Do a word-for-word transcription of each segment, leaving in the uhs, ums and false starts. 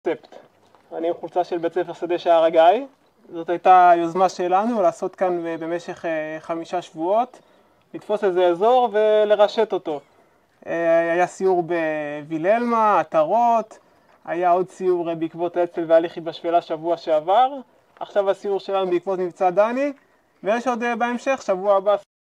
קונספט. אני עם חולצה של בית ספר שדה שער הגיא. זאת הייתה יוזמה שלנו לעשות כאן במשך חמישה שבועות, לתפוס איזה אזור ולרשת אותו. היה סיור בוויללמה, עטרות, היה עוד סיור בעקבות האצ"ל והליכי בשפלה שבוע שעבר, עכשיו הסיור שלנו בעקבות מבצע דני, ויש עוד בהמשך שבוע הבא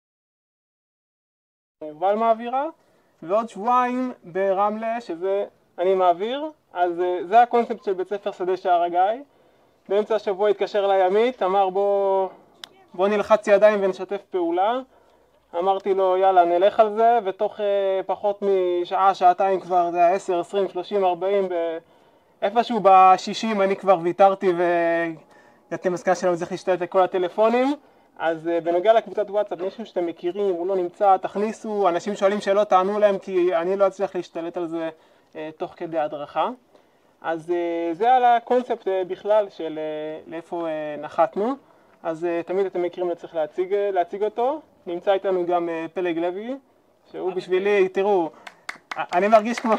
יובל מעבירה, ועוד שבועיים ברמלה שזה אני מעביר. אז זה הקונספט של בית ספר שדה שער הגיא. באמצע השבוע התקשר אליי עמית, אמר בוא, בוא נלחץ ידיים ונשתף פעולה. אמרתי לו יאללה נלך על זה, ותוך אה, פחות משעה, שעתיים כבר זה היה עשר, עשרים, שלושים, ארבעים, איפשהו ב-שישים אני כבר ויתרתי והגעתי למסקנה שלנו צריך להשתלט את כל הטלפונים. אז אה, בנוגע לקבוצת וואטסאפ, מישהו שאתם מכירים, הוא לא נמצא, תכניסו, אנשים שואלים שאלות, תענו להם כי אני לא אצליח להשתלט על זה אה, תוך כדי הדרכה. אז אה, זה על הקונספט אה, בכלל של אה, לאיפה אה, נחתנו. אז uh, תמיד אתם מכירים לצריך להציג, להציג אותו. נמצא איתנו גם uh, פלג לוי, שהוא בשבילי, תראו, אני מרגיש כמו,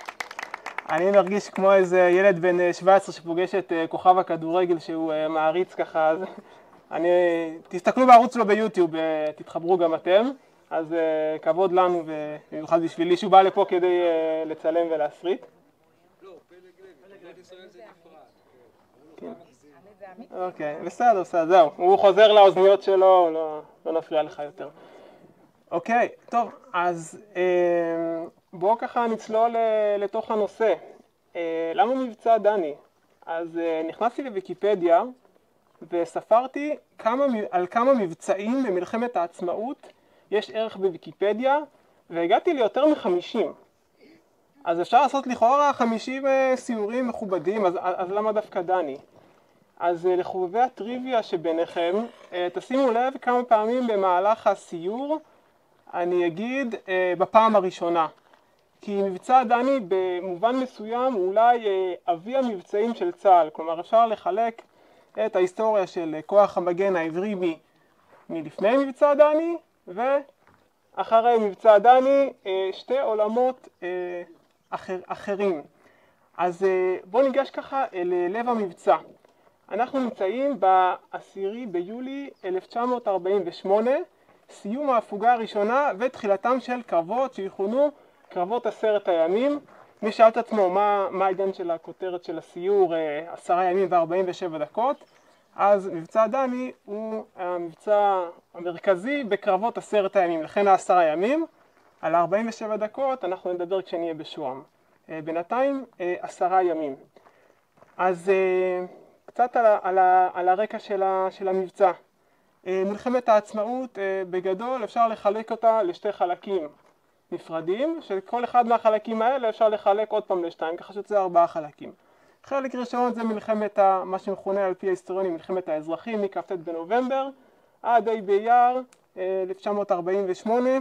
אני מרגיש כמו איזה ילד בן שבע עשרה שפוגש את uh, כוכב הכדורגל שהוא uh, מעריץ ככה, אז אני, תסתכלו בערוץ לו ביוטיוב, uh, תתחברו גם אתם, אז uh, כבוד לנו ובמיוחד בשבילי שהוא בא לפה כדי uh, לצלם ולהסריט. לא, פלג לוי, פלג ישראל זה נפרד. כן. אוקיי, בסדר, בסדר, זהו. הוא חוזר לאוזניות שלו, לא, לא נפריע לך יותר. אוקיי, טוב, אז אה, בואו ככה נצלול לתוך הנושא. אה, למה מבצע דני? אז אה, נכנסתי לוויקיפדיה וספרתי כמה, על כמה מבצעים במלחמת העצמאות יש ערך בוויקיפדיה, והגעתי ליותר מחמישים. אז אפשר לעשות לכאורה חמישים סיורים מכובדים, אז, אז למה דווקא דני? אז לחובבי הטריוויה שביניכם, תשימו לב כמה פעמים במהלך הסיור אני אגיד בפעם הראשונה. כי מבצע דני במובן מסוים אולי אבי המבצעים של צה"ל. כלומר אפשר לחלק את ההיסטוריה של כוח המגן העברי מ- מלפני מבצע דני ואחרי מבצע דני שתי עולמות אחר, אחרים. אז בואו ניגש ככה ללב המבצע. אנחנו נמצאים בעשירי ביולי אלף תשע מאות ארבעים ושמונה, סיום ההפוגה הראשונה ותחילתם של קרבות שיכונו קרבות עשרת הימים. מי שאל את עצמו מה, מה העידן של הכותרת של הסיור, עשרה ימים וארבעים ושבע דקות, אז מבצע דני הוא המבצע המרכזי בקרבות עשרת הימים, לכן העשרה ימים. על ארבעים ושבע דקות אנחנו נדבר כשנהיה בשוהם. בינתיים עשרה ימים. אז קצת על, על, על הרקע של, ה, של המבצע. מלחמת העצמאות בגדול אפשר לחלק אותה לשתי חלקים נפרדים, שכל אחד מהחלקים האלה אפשר לחלק עוד פעם לשתיים, ככה שזה ארבעה חלקים. חלק ראשון זה מלחמת ה, מה שמכונה על פי ההיסטוריונים מלחמת האזרחים מכ"ט בנובמבר עד ה' באייר אלף תשע מאות ארבעים ושמונה.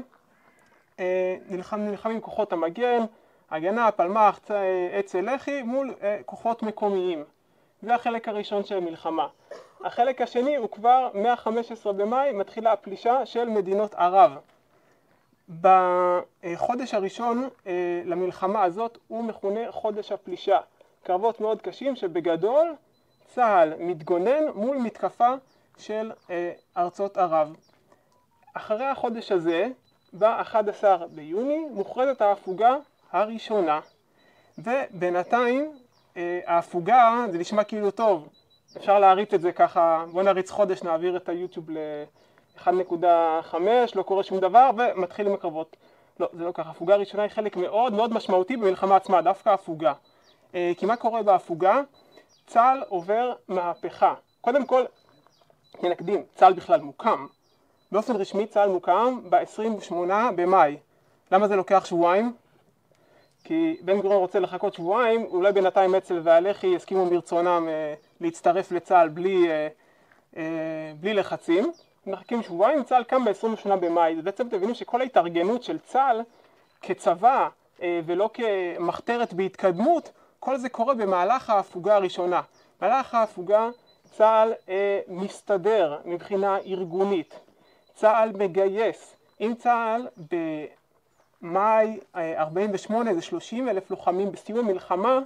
נלחם, נלחמים כוחות המגן, הגנה, פלמ"ח, אצ"ל לח"י מול כוחות מקומיים. זה החלק הראשון של המלחמה. החלק השני הוא כבר מה-חמישה עשר במאי מתחילה הפלישה של מדינות ערב. בחודש הראשון למלחמה הזאת הוא מכונה חודש הפלישה. קרבות מאוד קשים שבגדול צה"ל מתגונן מול מתקפה של ארצות ערב. אחרי החודש הזה, ב-אחד עשר ביוני, מוכרזת ההפוגה הראשונה. ובינתיים ההפוגה, זה נשמע כאילו טוב, אפשר להריץ את זה ככה, בוא נריץ חודש, נעביר את היוטיוב ל-אחת נקודה חמש, לא קורה שום דבר, ומתחילים הקרבות. לא, זה לא ככה, ההפוגה הראשונה היא חלק מאוד מאוד משמעותי במלחמה עצמה, דווקא ההפוגה. כי מה קורה בהפוגה? צה"ל עובר מהפכה. קודם כל, נקדים, צה"ל בכלל מוקם. באופן רשמי צה"ל מוקם ב-עשרים ושמונה במאי. למה זה לוקח שבועיים? כי בן גוריון רוצה לחכות שבועיים, אולי בינתיים אצ"ל והלח"י יסכימו מרצונם אה, להצטרף לצה"ל בלי, אה, אה, בלי לחצים. מחכים שבועיים, צה"ל קם ב-עשרים ושמונה במאי. בעצם תבינו שכל ההתארגנות של צה"ל כצבא אה, ולא כמחתרת בהתקדמות, כל זה קורה במהלך ההפוגה הראשונה. במהלך ההפוגה צה"ל אה, מסתדר מבחינה ארגונית. צה"ל מגייס. אם צה"ל במאי ארבעים ושמונה זה שלושים אלף לוחמים בסיום המלחמה,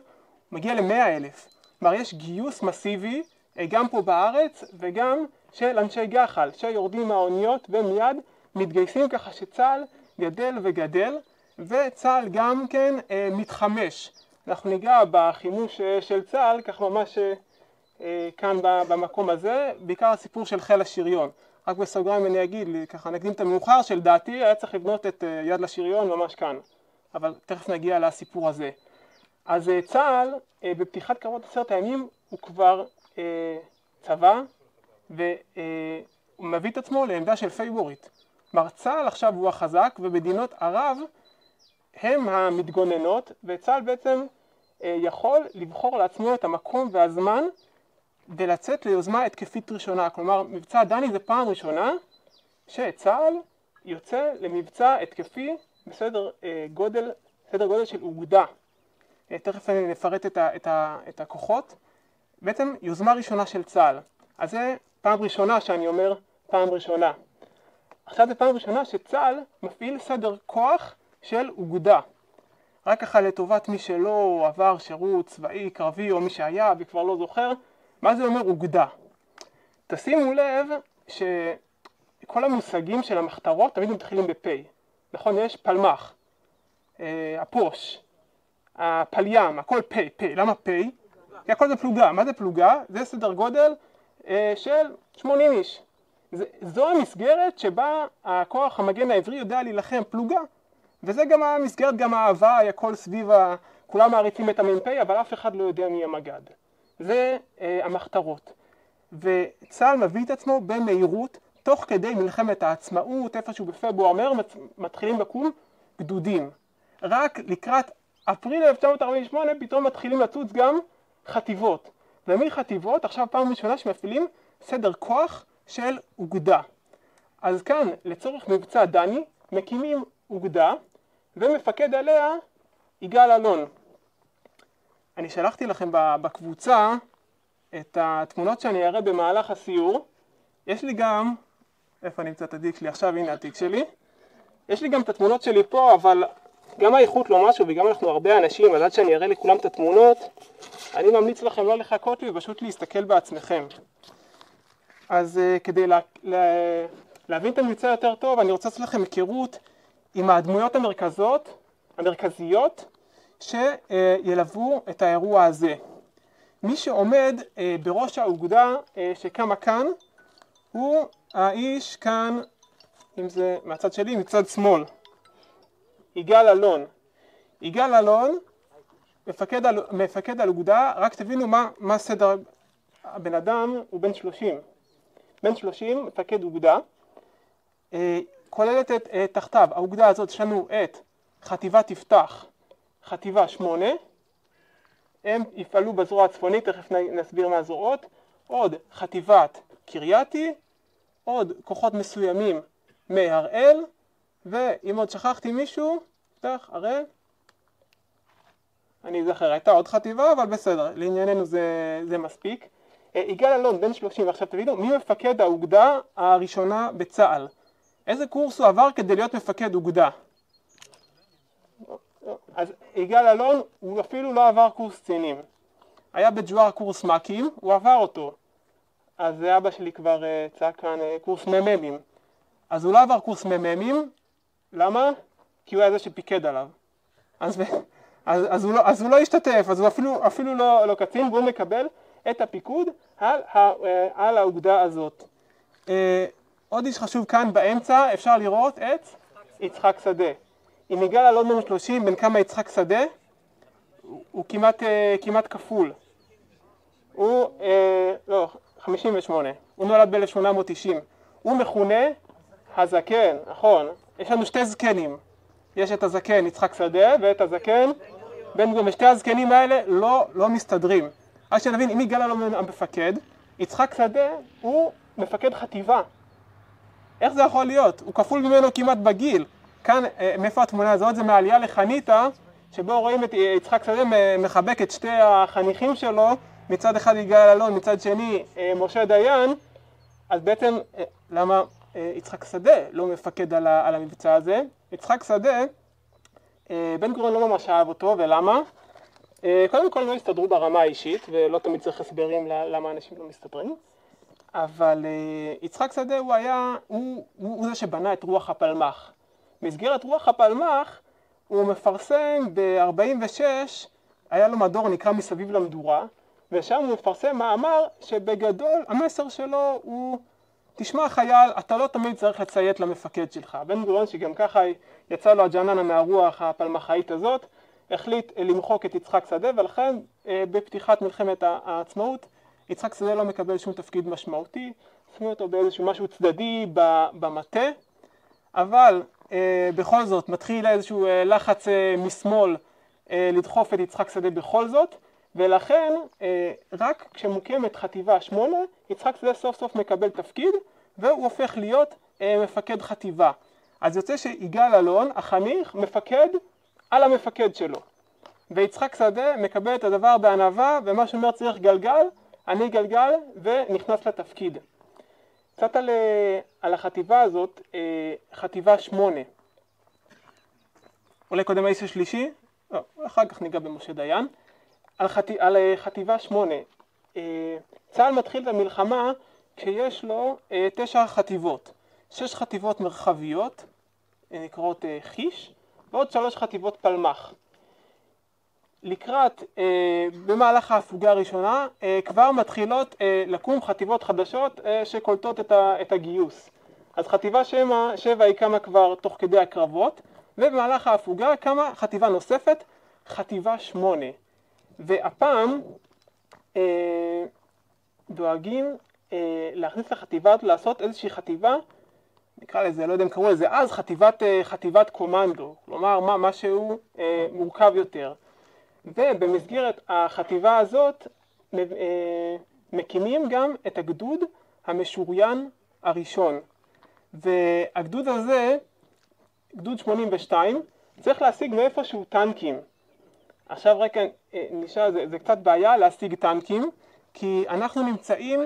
מגיע ל-מאה אלף. כלומר, יש גיוס מסיבי גם פה בארץ וגם של אנשי גח"ל, שיורדים מהאוניות ומיד מתגייסים, ככה שצה"ל גדל וגדל, וצה"ל גם כן אה, מתחמש. אנחנו ניגע בחימוש אה, של צה"ל, כך ממש אה, כאן במקום הזה, בעיקר הסיפור של חיל השריון. רק בסוגריים אני אגיד, ככה נקדים את המאוחר, שלדעתי היה צריך לבנות את אה, יד לשריון ממש כאן. אבל תכף נגיע לסיפור הזה. אז אה, צה"ל אה, בפתיחת קרבות עשרת הימים הוא כבר אה, צבא, והוא אה, מביא את עצמו לעמדה של פייבוריט. כלומר, צה"ל עכשיו הוא החזק, ומדינות ערב הם המתגוננות, וצה"ל בעצם אה, יכול לבחור לעצמו את המקום והזמן, ולצאת ליוזמה התקפית ראשונה. כלומר, מבצע דני זה פעם ראשונה שצה"ל יוצא למבצע התקפי בסדר אה, גודל, סדר גודל של אוגדה. אה, תכף אני נפרט את, ה, את, ה, את הכוחות. בעצם יוזמה ראשונה של צה"ל. אז זה פעם ראשונה שאני אומר פעם ראשונה. עכשיו זה פעם ראשונה שצה"ל מפעיל סדר כוח של אוגדה. רק ככה לטובת מי שלא עבר שירות צבאי, קרבי או מי שהיה וכבר לא זוכר, מה זה אומר אוגדה? תשימו לב שכל המושגים של המחתרות תמיד מתחילים בפי. נכון, יש פלמח, הפוש, הפלים, הכל פי, פי. למה פי? כי הכל זה פלוגה. מה זה פלוגה? זה סדר גודל של שמונים איש. זו המסגרת שבה הכוח המגן העברי יודע להילחם, פלוגה. וזה גם המסגרת, גם האהבה, הכל סביב, ה... כולם מעריצים את המ"פ, אבל אף אחד לא יודע מי המגד. זה אה, המחתרות. וצה"ל מביא את עצמו במהירות, תוך כדי מלחמת העצמאות, איפשהו בפברואר מרץ, מתחילים לקום גדודים. רק לקראת אפריל אלף תשע מאות ארבעים ושמונה פתאום מתחילים לצוץ גם חטיבות. ומחטיבות, עכשיו פעם ראשונה שמפעילים סדר כוח של אוגדה. אז כאן, לצורך מבצע דני, מקימים אוגדה, ומפקד עליה יגאל אלון. אני שלחתי לכם בקבוצה את התמונות שאני אראה במהלך הסיור. יש לי גם, איפה נמצא את התיק שלי? עכשיו הנה התיק שלי. יש לי גם את התמונות שלי פה, אבל גם האיכות לא משהו, וגם אנחנו הרבה אנשים, אז עד שאני אראה לכולם את התמונות, אני ממליץ לכם לא לחכות לי, ופשוט להסתכל בעצמכם. אז uh, כדי לה, לה, להבין את המבצע יותר טוב, אני רוצה לעשות לכם היכרות עם הדמויות המרכזות, המרכזיות, שילוו את האירוע הזה. מי שעומד uh, בראש האוגדה uh, שקמה כאן, הוא האיש כאן, אם זה מהצד שלי, מצד שמאל. יגאל אלון. יגאל אלון, מפקד על, מפקד על אוגדה, רק תבינו מה, מה סדר, הבן אדם הוא בן שלושים. בן שלושים, מפקד אוגדה, אה, כוללת את אה, תחתיו. האוגדה הזאת יש לנו את חטיבת יפתח, חטיבה שמונה, הם יפעלו בזרוע הצפונית, תכף נסביר מה הזרועות, עוד חטיבת קרייתי, עוד כוחות מסוימים מהראל, ואם עוד שכחתי מישהו, פתח, הראל, אני זוכר, הייתה עוד חטיבה, אבל בסדר, לענייננו זה, זה מספיק. יגאל אלון, בן שלושים, עכשיו תבינו, מי מפקד האוגדה הראשונה בצה"ל? איזה קורס הוא עבר כדי להיות מפקד אוגדה? אז יגאל אלון, הוא אפילו לא עבר קורס קצינים. היה בג'ואר קורס מ"כים, הוא עבר אותו. אז זה אבא שלי כבר צעק כאן קורס מ"מים. אז הוא לא עבר קורס מ"מים, למה? כי הוא היה זה שפיקד עליו. אז, אז, אז, הוא, לא, אז הוא לא השתתף, אז הוא אפילו, אפילו לא, לא קצין, והוא מקבל את הפיקוד על, על האוגדה הזאת. עוד איש חשוב כאן באמצע, אפשר לראות את יצחק שדה. אם יגאל אלון בן שלושים, בין כמה יצחק שדה, הוא, הוא כמעט, כמעט כפול. הוא, לא, חמישים ושמונה. הוא נולד ב-אלף שמונה מאות תשעים. הוא מכונה הזקן, נכון. יש לנו שתי זקנים. יש את הזקן יצחק שדה ואת הזקן בן גוריון. ושתי הזקנים האלה לא, לא מסתדרים. אז שנבין, אם יגאל אלון המפקד, יצחק שדה הוא מפקד חטיבה. איך זה יכול להיות? הוא כפול ממנו כמעט בגיל. כאן, מאיפה התמונה הזאת? זה מעלייה לחניתה, שבו רואים את יצחק שדה מחבק את שתי החניכים שלו, מצד אחד יגאל אלון, מצד שני משה דיין. אז בעצם, למה יצחק שדה לא מפקד על, על המבצע הזה? יצחק שדה, בן גוריון לא ממש אהב אותו, ולמה? קודם כל לא הסתדרו ברמה האישית, ולא תמיד צריך הסברים למה אנשים לא מסתדרים. אבל יצחק שדה הוא היה, הוא, הוא, הוא זה שבנה את רוח הפלמ"ח. במסגרת רוח הפלמ"ח הוא מפרסם ב-ארבעים ושש, היה לו מדור נקרא מסביב למדורה, ושם הוא מפרסם מאמר שבגדול המסר שלו הוא, תשמע חייל, אתה לא תמיד צריך לציית למפקד שלך. בן גוריון שגם ככה יצא לו הג'ננה מהרוח הפלמ"חאית הזאת, החליט למחוק את יצחק שדה, ולכן בפתיחת מלחמת העצמאות יצחק שדה לא מקבל שום תפקיד משמעותי, שמים אותו באיזשהו משהו צדדי במטה, אבל אה, בכל זאת מתחיל איזשהו אה, לחץ אה, משמאל אה, לדחוף את יצחק שדה בכל זאת, ולכן אה, רק כשמוקמת חטיבה שמונה, יצחק שדה סוף סוף מקבל תפקיד, והוא הופך להיות אה, מפקד חטיבה. אז יוצא שיגאל אלון, החניך, מפקד על המפקד שלו. ויצחק שדה מקבל את הדבר בענווה, ומה שאומר צריך גלגל, אני גלגל, ונכנס לתפקיד. קצת על, על החטיבה הזאת, חטיבה שמונה. אולי קודם האיש השלישי? לא, אחר כך ניגע במשה דיין. על, חט... על חטיבה שמונה. צה"ל מתחיל את המלחמה כשיש לו תשע חטיבות. שש חטיבות מרחביות, נקראות חיש, ועוד שלוש חטיבות פלמ"ח. לקראת, אה, במהלך ההפוגה הראשונה, אה, כבר מתחילות אה, לקום חטיבות חדשות אה, שקולטות את, ה, את הגיוס. אז חטיבה שבע, שבע היא קמה כבר תוך כדי הקרבות, ובמהלך ההפוגה קמה חטיבה נוספת, חטיבה שמונה. והפעם אה, דואגים אה, להכניס לחטיבה, לעשות איזושהי חטיבה, נקרא לזה, לא יודע אם קראו לזה אז, חטיבת, אה, חטיבת קומנדו, כלומר מה, משהו אה, מורכב יותר. ובמסגרת החטיבה הזאת מקימים גם את הגדוד המשוריין הראשון. והגדוד הזה, גדוד שמונים ושתיים, צריך להשיג מאיפשהו טנקים. עכשיו רק נשאר, זה, זה קצת בעיה להשיג טנקים, כי אנחנו נמצאים...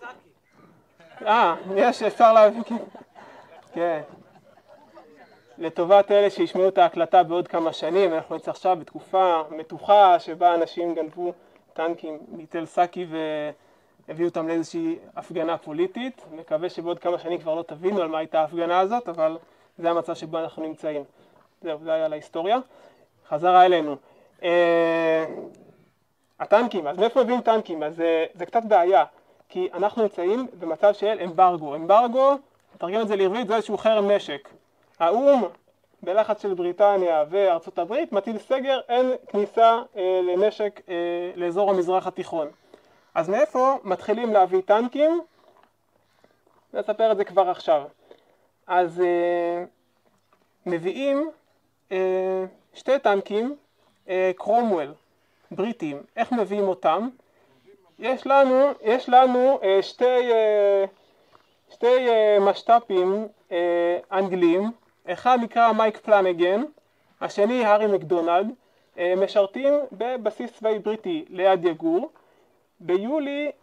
אה, יש, אפשר להבין. כן. לטובת אלה שישמעו את ההקלטה בעוד כמה שנים, אנחנו נצא עכשיו בתקופה מתוחה שבה אנשים גנבו טנקים מתל סאקי והביאו אותם לאיזושהי הפגנה פוליטית. מקווה שבעוד כמה שנים כבר לא תבינו על מה הייתה ההפגנה הזאת, אבל זה המצב שבו אנחנו נמצאים. זהו, זה היה להיסטוריה. חזרה אלינו. אה, הטנקים, אז מאיפה מביאים טנקים? אז זה, זה קצת בעיה, כי אנחנו נמצאים במצב של אמברגו. אמברגו, נתרגם את זה לעברית, זה איזשהו חרם נשק. האום בלחץ של בריטניה וארצות הברית מטיל סגר, אין כניסה אה, לנשק אה, לאזור המזרח התיכון. אז מאיפה מתחילים להביא טנקים? נספר את זה כבר עכשיו. אז אה, מביאים אה, שתי טנקים אה, קרומוול, בריטים. איך מביאים אותם? יש לנו, יש לנו אה, שתי, אה, שתי אה, משטפים אה, אנגלים, אחד נקרא מייק פלנגן, השני הארי מקדונלד, משרתים בבסיס צבאי בריטי ליד יגור. ביולי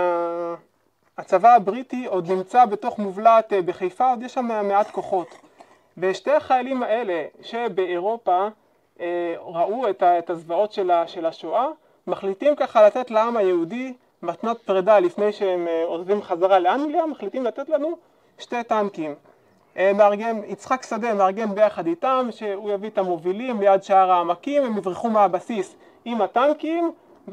הצבא הבריטי עוד נמצא בתוך מובלעת בחיפה, עוד יש שם מעט כוחות. ושתי החיילים האלה שבאירופה ראו את הזוועות של השואה, מחליטים ככה לתת לעם היהודי מתנת פרידה לפני שהם עוזבים חזרה לאנגליה, מחליטים לתת לנו שתי טנקים. מארגן, יצחק שדה מארגן ביחד איתם שהוא יביא את המובילים ליד שער העמקים, הם יברחו מהבסיס עם הטנקים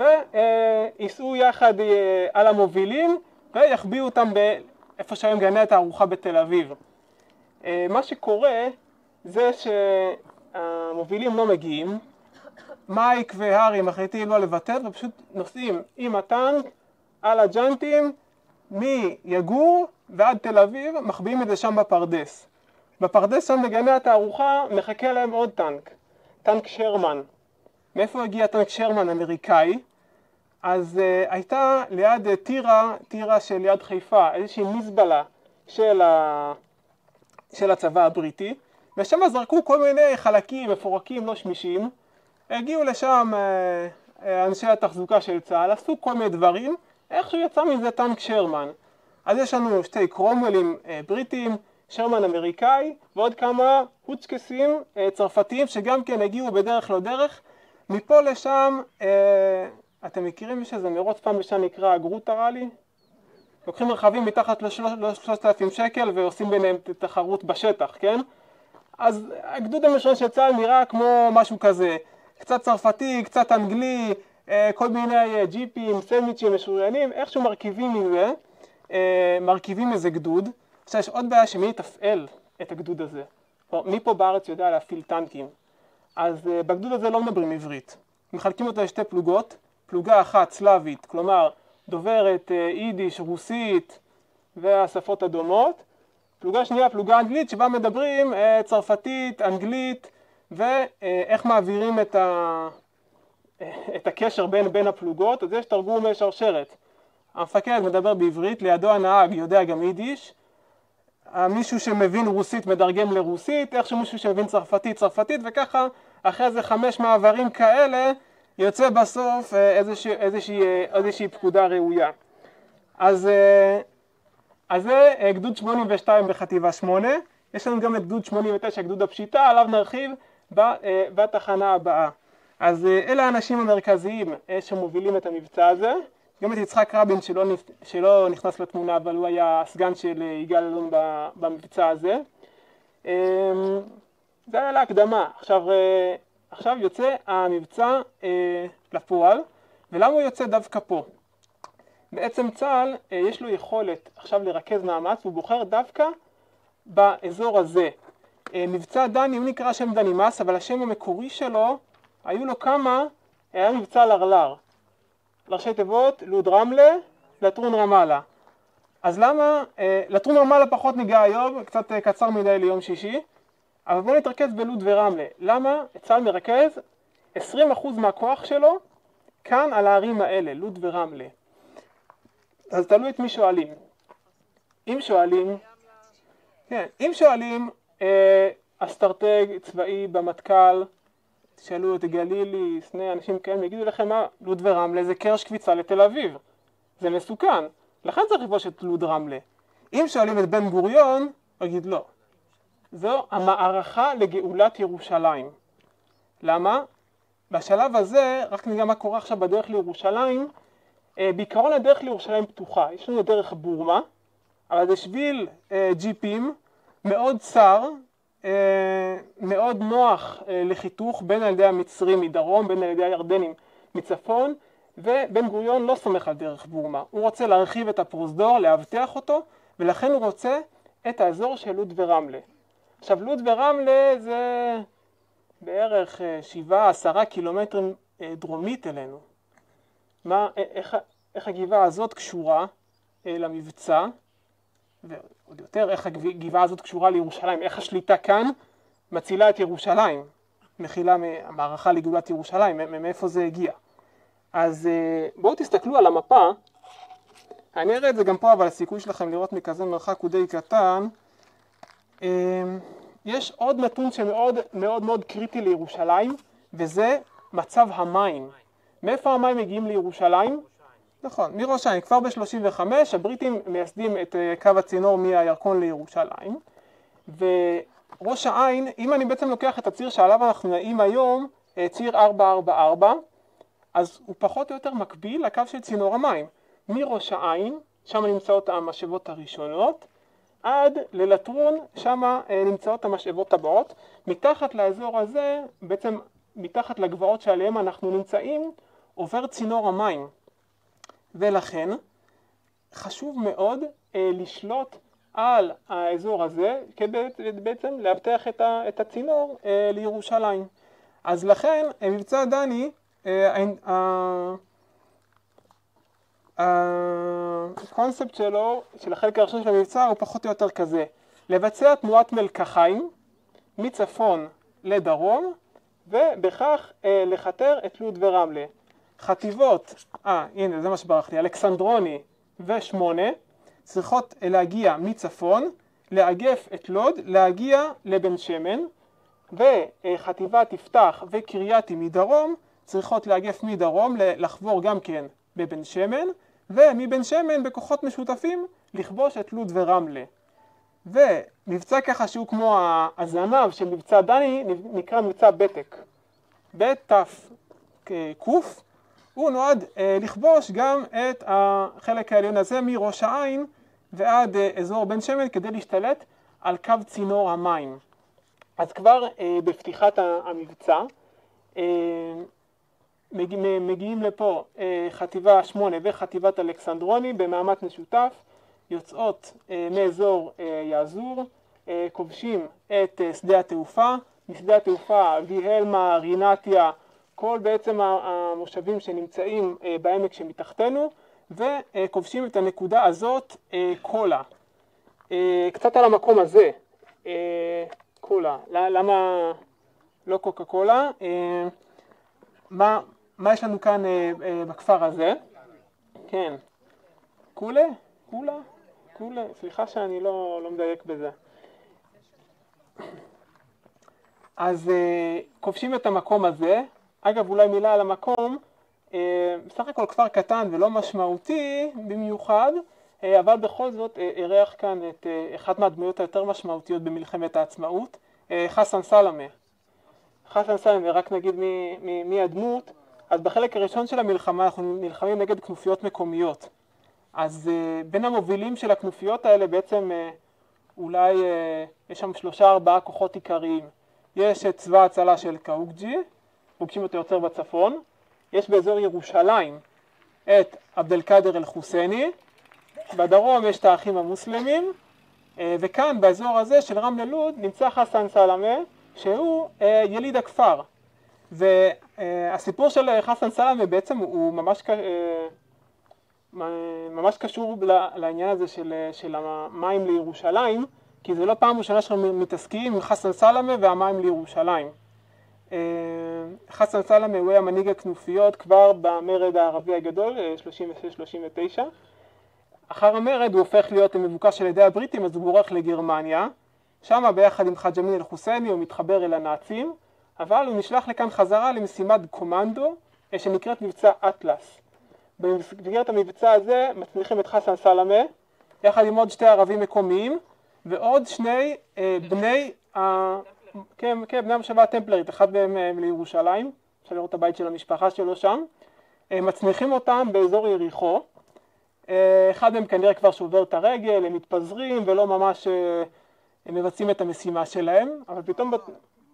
וייסעו יחד על המובילים ויחביאו אותם באיפה שהיום גני התערוכה בתל אביב. מה שקורה זה שהמובילים לא מגיעים, מייק והארי מחליטים לא לוותר ופשוט נוסעים עם הטנק על הג'אנטים מיגור ועד תל אביב, מחביאים את זה שם בפרדס. בפרדס שם בגני התערוכה מחכה להם עוד טנק, טנק שרמן. מאיפה הגיע טנק שרמן אמריקאי? אז uh, הייתה ליד uh, טירה, טירה של יד חיפה, איזושהי מזבלה של, ה... של הצבא הבריטי, ושם זרקו כל מיני חלקים מפורקים לא שמישים, הגיעו לשם uh, אנשי התחזוקה של צה"ל, עשו כל מיני דברים, איכשהו יצא מזה טנק שרמן. אז יש לנו שתי קרומוולים אה, בריטים, שרמן אמריקאי, ועוד כמה הוצ'קסים אה, צרפתיים שגם כן הגיעו בדרך לא דרך, מפה לשם, אה, אתם מכירים שזה מרוץ פעם בשנה נקרא הגרוטה ראלי? לוקחים רכבים מתחת ל-שלושת אלפים שקל ועושים ביניהם תחרות בשטח, כן? אז הגדוד המשנה של צה"ל נראה כמו משהו כזה, קצת צרפתי, קצת אנגלי, אה, כל מיני ג'יפים, סנדוויצ'ים משוריינים, איכשהו מרכיבים מזה, אה, מרכיבים איזה גדוד. עכשיו יש עוד בעיה שמי יתפעל את הגדוד הזה. מי פה בארץ יודע להפעיל טנקים? אז uh, בגדוד הזה לא מדברים עברית. מחלקים אותו לשתי פלוגות, פלוגה אחת סלאבית, כלומר דוברת uh, יידיש, רוסית והשפות הדומות. פלוגה שנייה, פלוגה אנגלית, שבה מדברים uh, צרפתית, אנגלית, ואיך uh, מעבירים את, ה... את הקשר בין, בין הפלוגות. אז יש תרגום שרשרת. המפקד מדבר בעברית, לידו הנהג יודע גם יידיש, מישהו שמבין רוסית מדרגם לרוסית, איכשהו מישהו שמבין צרפתית, צרפתית, וככה אחרי איזה חמש מעברים כאלה יוצא בסוף איזושהי, איזושהי, איזושהי פקודה ראויה. אז, אז זה גדוד שמונים ושתיים בחטיבה שמונה, יש לנו גם את גדוד שמונים ותשע, גדוד הפשיטה, עליו נרחיב בתחנה הבאה. אז אלה האנשים המרכזיים שמובילים את המבצע הזה. גם את יצחק רבין שלא, שלא נכנס לתמונה, אבל הוא היה הסגן של יגאל אלון במבצע הזה. זה היה להקדמה. עכשיו, עכשיו יוצא המבצע לפועל, ולמה הוא יוצא דווקא פה? בעצם צה"ל יש לו יכולת עכשיו לרכז מאמץ, והוא בוחר דווקא באזור הזה. מבצע דני, הוא נקרא שם דני מס, אבל השם המקורי שלו, היו לו כמה, היה מבצע לרלר. לראשי תיבות, לוד רמלה, לטרון רמאללה. אז למה? אה, לטרון רמאללה פחות ניגע היום, קצת אה, קצר מדי ליום שישי, אבל בואו נתרכז בלוד ורמלה. למה? צה"ל מרכז עשרים אחוז מהכוח שלו כאן על הערים האלה, לוד ורמלה. אז תלוי את מי שואלים. אם שואלים, כן, אם שואלים אה, אסטרטג צבאי במטכ"ל, תשאלו את גלילי, סנה, אנשים כאלה, יגידו לכם מה, לוד ורמלה זה קרש קפיצה לתל אביב. זה מסוכן. לכן צריך לפגוש את לוד רמלה. אם שואלים את בן גוריון, הוא יגיד לא. זו המערכה לגאולת ירושלים. למה? בשלב הזה, רק נראה מה קורה עכשיו בדרך לירושלים, בעיקרון הדרך לירושלים פתוחה. יש לנו דרך בורמה, אבל זה שביל ג'יפים מאוד צר, מאוד נוח לחיתוך בין על ידי המצרים מדרום, בין על ידי הירדנים מצפון, ובן גוריון לא סומך על דרך בורמה. הוא רוצה להרחיב את הפרוזדור, להבטח אותו, ולכן הוא רוצה את האזור של לוד ורמלה. עכשיו לוד ורמלה זה בערך שבעה, עשרה קילומטרים דרומית אלינו. מה, איך, איך הגבעה הזאת קשורה למבצע? ועוד יותר, איך הגבעה הזאת קשורה לירושלים? איך השליטה כאן מצילה את ירושלים? מכילה המערכה לגאולת ירושלים, מאיפה זה הגיע? אז בואו תסתכלו על המפה. אני אראה את זה גם פה, אבל הסיכוי שלכם לראות מכזה מרחק הוא די קטן. יש עוד נתון שמאוד מאוד מאוד קריטי לירושלים, וזה מצב המים. מאיפה המים מגיעים לירושלים? נכון, מראש העין. כבר ב-שלושים וחמש הבריטים מייסדים את קו הצינור מהירקון לירושלים. וראש העין, אם אני בעצם לוקח את הציר שעליו אנחנו נעים היום, ציר ארבע ארבע ארבע, אז הוא פחות או יותר מקביל לקו של צינור המים. מראש העין, שם נמצאות המשאבות הראשונות, עד ללטרון, שם נמצאות המשאבות הבאות. מתחת לאזור הזה, בעצם מתחת לגבעות שעליהם אנחנו נמצאים, עובר צינור המים. ולכן חשוב מאוד אה, לשלוט על האזור הזה, כדי בעצם להבטח את, ה, את הצינור אה, לירושלים. אז לכן מבצע דני, הקונספט שלו, של החלק הראשון של המבצע, הוא פחות או יותר כזה. לבצע תנועת מלקחיים מצפון לדרום, ובכך אה, לחתר את לוד ורמלה. חטיבות, אה, הנה, זה מה שברח לי, אלכסנדרוני ושמונה, צריכות להגיע מצפון, לאגף את לוד, להגיע לבן שמן, וחטיבת יפתח וקרייתי מדרום, צריכות לאגף מדרום, לחבור גם כן בבן שמן, ומבן שמן בכוחות משותפים לכבוש את לוד ורמלה. ומבצע ככה שהוא כמו הזנב של מבצע דני, נקרא מבצע בטק. בתף קוף, הוא נועד לכבוש גם את החלק העליון הזה מראש העין ועד אזור בן שמן כדי להשתלט על קו צינור המים. אז כבר בפתיחת המבצע מגיעים לפה חטיבה שמונה וחטיבת אלכסנדרוני במאמץ משותף, יוצאות מאזור יעזור, כובשים את שדה התעופה, משדה התעופה ויהלמה, רינתיה, כל בעצם המושבים שנמצאים בעמק שמתחתנו, וכובשים את הנקודה הזאת קולה. קצת על המקום הזה, קולה, למה לא קוקה קולה? מה, מה יש לנו כאן בכפר הזה? כן, קולה? קולה? קולה? סליחה שאני לא, לא מדייק בזה. אז כובשים את המקום הזה. אגב, אולי מילה על המקום, בסך הכל כפר קטן ולא משמעותי במיוחד, אבל בכל זאת אירח כאן את אחת מהדמויות היותר משמעותיות במלחמת העצמאות, חסן סלמה. חסן סלמה, רק נגיד מי, מי, מי הדמות. אז בחלק הראשון של המלחמה אנחנו נלחמים נגד כנופיות מקומיות. אז בין המובילים של הכנופיות האלה בעצם אולי יש שם שלושה ארבעה כוחות עיקריים. יש את צבא הצלה של קאוקג'י, פוגשים אותו יותר בצפון. יש באזור ירושלים את עבד אל-קאדר אל-חוסייני, בדרום יש את האחים המוסלמים, וכאן באזור הזה של רמלה לוד נמצא חסן סלמה, שהוא יליד הכפר. והסיפור של חסן סלמה בעצם הוא ממש, ממש קשור לעניין הזה של, של המים לירושלים, כי זה לא פעם ראשונה שאנחנו מתעסקים עם חסן סלמה והמים לירושלים. חסן סלמה הוא היה מנהיג הכנופיות כבר במרד הערבי הגדול, שלושים ושש שלושים ותשע. אחר המרד הוא הופך להיות מבוקש על ידי הבריטים, אז הוא בורח לגרמניה. שם ביחד עם חאג' אמין אל-חוסייני הוא מתחבר אל הנאצים, אבל הוא נשלח לכאן חזרה למשימת קומנדו שנקראת מבצע אטלס. במסגרת המבצע הזה מצליחים את חסן סלמה, יחד עם עוד שתי ערבים מקומיים, ועוד שני אה, בני, אה, כן, כן, בני המושבה הטמפלרית, אחד מהם לירושלים, אפשר לראות את הבית של המשפחה שלו שם, אה, מצליחים אותם באזור יריחו, אה, אחד מהם כנראה כבר שובר את הרגל, הם מתפזרים ולא ממש אה, הם מבצעים את המשימה שלהם, אבל פתאום... בת...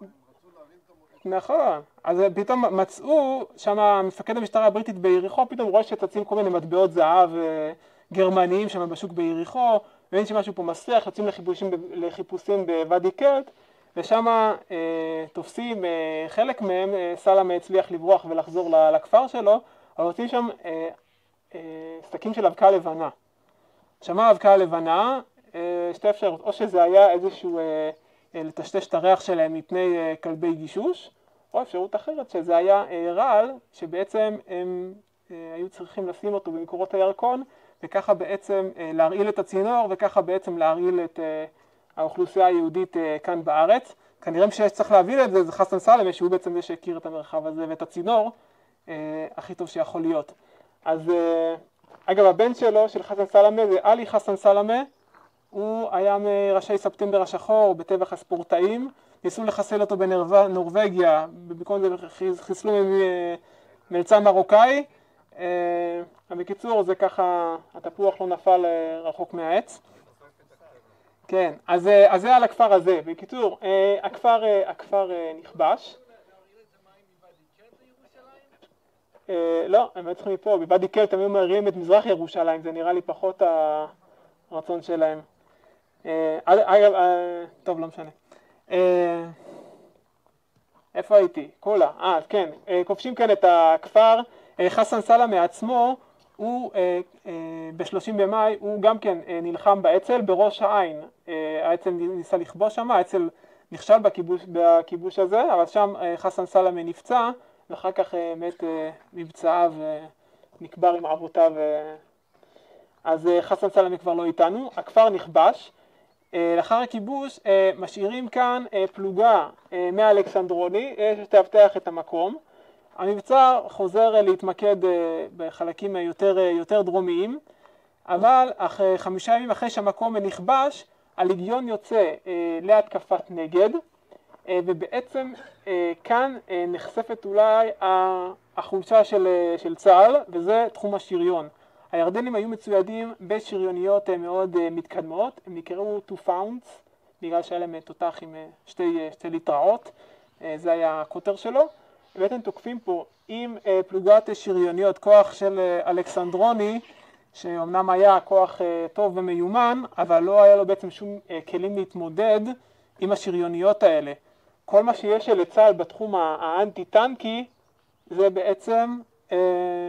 נכון, אז פתאום מצאו, שם מפקד המשטרה הבריטית ביריחו, פתאום רואה שצצים כל מיני מטבעות זהב גרמניים שם בשוק ביריחו, ואין שמשהו פה מסריח, יוצאים לחיפושים, לחיפושים בוואדי קלט, ושם אה, תופסים אה, חלק מהם, אה, סלמה הצליח לברוח ולחזור לכפר שלו, אבל יוצאים שם אה, אה, סתקים של אבקה לבנה. שם האבקה הלבנה, אה, שתי אפשרות, או שזה היה איזשהו... אה, לטשטש את הריח שלהם מפני כלבי גישוש, או אפשרות אחרת שזה היה רעל שבעצם הם היו צריכים לשים אותו במקורות הירקון, וככה בעצם להרעיל את הצינור, וככה בעצם להרעיל את האוכלוסייה היהודית כאן בארץ. כנראה שצריך להבין את זה, זה חסן סלמה, שהוא בעצם זה שהכיר את המרחב הזה ואת הצינור הכי טוב שיכול להיות. אז אגב, הבן שלו, של חסן סלמה, זה עלי חסן סלמה, הוא היה מראשי ספטמבר השחור בטבח הספורטאים, ניסו לחסל אותו בנורווגיה, במקום זה חיסלו מלצה מרוקאי. בקיצור, זה ככה, התפוח לא נפל רחוק מהעץ. כן, אז, אז זה על הכפר הזה. בקיצור, הכפר, הכפר נכבש. לא, הם היו צריכים מפה, בוואדי קלט הם היו מרימים את מזרח ירושלים, זה נראה לי פחות הרצון שלהם. אגב, טוב, לא משנה. איפה הייתי? קולה. אה, כן. כובשים כאן את הכפר. חסן סלמה עצמו, הוא ב-שלושים במאי, הוא גם כן נלחם באצ"ל בראש העין. האצ"ל ניסה לכבוש שם, האצ"ל נכשל בכיבוש, בכיבוש הזה, אבל שם חסן סלמה נפצע, ואחר כך מת מבצעיו ונקבר עם אבותיו. אז חסן סלמה כבר לא איתנו. הכפר נכבש. לאחר הכיבוש משאירים כאן פלוגה מאלכסנדרוני שתאבטח את המקום. המבצע חוזר להתמקד בחלקים יותר, יותר דרומיים, אבל אחרי חמישה ימים אחרי שהמקום נכבש, הלגיון יוצא להתקפת נגד, ובעצם כאן נחשפת אולי החולשה של, של צה"ל, וזה תחום השריון. הירדנים היו מצוידים בשריוניות מאוד מתקדמות, הם נקראו two founds, בגלל שהיה להם תותח עם שתי, שתי ליטראות, זה היה הכותר שלו. ואתם תוקפים פה עם פלוגת שריוניות, כוח של אלכסנדרוני, שאומנם היה כוח טוב ומיומן, אבל לא היה לו בעצם שום כלים להתמודד עם השריוניות האלה. כל מה שיש לצה"ל בתחום האנטי-טנקי זה בעצם אה,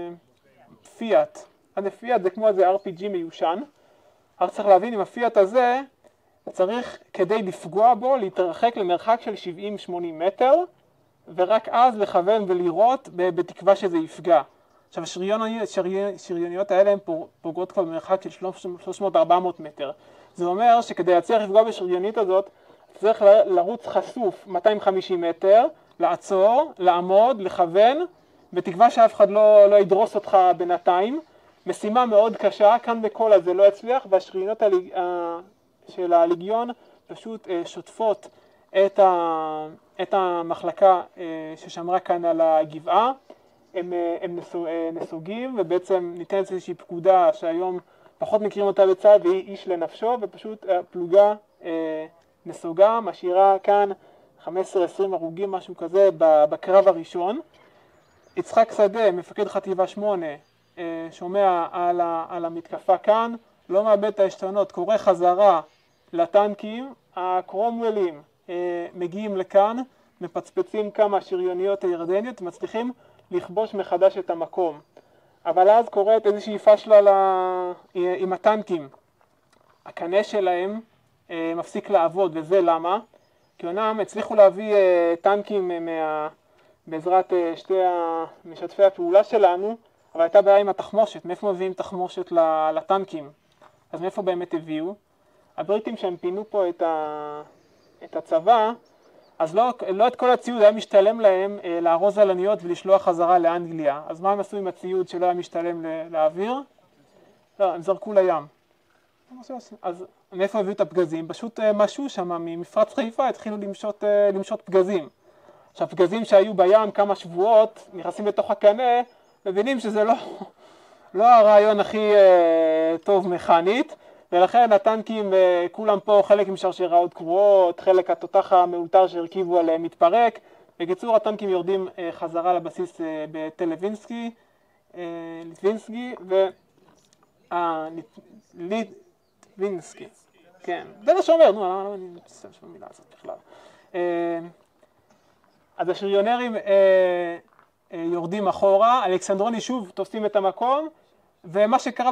פיאט. אז פיאט זה כמו איזה אר פי ג'י מיושן. רק צריך להבין, עם הפיאט הזה צריך כדי לפגוע בו להתרחק למרחק של שבעים שמונים מטר, ורק אז לכוון ולירות בתקווה שזה יפגע. עכשיו השריוניות, השריוניות האלה הן פוגעות כבר במרחק של שלוש מאות עד ארבע מאות מטר. זה אומר שכדי להצליח לפגוע בשריונית הזאת, צריך לרוץ חשוף מאתיים וחמישים מטר, לעצור, לעמוד, לכוון, בתקווה שאף אחד לא, לא ידרוס אותך בינתיים. משימה מאוד קשה, כאן בכל הזה לא יצליח, והשריוניות הליג... של הליגיון פשוט שוטפות את, ה... את המחלקה ששמרה כאן על הגבעה. הם, הם נסוגים, ובעצם ניתנת איזושהי פקודה שהיום פחות מכירים אותה בצה"ל, והיא איש לנפשו, ופשוט הפלוגה נסוגה, משאירה כאן חמש עשרה עשרים הרוגים, משהו כזה, בקרב הראשון. יצחק שדה, מפקד חטיבה שמונה, שומע על, ה, על המתקפה כאן, לא מאבד את העשתונות, קורא חזרה לטנקים, הקרומוולים מגיעים לכאן, מפצפצים כמה שריוניות הירדניות, מצליחים לכבוש מחדש את המקום. אבל אז קורית איזושהי פשלה לה... עם הטנקים. הקנה שלהם מפסיק לעבוד, וזה למה? כי אומנם הצליחו להביא טנקים מה... בעזרת שתי משתפי הפעולה שלנו, אבל הייתה בעיה עם התחמושת. מאיפה מביאים תחמושת לטנקים? אז מאיפה באמת הביאו? הבריטים שהם פינו פה את, ה... את הצבא, אז לא, לא את כל הציוד היה משתלם להם אה, לארוז על אניות ולשלוח חזרה לאנגליה. אז מה הם עשו עם הציוד שלא היה משתלם לאוויר? לא, הם זרקו לים. אז מאיפה הביאו את הפגזים? פשוט אה, משהו שם ממפרץ חיפה התחילו למשות, אה, למשות פגזים. עכשיו, פגזים שהיו בים כמה שבועות, נכנסים לתוך הקנה, מבינים שזה לא, לא הרעיון הכי אה, טוב מכנית, ולכן הטנקים אה, כולם פה, חלק עם שרשראות קרועות, חלק התותח המאולתר שהרכיבו עליהם מתפרק. בקיצור, הטנקים יורדים אה, חזרה לבסיס אה, בתל לוינסקי, אה, ליטווינסקי, ו... אה, ליטווינסקי, כן, זה מה שאומר, נו, למה אני מצטער של המילה הזאת בכלל. אה, אז השריונרים אה, אה, יורדים אחורה, אלכסנדרוני שוב תופסים את המקום, ומה שקרה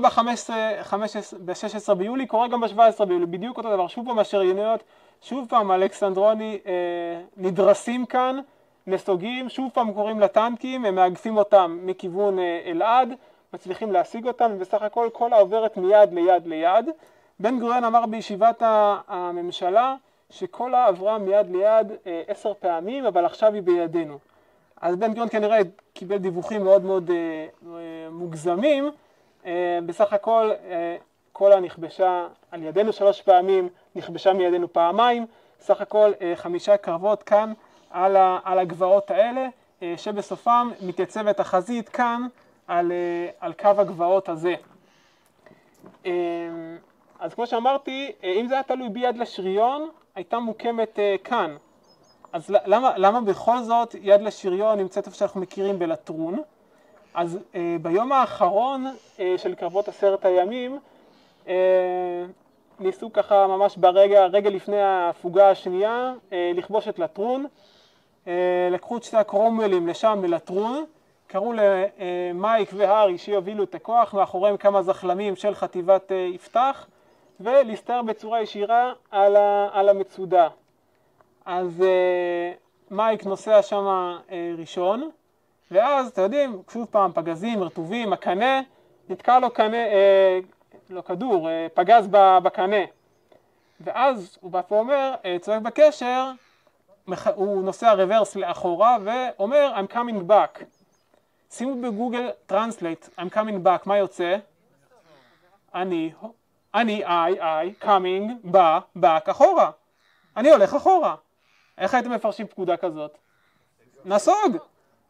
ב-שש עשרה ביולי קורה גם ב-שבע עשרה ביולי, בדיוק אותו דבר, שוב פעם השריוניות, שוב פעם אלכסנדרוני אה, נדרסים כאן, נסוגים, שוב פעם קוראים לטנקים, הם מאגפים אותם מכיוון אה, אלעד, מצליחים להשיג אותם, ובסך הכל כל העוברת מיד ליד ליד. בן גוריון אמר בישיבת הממשלה, שכל העברה מיד ליד אה, עשר פעמים, אבל עכשיו היא בידינו. אז בן גוריון כנראה קיבל דיווחים מאוד מאוד אה, אה, מוגזמים. אה, בסך הכל, אה, כל הנכבשה על ידינו שלוש פעמים, נכבשה מידינו פעמיים. בסך הכל אה, חמישה קרבות כאן על, ה, על הגבעות האלה, אה, שבסופם מתייצבת החזית כאן על, אה, על קו הגבעות הזה. אה, אז כמו שאמרתי, אה, אם זה היה תלוי ביד לשריון, הייתה מוקמת uh, כאן. אז למה, למה בכל זאת יד לשריון נמצאת איפה שאנחנו מכירים בלטרון? אז uh, ביום האחרון uh, של קרבות עשרת הימים, uh, ניסו ככה ממש ברגע, רגע לפני ההפוגה השנייה, uh, לכבוש את לטרון. Uh, לקחו את שתי הקרומוולים לשם בלטרון, קראו למייק והארי שיובילו את הכוח, מאחוריהם כמה זחלמים של חטיבת uh, יפתח, ולהסתער בצורה ישירה על, ה, על המצודה. אז אה, מייק נוסע שם אה, ראשון, ואז, אתם יודעים, שוב פעם, פגזים, רטובים, הקנה, נתקע לו קנה, אה, לא כדור, אה, פגז בקנה. ואז הוא בא פה אומר, אה, צועק בקשר, מח... הוא נוסע רוורס לאחורה ואומר, I'm coming back. שימו בגוגל טרנסלייט, I'm coming back, מה יוצא? אני... אני, I, I, coming, בא, back, אחורה. אני הולך אחורה. איך הייתם מפרשים פקודה כזאת? נסוג.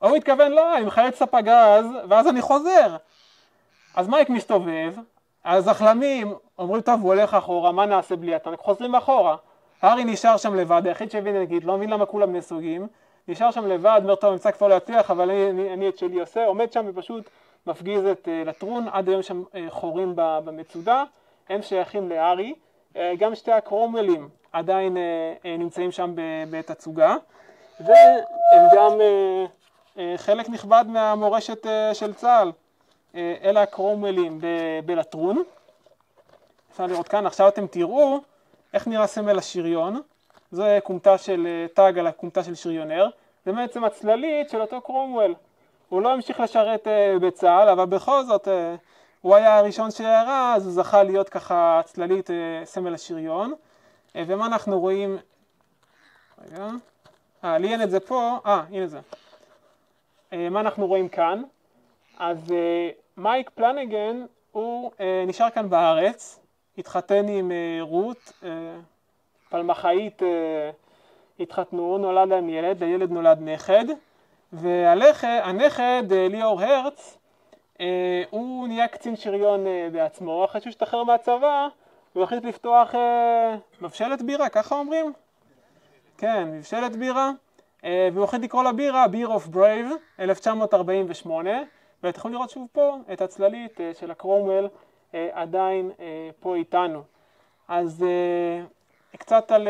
הוא התכוון, לא, אני מחלץ את הפגז, ואז אני חוזר. אז מייק מסתובב, אז החלמים אומרים, טוב, הוא הולך אחורה, מה נעשה בלי הטנק? חוזרים אחורה. הארי נשאר שם לבד, היחיד שהבין נגיד, לא מבין למה כולם נסוגים, נשאר שם לבד, אומר, טוב, אמצא כבר להצליח, אבל אני, אני, אני את שלי עושה, עומד שם ופשוט מפגיז את uh, לטרון, עד היום שם uh, חורים במצודה, הם שייכים להארי, uh, גם שתי הקרומלים עדיין uh, uh, נמצאים שם בעת הצוגה, והם גם uh, uh, חלק נכבד מהמורשת uh, של צה"ל, uh, אלה הקרומלים בלטרון. אפשר לראות כאן, עכשיו אתם תראו איך נראה סמל השריון, זה קומטה של טאג על הקומטה של שריונר, זה בעצם הצללית של אותו קרומוול. הוא לא המשיך לשרת בצה"ל, אבל בכל זאת הוא היה הראשון שירה, אז הוא זכה להיות ככה צללית סמל השריון. ומה אנחנו רואים? רגע, אה, לי אין את זה פה, אה, הנה זה. מה אנחנו רואים כאן? אז מייק פלנגן הוא נשאר כאן בארץ, התחתן עם רות, פלמחאית התחתנו, נולד להם ילד, לילד נולד נכד, והנכד, ליאור הרץ, הוא נהיה קצין שריון בעצמו, אחרי שהוא השתחרר מהצבא, הוא החליט לפתוח מבשלת בירה, ככה אומרים? כן, מבשלת בירה, והוא החליט לקרוא לבירה Beer of Brave, אלף תשע מאות ארבעים ושמונה, ואתם יכולים לראות שוב פה את הצללית של הקרומוול עדיין פה איתנו. אז קצת על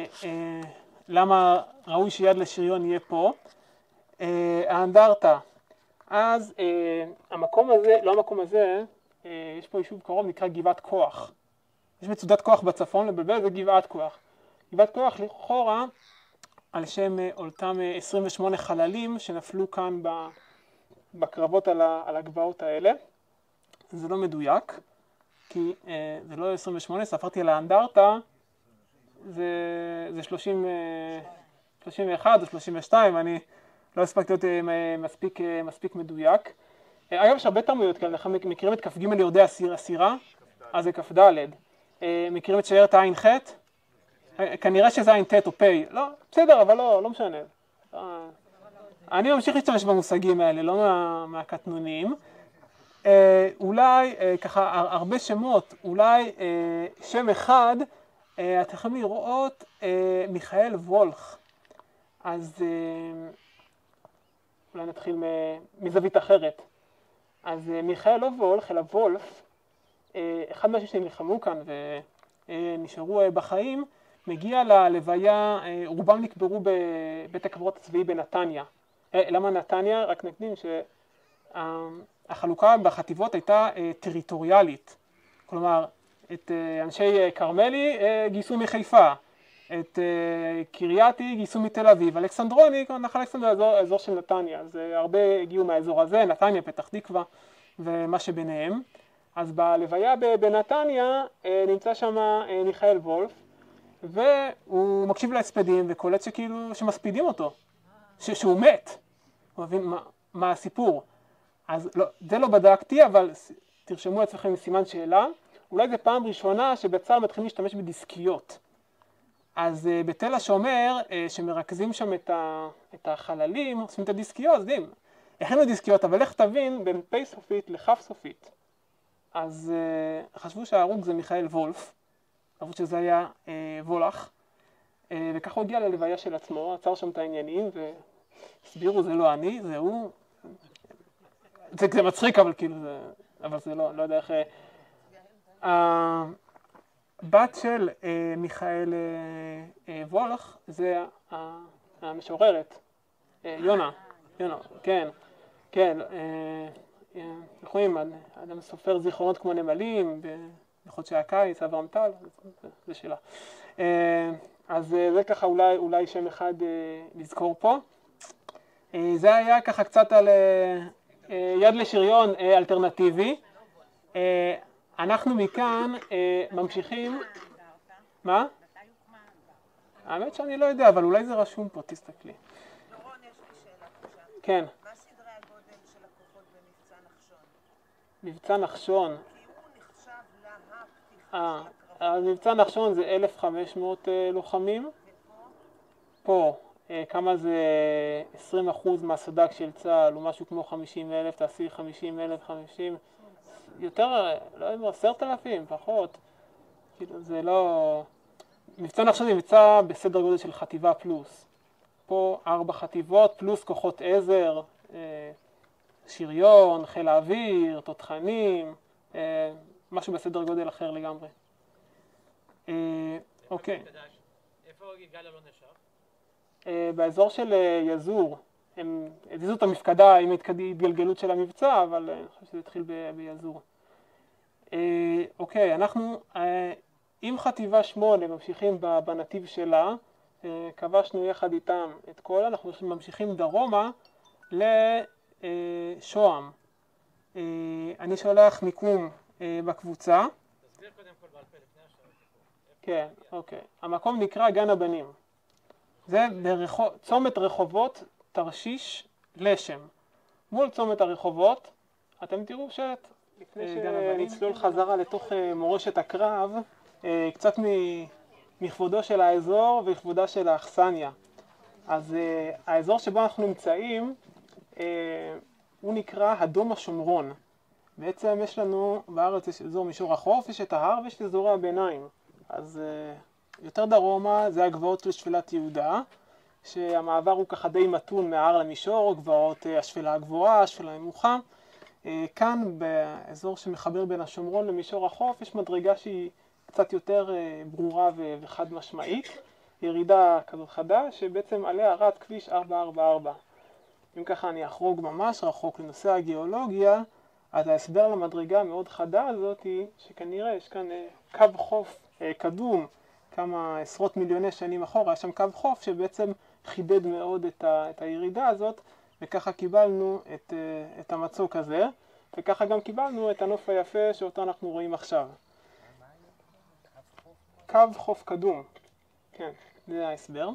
למה ראוי שיד לשריון יהיה פה. האנדרטה. אז המקום הזה, לא המקום הזה, יש פה יישוב קרוב, נקרא גבעת כוח. יש מצודת כוח בצפון, לבלבל זה גבעת כוח. גבעת כוח לכאורה על שם אותם עשרים ושמונה חללים שנפלו כאן בקרבות על הגבעות האלה. זה לא מדויק, כי זה לא עשרים ושמונה, ספרתי על האנדרטה, זה, זה שלושים, שלושים ואחת או שלושים ושתיים, אני לא הספקתי להיות מספיק, מספיק מדויק. אגב, יש הרבה תרמויות כאלה, אנחנו מכירים את כף ג' יורדי הסירה, אז זה כף ד'. מכירים את שיירת העין ח'? כנראה שזה עין ט' או פ', לא, בסדר, אבל לא, לא משנה. אני ממשיך להשתמש במושגים האלה, לא מה, מהקטנונים. אולי, ככה, הרבה שמות, אולי שם אחד, אתם יכולים לראות מיכאל וולך. אז אולי נתחיל מזווית אחרת. אז מיכאל לא וולך, אלא וולף, אחד מהאנשים שנלחמו כאן ונשארו בחיים, מגיע ללוויה, רובם נקברו בבית הקברות הצבאי בנתניה. למה נתניה? רק נקדים שהחלוקה בחטיבות הייתה טריטוריאלית. כלומר, את אנשי קרמלי גייסו מחיפה, את קרייתי גייסו מתל אביב, אלכסנדרוני, נחל אלכסנדרוני, האזור, האזור של נתניה. אז הרבה הגיעו מהאזור הזה, נתניה, פתח תקווה ומה שביניהם. אז בלוויה בנתניה נמצא שם מיכאל וולף, והוא מקשיב להספדים וקולט שכאילו, שמספידים אותו, ש, שהוא מת. הוא מבין מה, מה הסיפור. אז לא, זה לא בדקתי, אבל תרשמו אצלכם סימן שאלה. אולי זו פעם ראשונה שבצה"ל מתחילים להשתמש בדיסקיות. אז uh, בתל השומר, uh, שמרכזים שם את, ה, את החללים, עושים את הדיסקיות, אז יודעים, הכנו דיסקיות, אבל איך תבין בין פ' סופית לכ' סופית. אז uh, חשבו שההרוג זה מיכאל וולף, חשבו שזה היה uh, וולך, uh, וככה הוא הגיע ללוויה של עצמו, עצר שם את העניינים, והסבירו, זה לא אני, זה הוא. זה, זה מצחיק, אבל כאילו זה, אבל זה לא, לא יודע איך. הבת של uh, מיכאל uh, uh, וולך זה uh, המשוררת, uh, יונה, יונה, כן, כן, uh, יכולים, אדם סופר זיכרונות כמו נמלים, בחודשי הקיץ, אברהם טל, זה שלה. Uh, אז uh, זה ככה אולי, אולי שם אחד uh, לזכור פה. Uh, זה היה ככה קצת על uh, uh, יד לשריון uh, אלטרנטיבי. Uh, אנחנו מכאן אה, ממשיכים. מה? האמת שאני לא יודע, אבל אולי זה רשום פה, תסתכלי. דורון, יש לי שאלה עכשיו. כן. מה סדרי הגודל של הכוחות במבצע נחשון? מבצע נחשון. כי הוא נחשב להפתיחה אה, של הקרבות. אז מבצע נחשון זה אלף וחמש מאות אה, לוחמים. ופה? פה, כמה זה עשרים אחוז מהסד"כ של צה"ל, או משהו כמו חמישים אלף, תעשי חמישים אלף, חמישים, יותר, לא יודע, עשרת אלפים, פחות. כאילו זה לא... מבצע נחשון זה מבצע בסדר גודל של חטיבה פלוס. פה ארבע חטיבות פלוס כוחות עזר, שריון, חיל האוויר, תותחנים, משהו בסדר גודל אחר לגמרי. אוקיי. איפה יגאל אלון ישב? באזור של יזור. הם הזיזו את המפקדה עם התגלגלות של המבצע, אבל אני חושב שזה התחיל ביזור. אוקיי, אנחנו עם חטיבה שמונה ממשיכים בנתיב שלה, כבשנו יחד איתם את כל, אנחנו ממשיכים דרומה לשוהם. אני שולח מיקום בקבוצה. תסביר קודם כל בעל פה לפני השאלה. כן, אוקיי. המקום נקרא גן הבנים. זה צומת רחובות תרשיש לשם. מול צומת הרחובות, אתם תראו שלט. לפני שנצלול חזרה לתוך מורשת הקרב, קצת מכבודו של האזור וכבודה של האכסניה. אז האזור שבו אנחנו נמצאים, הוא נקרא הדום השומרון. בעצם יש לנו, בארץ יש אזור מישור החוף, יש את ההר ויש את אזורי הביניים. אז יותר דרומה זה הגבעות לשפלת יהודה, שהמעבר הוא ככה די מתון מההר למישור, גבעות השפלה הגבוהה, השפלה הנמוכה. כאן באזור שמחבר בין השומרון למישור החוף יש מדרגה שהיא קצת יותר ברורה וחד משמעית, ירידה כזאת חדה שבעצם עליה רץ כביש ארבע ארבע ארבע. אם ככה אני אחרוג ממש רחוק לנושא הגיאולוגיה, אז ההסבר למדרגה המאוד חדה הזאת היא שכנראה יש כאן קו חוף קדום כמה עשרות מיליוני שנים אחורה, יש שם קו חוף שבעצם חידד מאוד את, ה, את הירידה הזאת, וככה קיבלנו את, את המצוק הזה, וככה גם קיבלנו את הנוף היפה שאותו אנחנו רואים עכשיו. קו חוף קדום, כן, זה ההסבר.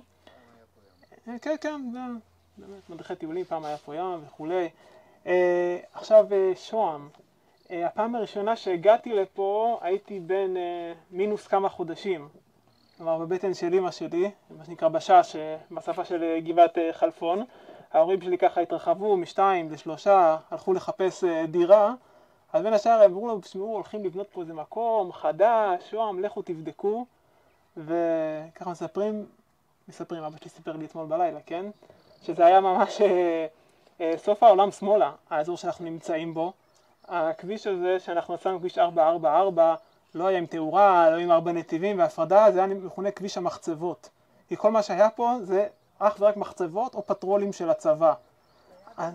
כן, כן, זה באמת מדריכי טיולים, פעם היה פה ים וכולי. עכשיו שוהם, הפעם הראשונה שהגעתי לפה הייתי בין מינוס כמה חודשים. כלומר, בבטן של אמא שלי, מה שנקרא בשש, בשפה של גבעת חלפון. ההורים שלי ככה התרחבו משתיים לשלושה, הלכו לחפש דירה. אז בין השאר אמרו לו, תשמעו, הולכים לבנות פה איזה מקום חדש, שוהם, לכו תבדקו. וככה מספרים, מספרים, אבא שלי סיפר לי אתמול בלילה, כן? שזה היה ממש אה, אה, סוף העולם שמאלה, האזור שאנחנו נמצאים בו. הכביש הזה שאנחנו נסענו כביש ארבע ארבע ארבע, לא היה עם תאורה, לא עם ארבע נתיבים והפרדה, זה היה מכונה כביש המחצבות. כי כל מה שהיה פה זה אך ורק מחצבות או פטרולים של הצבא. אז,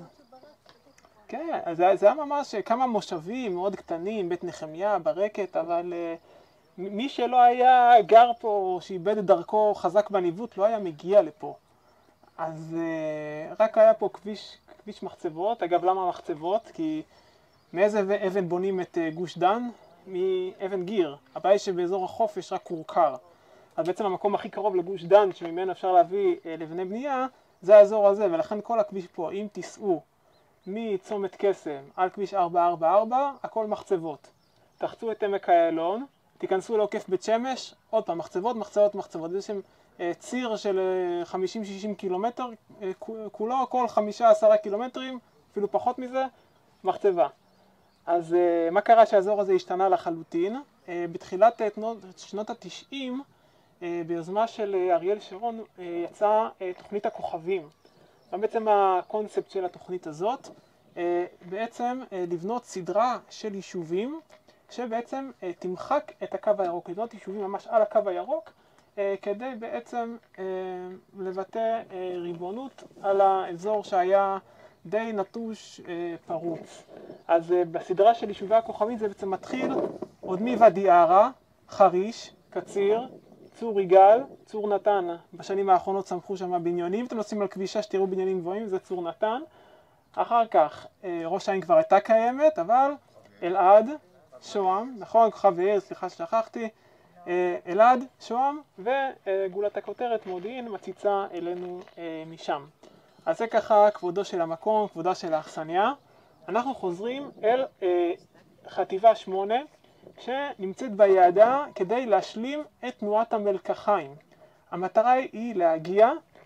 כן, אז זה, זה היה ממש כמה מושבים מאוד קטנים, בית נחמיה, ברקת, אבל uh, מי שלא היה גר פה, שאיבד את דרכו חזק בניווט, לא היה מגיע לפה. אז uh, רק היה פה כביש, כביש מחצבות. אגב, למה מחצבות? כי מאיזה אבן בונים את uh, גוש דן? מאבן גיר. הבעיה היא שבאזור החוף יש רק קורקר. אז בעצם המקום הכי קרוב לגוש דן שממנו אפשר להביא uh, לבני בנייה, זה האזור הזה, ולכן כל הכביש פה, אם תיסעו מצומת קסם על כביש ארבע ארבע ארבע, הכל מחצבות. תחצו את עמק איילון, תיכנסו לעוקף בית שמש, עוד פעם, מחצבות, מחצבות, מחצבות. זה שם אה, ציר של אה, חמישים שישים קילומטר, אה, כולו, כל חמישה עשרה קילומטרים, אפילו פחות מזה, מחצבה. אז אה, מה קרה שהאזור הזה השתנה לחלוטין? אה, בתחילת אה, שנות ה-תשעים, אה, ביוזמה של אה, אריאל שרון, אה, יצאה אה, תוכנית הכוכבים. בעצם הקונספט של התוכנית הזאת, אה, בעצם אה, לבנות סדרה של יישובים, שבעצם אה, תמחק את הקו הירוק, לבנות יישובים ממש על הקו הירוק, אה, כדי בעצם אה, לבטא אה, ריבונות על האזור שהיה די נטוש אה, פרוץ. אז אה, בסדרה של יישובי הכוכבים זה בעצם מתחיל עוד מוואדי ערה, חריש, קציר, צור יגאל, צור נתן. בשנים האחרונות צמחו שם בניינים, אתם נוסעים על כבישה שתראו בניינים גבוהים, זה צור נתן. אחר כך אה, ראש העין כבר הייתה קיימת, אבל אלעד, שוהם, נכון, כוכב יאיר, סליחה ששכחתי, אה, אלעד, שוהם, וגולת הכותרת מודיעין מציצה אלינו אה, משם. אז זה ככה כבודו של המקום, כבודה של האכסניה. אנחנו חוזרים אל אה, חטיבה שמונה, שנמצאת ביעדה כדי להשלים את תנועת המלקחיים. המטרה היא להגיע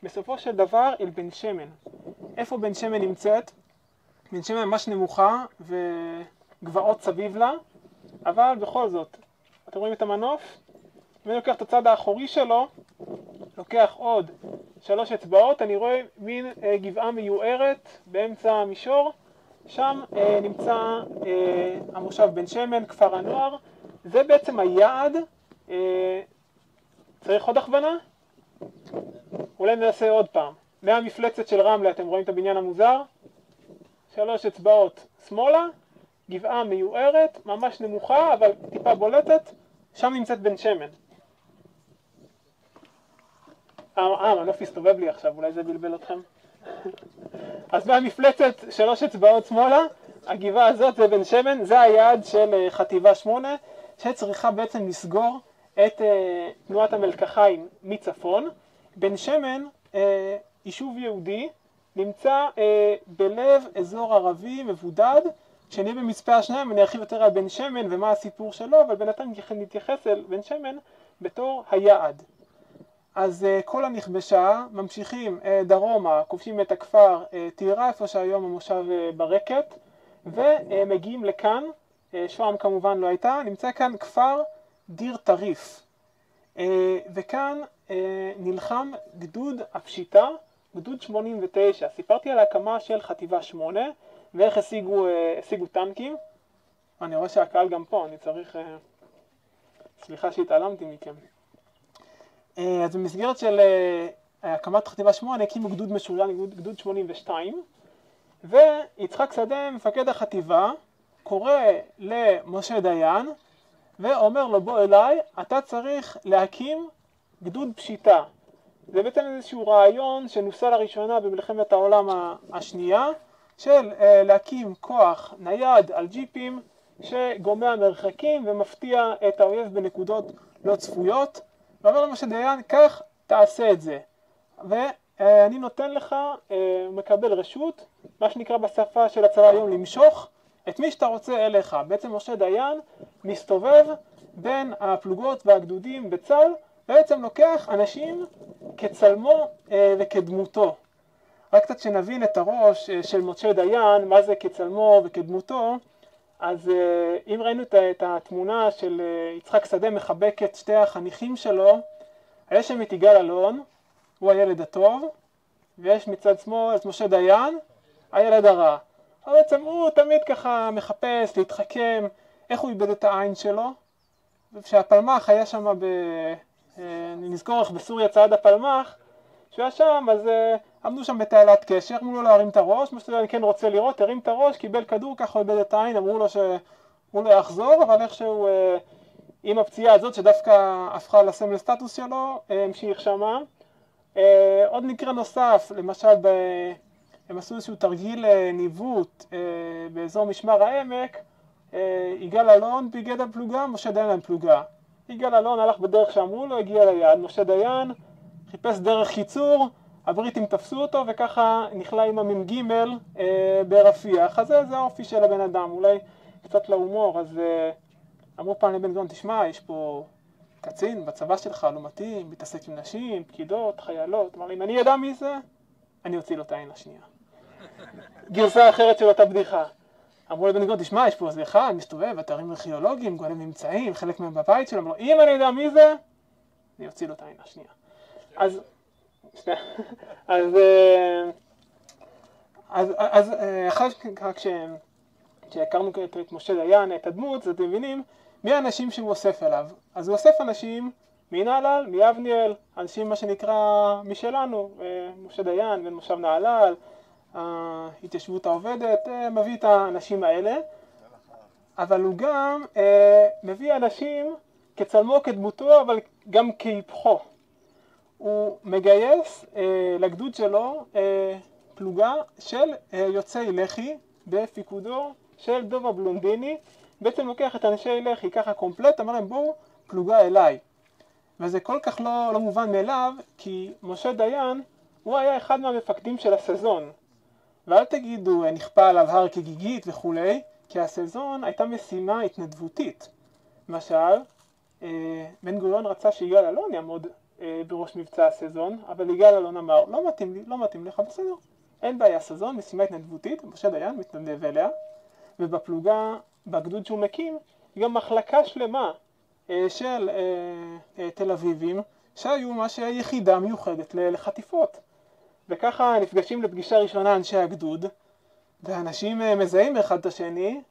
בסופו של דבר אל בן שמן. איפה בן שמן נמצאת? בן שמן ממש נמוכה וגבעות סביב לה, אבל בכל זאת, אתם רואים את המנוף? ואני לוקח את הצד האחורי שלו, לוקח עוד שלוש אצבעות, אני רואה מין אה, גבעה מיוערת באמצע המישור, שם אה, נמצא אה, המושב בן שמן, כפר הנוער, זה בעצם היעד. אה, צריך עוד הכוונה? אולי ננסה עוד פעם. מהמפלצת של רמלה אתם רואים את הבניין המוזר? שלוש אצבעות שמאלה, גבעה מיוערת, ממש נמוכה אבל טיפה בולטת, שם נמצאת בן שמן. אה, מנוף הסתובב לי עכשיו, אולי זה בלבל אתכם. אז מהמפלצת שלוש אצבעות שמאלה, הגבעה הזאת זה בן שמן, זה היעד של חטיבה שמונה, שצריכה בעצם לסגור את אה, תנועת המלקחיים מצפון. בן שמן, אה, יישוב יהודי, נמצא אה, בלב אזור ערבי מבודד, כשנהיה במצפה השניים אני ארחיב יותר על בן שמן ומה הסיפור שלו, אבל בינתיים נתייחס אל בן שמן בתור היעד. אז uh, כל הנכבשה ממשיכים uh, דרומה, כובשים את הכפר uh, טירה, איפה שהיום המושב uh, ברקת, ומגיעים uh, לכאן, uh, שוהם כמובן לא הייתה, נמצא כאן כפר דיר טריף. Uh, וכאן uh, נלחם גדוד הפשיטה, גדוד שמונים ותשע. סיפרתי על ההקמה של חטיבה שמונה, ואיך השיגו, uh, השיגו טנקים. אני רואה שהקהל גם פה, אני צריך... Uh, סליחה שהתעלמתי מכם. אז במסגרת של הקמת חטיבה שמונה הקימו גדוד משוריין, גדוד שמונים ושתיים, ויצחק שדה, מפקד החטיבה, קורא למשה דיין ואומר לו, בוא אליי, אתה צריך להקים גדוד פשיטה. זה בעצם איזשהו רעיון שנוסה לראשונה במלחמת העולם השנייה, של להקים כוח נייד על ג'יפים שגומע מרחקים ומפתיע את האויב בנקודות לא צפויות. ואומר למשה דיין, כך תעשה את זה. ואני נותן לך, מקבל רשות, מה שנקרא בשפה של הצבא היום, למשוך את מי שאתה רוצה אליך. בעצם משה דיין מסתובב בין הפלוגות והגדודים בצה"ל, בעצם לוקח אנשים כצלמו וכדמותו. רק קצת שנבין את הראש של משה דיין, מה זה כצלמו וכדמותו, אז אם ראינו את התמונה של יצחק שדה מחבק את שתי החניכים שלו, יש שם את יגאל אלון, הוא הילד הטוב, ויש מצד שמאל את משה דיין, הילד הרע. אבל בעצם הוא תמיד ככה מחפש, להתחכם, איך הוא איבד את העין שלו. וכשהפלמח היה שם, ב... נזכור איך בסוריה צעד הפלמח, כשהוא היה שם, אז עמדו שם בתעלת קשר, אמרו לו להרים את הראש, משה דיין כן רוצה לראות, הרים את הראש, קיבל כדור, ככה הוא איבד את העין, אמרו לו שהוא לא יחזור, אבל איכשהו עם הפציעה הזאת שדווקא הפכה לסמל סטטוס שלו, המשיך שמה. עוד מקרה נוסף, למשל ב... הם עשו איזשהו תרגיל ניווט באזור משמר העמק, יגאל אלון ביגד על פלוגה, משה דיין על פלוגה. יגאל אלון הלך בדרך שאמרו לו, הגיע ליעד, משה דיין חיפש דרך קיצור, הבריטים תפסו אותו וככה נכלה עם המ"ג אה, ברפיח. אז זה, זה האופי של הבן אדם, אולי קצת להומור. אז אה, אמרו פעם לבן גאון, תשמע, יש פה קצין בצבא שלך, לא מתאים, מתעסק עם נשים, פקידות, חיילות. אמר לי, אם אני ידע מי זה, אני אוציא לו את העין השנייה. גרסה אחרת של אותה בדיחה. אמרו לבן גאון, תשמע, יש פה איזה אחד, מסתובב, אתרים ארכיאולוגיים, גואלים ממצאים, חלק מהם בבית שלו. אמרו, אם אני יודע מי זה, אני אוציא לו את העין השנייה. אז... אז, אז, אז אחר כך כשהכרנו את משה דיין, את הדמות, אז אתם מבינים מי האנשים שהוא אוסף אליו. אז הוא אוסף אנשים מנהלל, מיבניאל, אנשים מה שנקרא משלנו, משה דיין, בן מושב נהלל, ההתיישבות העובדת, מביא את האנשים האלה, אבל הוא גם מביא אנשים כצלמו, כדמותו, אבל גם כהיפכו. הוא מגייס אה, לגדוד שלו אה, פלוגה של אה, יוצאי לח"י בפיקודו של דובה בלונדיני. בעצם לוקח את אנשי לח"י ככה קומפלט, אמר להם בואו פלוגה אליי. וזה כל כך לא, לא מובן מאליו, כי משה דיין הוא היה אחד מהמפקדים של הסזון. ואל תגידו נכפה עליו הר כגיגית וכולי, כי הסזון הייתה משימה התנדבותית. למשל, אה, בן גוריון רצה שיגאל אלון יעמוד אה, בראש מבצע הסזון, אבל יגאל אלון אמר, לא מתאים לי, לא מתאים לך, בסדר. אין בעיה, סזון, משימה התנדבותית, משה דיין מתנדב אליה, ובפלוגה, בגדוד שהוא מקים, גם מחלקה שלמה אה, של אה, אה, תל אביבים, שהיו מה שהיה יחידה מיוחדת לחטיפות. וככה נפגשים לפגישה ראשונה אנשי הגדוד, ואנשים אה, מזהים אחד את השני,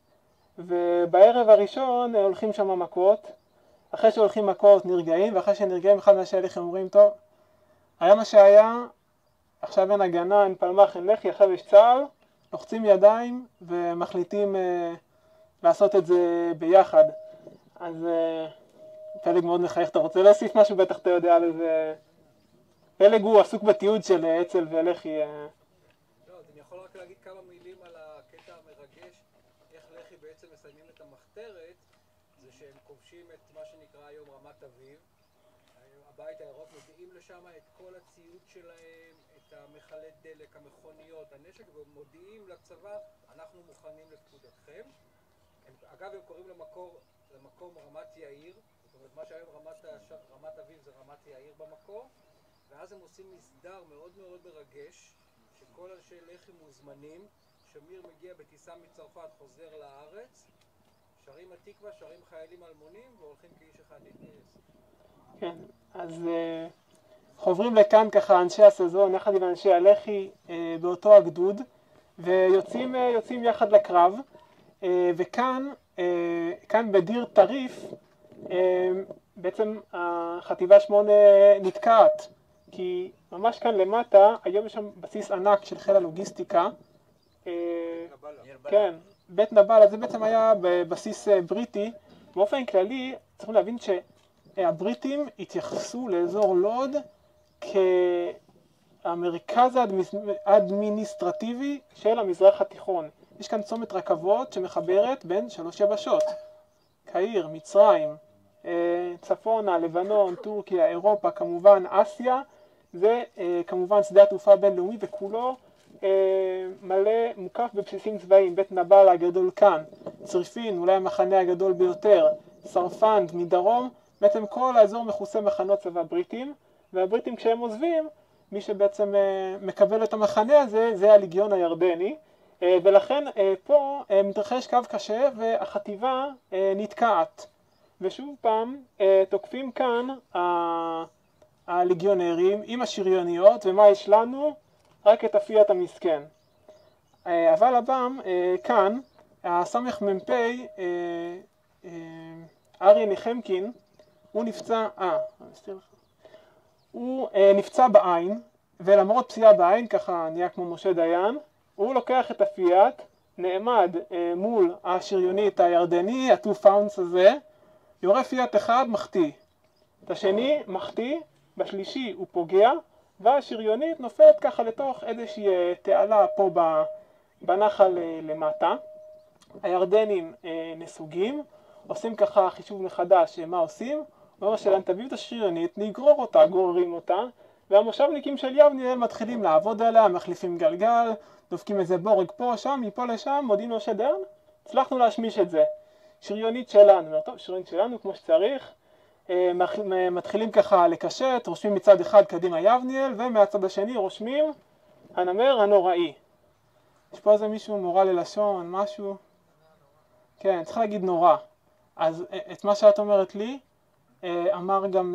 ובערב הראשון אה, הולכים שם מכות, אחרי שהולכים מכות נרגעים, ואחרי שנרגעים אחד מאנשי הלח"י אומרים, טוב, היה מה שהיה, עכשיו אין הגנה, אין פלמח, אין לח"י, עכשיו יש צה"ל, לוחצים ידיים ומחליטים אה, לעשות את זה ביחד. אז אה, פלג מאוד מחייך, אתה רוצה להוסיף משהו? בטח אתה יודע על איזה... פלג הוא עסוק בתיעוד של אצ"ל ולח"י. אה... לא, אז אני יכול רק להגיד כמה מילים על הקטע המרגש, איך לח"י בעצם מסיימים את המחתרת, זה שהם כובשים את מה שנקרא היום רמת אביב. הבית הירוק מביאים לשם את כל הציוד שלהם, את המכלי דלק, המכוניות, הנשק, ומודיעים לצבא, אנחנו מוכנים לפקודתכם. הם, אגב, הם קוראים למקור, למקום רמת יאיר, זאת אומרת, מה שהיום רמת, רמת אביב זה רמת יאיר במקור, ואז הם עושים מסדר מאוד מאוד מרגש, שכל אנשי לח"י מוזמנים, שמיר מגיע בטיסה מצרפת, חוזר לארץ, שרים התקווה, שרים חיילים אלמונים, והולכים כאיש אחד להתגייס. כן, אז uh, חוברים לכאן ככה אנשי הסזון יחד עם אנשי הלח"י uh, באותו הגדוד, ויוצאים uh, יוצאים יחד לקרב, uh, וכאן uh, כאן בדיר טריף uh, בעצם החטיבה שמונה נתקעת, כי ממש כאן למטה היום יש שם בסיס ענק של חיל הלוגיסטיקה, uh, כן, בית נבלה, זה בעצם היה בבסיס uh, בריטי. באופן כללי צריכים להבין ש הבריטים התייחסו לאזור לוד כהמרכז האדמיניסטרטיבי של המזרח התיכון. יש כאן צומת רכבות שמחברת בין שלוש יבשות, קהיר, מצרים, צפונה, לבנון, טורקיה, אירופה, כמובן אסיה. זה כמובן שדה התעופה הבינלאומי, וכולו מלא מוקף בבסיסים צבאיים. בית נבלה הגדול כאן, צריפין, אולי המחנה הגדול ביותר, סרפנד מדרום, בעצם כל האזור מכוסה מחנות צבא בריטים, והבריטים כשהם עוזבים, מי שבעצם מקבל את המחנה הזה זה הליגיון הירדני, ולכן פה מתרחש קו קשה והחטיבה נתקעת. ושוב פעם תוקפים כאן הליגיונרים עם השריוניות, ומה יש לנו? רק את הפיאט המסכן. אבל הבם כאן, הסמך מ"פ אריה נחמקין, הוא נפצע, אה, הוא אה, נפצע בעין, ולמרות פציעה בעין, ככה נהיה כמו משה דיין, הוא לוקח את הפיאט, נעמד אה, מול השריונית הירדני, ה-two founds הזה, יורה פיאט אחד, מחטיא. את השני, מחטיא, בשלישי הוא פוגע, והשריונית נופלת ככה לתוך איזושהי אה, תעלה פה בנחל אה, למטה. הירדנים אה, נסוגים, עושים ככה חישוב מחדש מה עושים, אומר שלהם תביאו את השריונית, נגרור אותה, גוררים אותה, והמושבניקים של יבניאל מתחילים לעבוד עליה, מחליפים גלגל, דופקים איזה בורג פה, שם, מפה לשם, מודיעים לו שדרן, הצלחנו להשמיש את זה. שריונית שלנו, אומר, טוב, שריונית שלנו כמו שצריך, מתחילים ככה לקשט, רושמים מצד אחד קדימה יבניאל, ומהצד השני רושמים הנמר הנוראי. יש פה איזה מישהו מורה ללשון, משהו? כן, צריך להגיד נורא. אז את מה שאת אומרת לי, אמר גם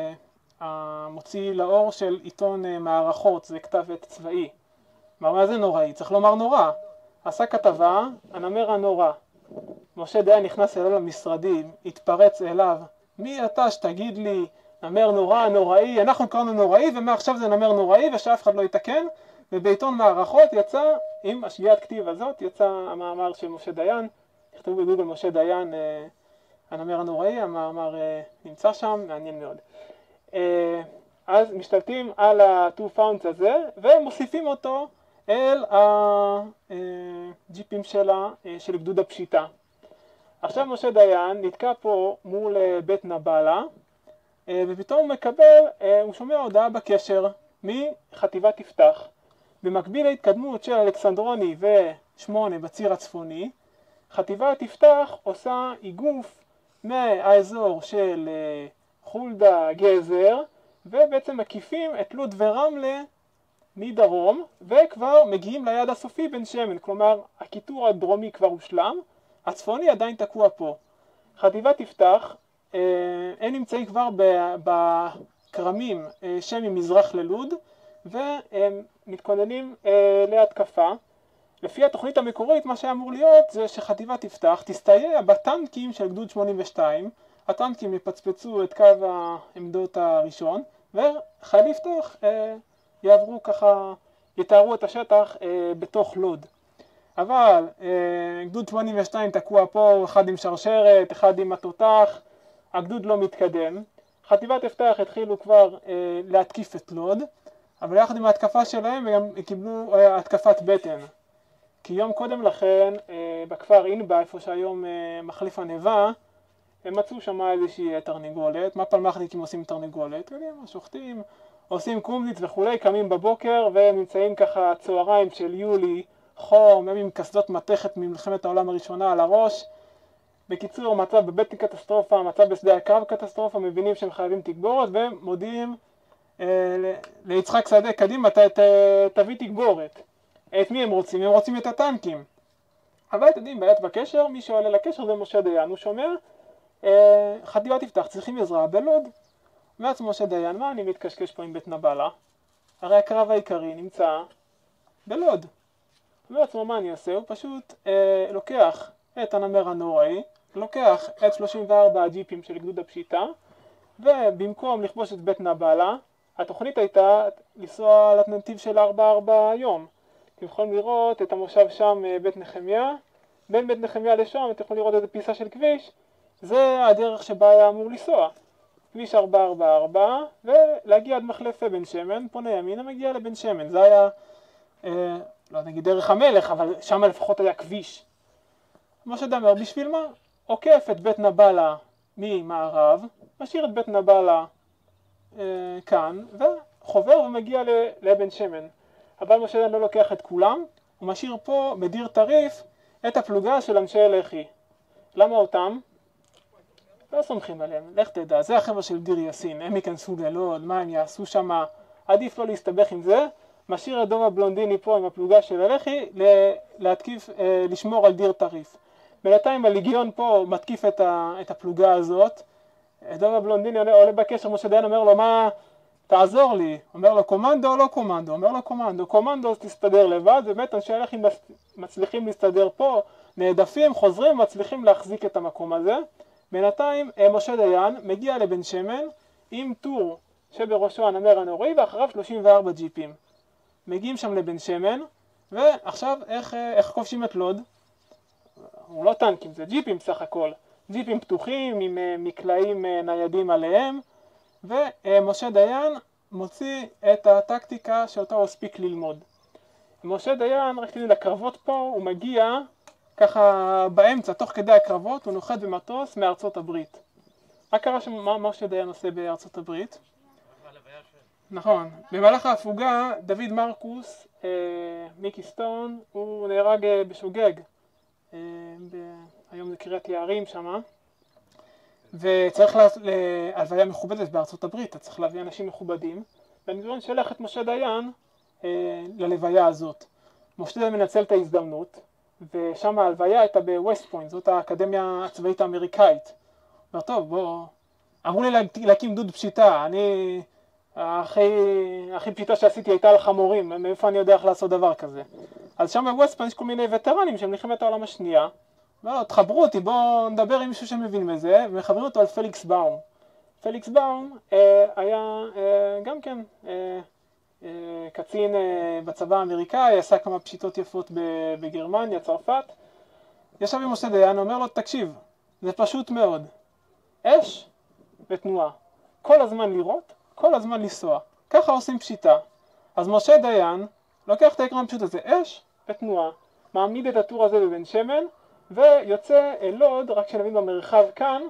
המוציא לאור של עיתון מערכות, זה כתב עת צבאי. מה זה נוראי? צריך לומר נורא. עשה כתבה, הנמר הנורא. משה דיין נכנס אליו למשרדים, התפרץ אליו. מי אתה שתגיד לי נמר נורא, נוראי? אנחנו קראנו נוראי, ומעכשיו זה נמר נוראי, ושאף אחד לא יתקן. ובעיתון מערכות יצא, עם השגיאת כתיב הזאת, יצא המאמר של משה דיין. כתבו בגוגל משה דיין, אה, הנמר הנוראי, המאמר אה, נמצא שם, מעניין מאוד. אה, אז משתלטים על ה-two founds הזה, ומוסיפים אותו אל הג'יפים שלה, אה, של גדוד הפשיטה. עכשיו משה דיין נתקע פה מול אה, בית נבלה, אה, ופתאום הוא מקבל, אה, הוא שומע הודעה בקשר מחטיבת יפתח. במקביל להתקדמות של אלכסנדרוני ושמונה בציר הצפוני, חטיבת יפתח עושה איגוף מהאזור של חולדה גזר ובעצם מקיפים את לוד ורמלה מדרום, וכבר מגיעים ליעד הסופי בן שמן, כלומר הכיתור הדרומי כבר הושלם, הצפוני עדיין תקוע פה. חטיבת יפתח, אה, הם נמצאים כבר בקרמים אה, שממזרח ללוד, והם מתכוננים אה, להתקפה. לפי התוכנית המקורית מה שאמור להיות זה שחטיבת יפתח תסתייע בטנקים של גדוד שמונים ושתיים, הטנקים יפצפצו את קו העמדות הראשון, וחייל יפתח אה, יעברו ככה, יתארו את השטח אה, בתוך לוד. אבל אה, גדוד שמונים ושתיים תקוע פה, אחד עם שרשרת, אחד עם התותח, הגדוד לא מתקדם. חטיבת יפתח התחילו כבר אה, להתקיף את לוד, אבל יחד עם ההתקפה שלהם הם קיבלו אה, התקפת בטן. כי יום קודם לכן, אה, בכפר אינבה, איפה שהיום אה, מחליף הנבה, הם מצאו שם איזושהי תרנגולת. מה פלמחניקים עושים תרנגולת? יודעים, שוחטים, עושים קומניץ וכולי, קמים בבוקר והם נמצאים ככה צהריים של יולי, חום, הם עם קסדות מתכת ממלחמת העולם הראשונה על הראש. בקיצור, מצב בבטן קטסטרופה, מצב בשדה הקרב קטסטרופה, מבינים שהם חייבים תגבורת ומודיעים אה, ליצחק שדה, קדימה, ת, ת, תביא תגבורת. את מי הם רוצים? הם רוצים את הטנקים. אבל אתם יודעים, בעיית בקשר, מי שעולה לקשר זה משה דיין, הוא שומע, אה, חטיבת יפתח צריכים עזרה בלוד. ועצמו משה דיין, מה אני מתקשקש פה עם בית נבלה? הרי הקרב העיקרי נמצא בלוד. ועצמו מה אני עושה? הוא פשוט אה, לוקח את הנמר הנוראי, לוקח את שלושים וארבע הג'יפים של גדוד הפשיטה, ובמקום לכבוש את בית נבלה, התוכנית הייתה לנסוע לנתיב של ארבע ארבע יום. אתם יכולים לראות את המושב שם, בית נחמיה, בין בית נחמיה לשם אתם יכולים לראות איזה פיסה של כביש, זה הדרך שבה היה אמור לנסוע. כביש ארבע ארבע ארבע, ולהגיע עד מחלף בן שמן, פונה ימינה מגיע לבן שמן. זה היה, אה, לא נגיד דרך המלך, אבל שם לפחות היה כביש. משה דמר, בשביל מה? עוקף את בית נבלה ממערב, משאיר את בית נבלה אה, כאן, וחובר ומגיע לבן שמן. אבל משה דמר לא לוקח את כולם, הוא משאיר פה בדיר טריף את הפלוגה של אנשי לח"י. למה אותם? לא סומכים עליהם, לך תדע, זה החבר'ה של דיר יאסין, הם ייכנסו ללוד, מה הם יעשו שם, עדיף לא להסתבך עם זה, משאיר את דוב הבלונדיני פה עם הפלוגה של הלח"י להתקיף, לשמור על דיר טריף. בינתיים הליגיון פה מתקיף את, ה, את הפלוגה הזאת, דוב הבלונדיני עולה, עולה בקשר, משה דיין אומר לו, מה, תעזור לי, אומר לו קומנדו או לא קומנדו, אומר לו קומנדו, קומנדו אז תסתדר לבד, ובאמת אנשי הלח"י מצליחים להסתדר פה, נעדפים, חוזרים, מצליחים להחזיק את המקום הזה. בינתיים משה דיין מגיע לבן שמן עם טור שבראשו הנמר הנוראי ואחריו שלושים וארבע ג'יפים. מגיעים שם לבן שמן, ועכשיו איך, איך כובשים את לוד? הוא לא טנקים, זה ג'יפים סך הכל. ג'יפים פתוחים עם מקלעים ניידים עליהם, ומשה דיין מוציא את הטקטיקה שאותה הוא הספיק ללמוד. משה דיין, רק תדעו, לקרבות פה הוא מגיע ככה באמצע, תוך כדי הקרבות, הוא נוחת במטוס מארצות הברית. מה קרה שמה משה דיין עושה בארצות הברית? נכון. במהלך ההפוגה, דוד מרקוס, אה, מיקי סטון, הוא נהרג אה, בשוגג. אה, ב... היום זה קריית יערים שמה. וצריך להלוויה מכובדת בארצות הברית, אתה צריך להביא אנשים מכובדים. ואני זוכר שלח את משה דיין אה, ללוויה הזאת. משה דיין מנצל את ההזדמנות. ושם ההלוויה הייתה בווסט פוינט, זאת האקדמיה הצבאית האמריקאית. אומר, טוב, בוא, אמרו לי להקים גדוד פשיטה, אני, הכי, הכי פשיטה שעשיתי הייתה על חמורים, מאיפה אני יודע איך לעשות דבר כזה. אז שם בווסט פוינט יש כל מיני וטרנים שהם מלחמת העולם השנייה, ואומר, תחברו אותי, בואו נדבר עם מישהו שמבין בזה, ומחברים אותו על פליקס באום. פליקס באום אה, היה אה, גם כן, אה, קצין בצבא האמריקאי, עשה כמה פשיטות יפות בגרמניה, צרפת. ישב עם משה דיין, אומר לו, תקשיב, זה פשוט מאוד. אש ותנועה. כל הזמן לראות, כל הזמן לנסוע. ככה עושים פשיטה. אז משה דיין לוקח את העיקרון פשוט הזה, אש ותנועה, מעמיד את הטור הזה בבן שמן, ויוצא אל לוד, רק שנבין במרחב כאן.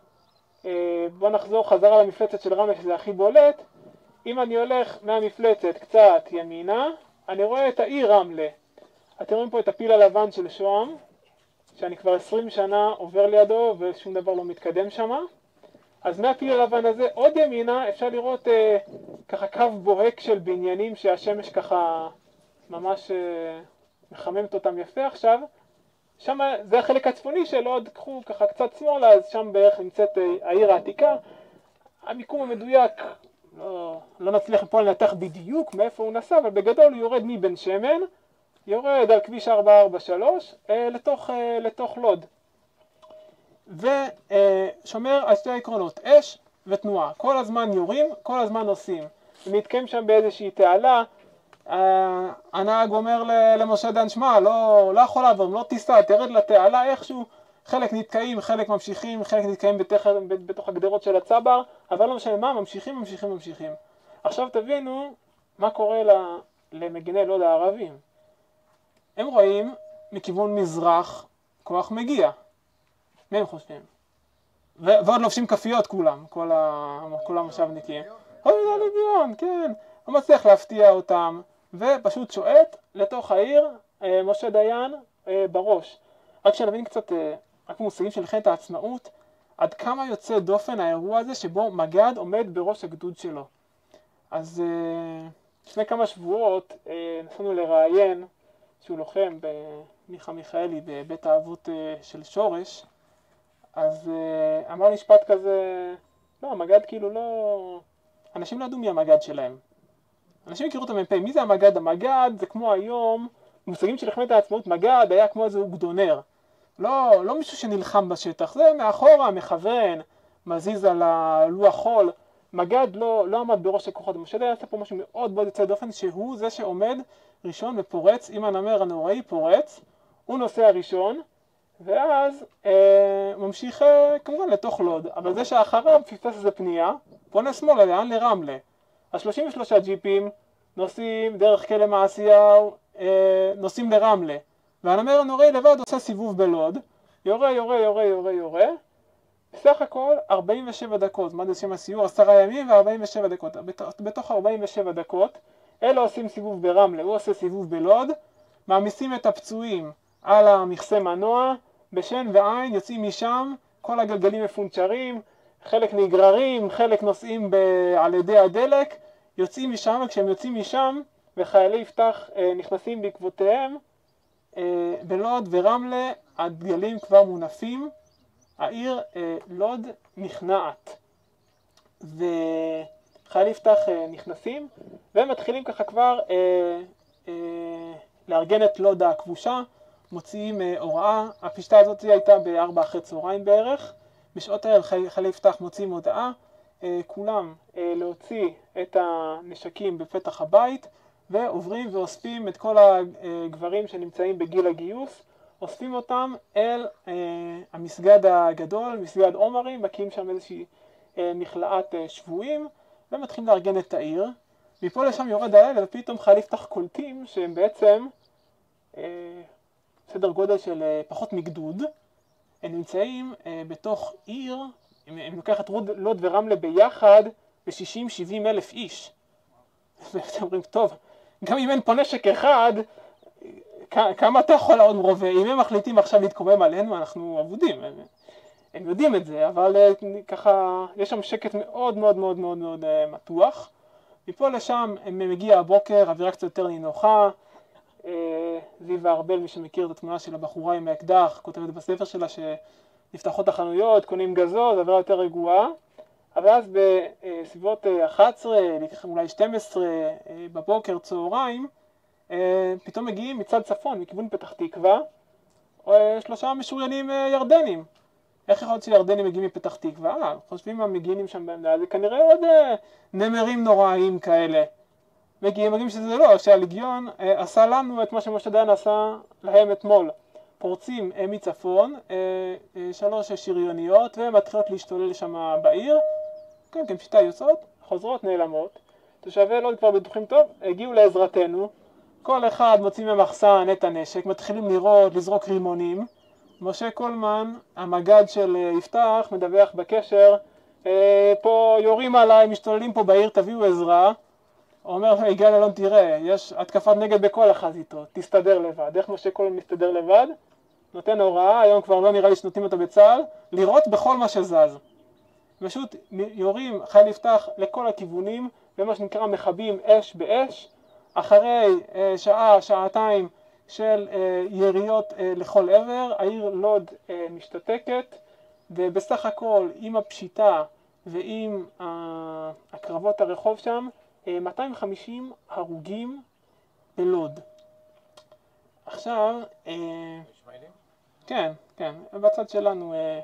בואו נחזור חזרה למפלצת של רמלה, שזה הכי בולט. אם אני הולך מהמפלצת קצת ימינה, אני רואה את העיר רמלה. אתם רואים פה את הפיל הלבן של שוהם, שאני כבר עשרים שנה עובר לידו ושום דבר לא מתקדם שם. אז מהפיל הלבן הזה עוד ימינה אפשר לראות אה, ככה קו בוהק של בניינים שהשמש ככה ממש אה, מחממת אותם יפה עכשיו. שם זה החלק הצפוני שלו, עוד קחו ככה קצת שמאלה, אז שם בערך נמצאת אה, העיר העתיקה. המיקום המדויק, לא, לא נצליח פה לנתח בדיוק מאיפה הוא נסע, אבל בגדול הוא יורד מבן שמן, יורד על כביש ארבע ארבע שלוש אה, לתוך, אה, לתוך לוד. ושומר על שתי העקרונות, אש ותנועה. כל הזמן יורים, כל הזמן עושים. נתקיים שם באיזושהי תעלה, הנהג אומר למשה דיין, שמע, לא, לא יכול לעבור, לא תיסע, תרד לתעלה איכשהו. חלק נתקעים, חלק ממשיכים, חלק נתקעים בתוך, בתוך הגדרות של הצבר, אבל לא משנה מה, ממשיכים, ממשיכים, ממשיכים. עכשיו תבינו מה קורה למגיני לוד הערבים. הם רואים מכיוון מזרח כוח מגיע. מה הם חושבים? ועוד לובשים כפיות כולם, כל, ה... כל המושבניקים. אוי, זה הלגיון, כן. הוא מצליח להפתיע אותם, ופשוט שועט לתוך העיר משה דיין בראש. רק שנבין קצת, רק במושגים של מלחמת העצמאות, עד כמה יוצא דופן האירוע הזה שבו מג"ד עומד בראש הגדוד שלו. אז לפני כמה שבועות נסענו לראיין שהוא לוחם במיכה מיכאלי בבית האבות של שורש, אז uh, אמר משפט כזה, לא, המג"ד כאילו לא... אנשים לא ידעו מי המג"ד שלהם. אנשים הכירו את המ"פ, מי זה המג"ד? המג"ד זה כמו היום, במושגים של מלחמת העצמאות, מג"ד היה כמו איזה אוגדונר. לא, לא מישהו שנלחם בשטח, זה מאחורה, מכוון, מזיז על הלוח חול. מג"ד לא, לא עמד בראש הכוחות. משה דיין עשה פה משהו מאוד מאוד יוצא דופן, שהוא זה שעומד ראשון ופורץ, עם הנמר הנוראי פורץ, הוא נוסע ראשון, ואז אה, ממשיך אה, כמובן לתוך לוד, אבל זה שאחריו פספס איזה פנייה, פונה שמאלה לאן? לרמלה. ה-שלושים ושלושה ג'יפים נוסעים דרך כלא מעשיהו, אה, נוסעים לרמלה, והנמר הנוראי לבד עושה סיבוב בלוד, יורה, יורה, יורה, יורה, יורה, בסך הכל ארבעים ושבע דקות, מה זה שם הסיור? עשרה ימים ו-ארבעים ושבע דקות. בתוך ארבעים ושבע דקות, אלה עושים סיבוב ברמלה, הוא עושה סיבוב בלוד, מעמיסים את הפצועים על המכסה מנוע, בשן ועין יוצאים משם, כל הגלגלים מפונצ'רים, חלק נגררים, חלק נוסעים ב... על ידי הדלק, יוצאים משם, וכשהם יוצאים משם, וחיילי יפתח אה, נכנסים בעקבותיהם, אה, בלוד ורמלה הדגלים כבר מונפים, העיר אה, לוד נכנעת, וחיילי יפתח אה, נכנסים, והם מתחילים ככה כבר אה, אה, לארגן את לוד הכבושה, מוציאים אה, הוראה, הפשטה הזאת הייתה בארבע אחרי צהריים בערך, בשעות האלה חיילי יפתח מוציאים הודעה, אה, כולם אה, להוציא את הנשקים בפתח הבית, ועוברים ואוספים את כל הגברים שנמצאים בגיל הגיוס, אוספים אותם אל אה, המסגד הגדול, מסגד עומרים, מקים שם איזושהי אה, מכלאת אה, שבויים, ומתחילים לארגן את העיר. מפה לשם יורד הלילה, ופתאום חיילי יפתח קולטים שהם בעצם אה, סדר גודל של אה, פחות מגדוד. הם נמצאים אה, בתוך עיר, הם, הם לוקח את לוד ורמלה ביחד ב-שישים שבעים אלף איש. ואתם אומרים, טוב, גם אם אין פה נשק אחד, כמה אתה יכול לעוד רובה? אם הם מחליטים עכשיו להתקומם עלינו, אנחנו עבודים. הם, הם יודעים את זה, אבל ככה, יש שם שקט מאוד מאוד מאוד מאוד מאוד מתוח. מפה לשם הם מגיע הבוקר, אווירה קצת יותר נינוחה. זיווה ארבל, מי שמכיר את התמונה של הבחורה עם האקדח, כותבת בספר שלה שנפתחות החנויות, קונים גזוז, אווירה יותר רגועה. אבל אז בסביבות אחת עשרה, אולי שתים עשרה בבוקר, צהריים, פתאום מגיעים מצד צפון, מכיוון פתח תקווה, שלושה משוריינים ירדנים. איך יכול להיות שירדנים מגיעים מפתח תקווה? אה, חושבים מה מגיעים שם בעמדה, זה כנראה עוד נמרים נוראים כאלה. מגיעים, מגיעים שזה לא, שהלגיון עשה לנו את מה שמשה דיין עשה להם אתמול. פורצים מצפון, שלוש שריוניות, ומתחילות להשתולל שם בעיר. כן, כן, פשיטה יוצאות, חוזרות, נעלמות. תושבי לוד כבר בטוחים טוב, הגיעו לעזרתנו. כל אחד מוציא ממחסן את הנשק, מתחילים לראות, לזרוק רימונים. משה קולמן, המג"ד של יפתח, מדווח בקשר, פה יורים עליי, משתוללים פה בעיר, תביאו עזרה. הוא אומר, יגאל אלון, תראה, יש התקפת נגד בכל החזיתות, תסתדר לבד. איך משה קולמן מסתדר לבד? נותן הוראה, היום כבר לא נראה לי שנותנים אותה בצה"ל, לראות בכל מה שזז. פשוט יורים חייל יפתח לכל הכיוונים, ומה שנקרא מכבים אש באש. אחרי אה, שעה, שעתיים של אה, יריות אה, לכל עבר, העיר לוד אה, משתתקת, ובסך הכל עם הפשיטה ועם אה, הקרבות הרחוב שם, אה, מאתיים וחמישים הרוגים בלוד. עכשיו, אה, כן, כן, בצד שלנו, אה,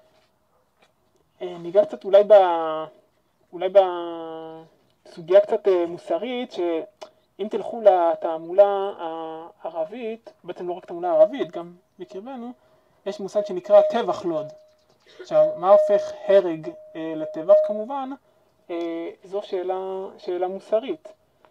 אה, ניגע קצת אולי, ב, אולי בסוגיה קצת אה, מוסרית, שאם תלכו לתעמולה הערבית, בעצם לא רק תעמולה ערבית, גם בקרבנו, יש מושג שנקרא טבח לוד. עכשיו, מה הופך הרג אה, לטבח? כמובן, אה, זו שאלה, שאלה מוסרית.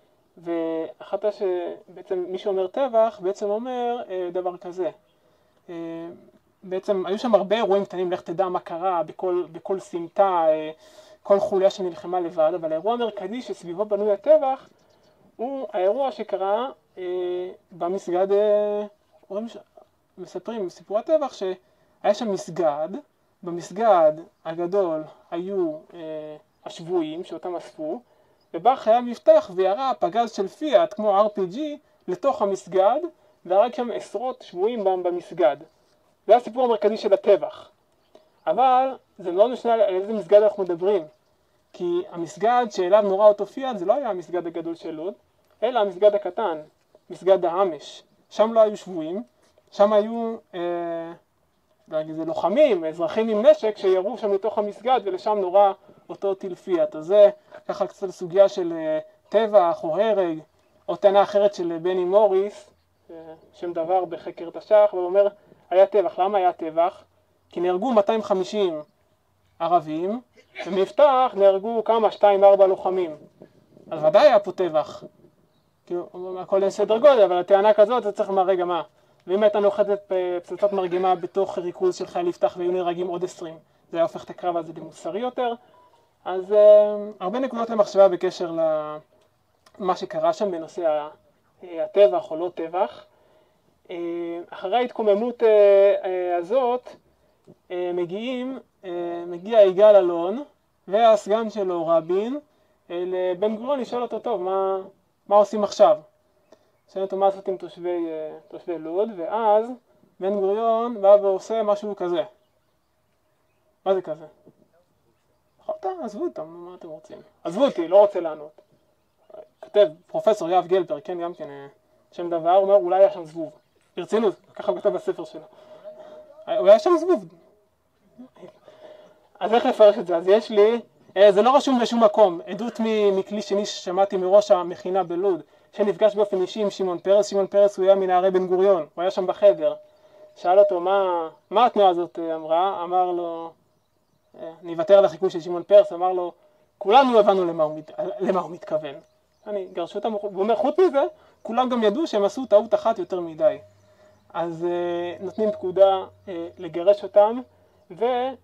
ואחת שבעצם מי שאומר טבח בעצם אומר אה, דבר כזה. אה, בעצם היו שם הרבה אירועים קטנים, לך תדע מה קרה בכל, בכל סמטה, אה, כל חוליה שנלחמה לבד, אבל האירוע המרכזי שסביבו בנוי הטבח הוא האירוע שקרה אה, במסגד, אה, ש... מספרים בסיפור הטבח שהיה שם מסגד, במסגד הגדול היו אה, השבויים שאותם אספו, ובא חייל יפתח וירה פגז של פיאט כמו אר פי ג'י לתוך המסגד, והרג שם עשרות שבויים במסגד. זה הסיפור המרכזי של הטבח. אבל זה מאוד משנה על איזה מסגד אנחנו מדברים. כי המסגד שאליו נורא אותו פיאט זה לא היה המסגד הגדול של לוד, אלא המסגד הקטן, מסגד העמש. שם לא היו שבויים, שם היו אה, זה לוחמים, אזרחים עם נשק שירו שם לתוך המסגד ולשם נורא אותו טיל פיאט. אז זה ככה קצת סוגיה של אה, טבח או הרג, או טענה אחרת של בני מוריס, אה, שם דבר בחקר תש"ח, והוא אומר היה טבח. למה היה טבח? כי נהרגו מאתיים וחמישים ערבים, ומפתח נהרגו כמה, שתיים, ארבע לוחמים. אז ודאי היה פה טבח. כאילו, הכל אין סדר גודל, אבל הטענה כזאת, זה צריך לומר, רגע, מה? ואם הייתה נוחתת פצצת מרגמה בתוך ריכוז של חייל יפתח והיו נהרגים עוד עשרים, זה היה הופך את הקרב הזה למוסרי יותר. אז uh, הרבה נקודות למחשבה בקשר למה שקרה שם בנושא הטבח או לא טבח. Uh, אחרי ההתקוממות uh, uh, הזאת, uh, מגיעים, uh, מגיע יגאל אלון והסגן שלו רבין, לבן גוריון לשאול אותו, טוב, מה, מה עושים עכשיו? שואל אותו מה לעשות עם תושבי, תושבי לוד, ואז בן גוריון בא ועושה משהו כזה. מה זה כזה? אתה, עזבו אותם, מה אתם רוצים? עזבו אותי, לא רוצה לענות. כתב פרופסור יואב גלפר, כן, גם כן, שם דבר, הוא אומר, אולי היה שם זבוב. ברצינות, ככה הוא כתב בספר שלו. אולי היה שם זבוב. אז איך לפרש את זה? אז יש לי, זה לא רשום בשום מקום, עדות מכלי שני ששמעתי מראש המכינה בלוד, שנפגש באופן אישי עם שמעון פרס. שמעון פרס הוא היה מנערי בן גוריון, הוא היה שם בחדר. שאל אותו, מה, מה התנועה הזאת אמרה? אמר לו, אני אוותר על החיקוי של שמעון פרס, אמר לו, כולנו הבנו למה הוא, למה הוא מתכוון. אני גרשו אותם, הוא אומר, חוץ מזה, כולם גם ידעו שהם עשו טעות אחת יותר מדי. אז נותנים פקודה לגרש אותם, ורק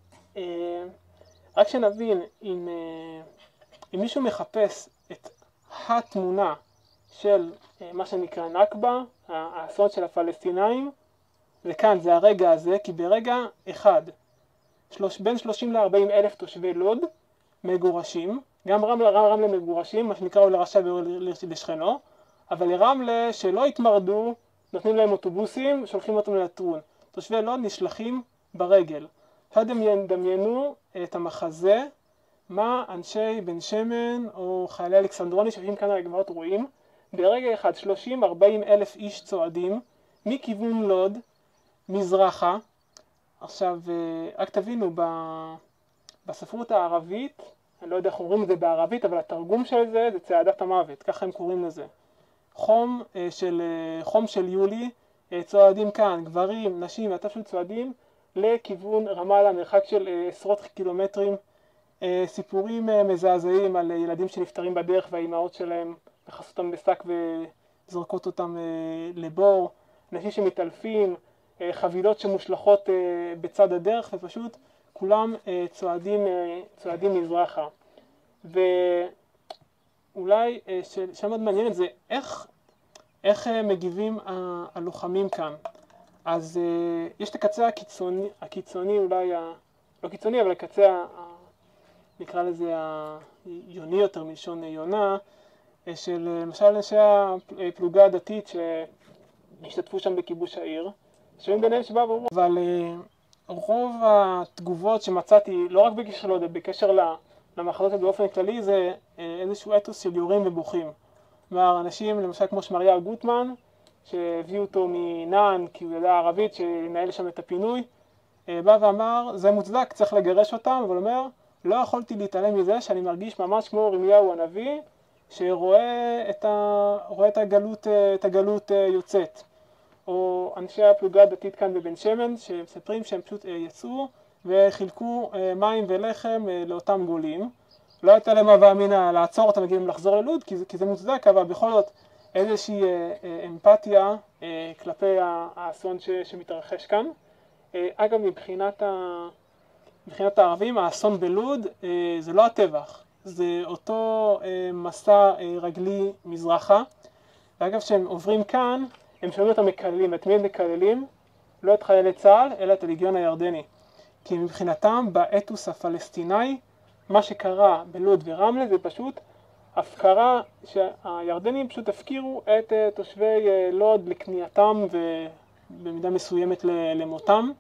שנבין, אם, אם מישהו מחפש את התמונה של מה שנקרא נקבה, האסון של הפלסטינאים, וכאן זה הרגע הזה, כי ברגע אחד, שלוש, בין שלושים לארבעים אלף תושבי לוד מגורשים, גם רמלה, רמלה מגורשים, מה שנקרא לרשע ולשכנו, אבל לרמלה שלא התמרדו, נותנים להם אוטובוסים, שולחים אותם ללטרון. תושבי לוד נשלחים ברגל. דמיינו את המחזה, מה אנשי בן שמן או חיילי אלכסנדרוני שיושבים כאן על הגבעות רואים, ברגע אחד שלושים ארבעים אלף איש צועדים מכיוון לוד, מזרחה. עכשיו, רק תבינו, בספרות הערבית, אני לא יודע איך אומרים את זה בערבית, אבל התרגום של זה זה צעדת המוות, ככה הם קוראים לזה. חום של, חום של יולי, צועדים כאן, גברים, נשים, ואתה של צועדים, לכיוון רמאללה, מרחק של עשרות קילומטרים. סיפורים מזעזעים על ילדים שנפטרים בדרך והאימהות שלהם מכסות אותם בשק וזורקות אותם לבור, אנשים שמתעלפים, חבילות שמושלכות בצד הדרך, ופשוט כולם צועדים, צועדים מזרחה. ואולי שם מאוד מעניין את זה, איך, איך מגיבים הלוחמים כאן. אז יש את הקצה הקיצוני, הקיצוני אולי, ה... לא קיצוני, אבל הקצה נקרא לזה היוני יותר מלשון יונה, של למשל אנשי הפלוגה הדתית שהשתתפו שם בכיבוש העיר, שהם ביניהם שבא ואומרו, אבל רוב התגובות שמצאתי, לא רק בקשר, לא יודע, בקשר למחלות באופן כללי, זה איזשהו אתוס של יורים ובוכים. כלומר, אנשים, למשל כמו שמריה גוטמן, שהביאו אותו מנען, כי הוא ידע ערבית, שינהל שם את הפינוי, בא ואמר, זה מוצדק, צריך לגרש אותם, אבל אומר, לא יכולתי להתעלם מזה שאני מרגיש ממש כמו ירמיהו הנביא, שרואה את, ה... רואה את, הגלות, את הגלות יוצאת. או אנשי הפלוגה הדתית כאן בבן שמן, שמספרים שהם פשוט יצאו וחילקו מים ולחם לאותם גולים. לא הייתה להם הווה אמינא לעצור אותם וגם לחזור ללוד, כי זה, כי זה מוצדק, אבל בכל זאת איזושהי אמפתיה כלפי האסון ש... שמתרחש כאן. אגב, מבחינת, ה... מבחינת הערבים, האסון בלוד זה לא הטבח. זה אותו מסע רגלי מזרחה. ואגב, כשהם עוברים כאן, הם שומעים אותם מקללים. את מי הם מקללים? לא את חיילי צה"ל, אלא את הלגיון הירדני. כי מבחינתם, באתוס הפלסטיני, מה שקרה בלוד ורמלה זה פשוט הפקרה שהירדנים פשוט הפקירו את תושבי לוד לקנייתם ובמידה מסוימת למותם.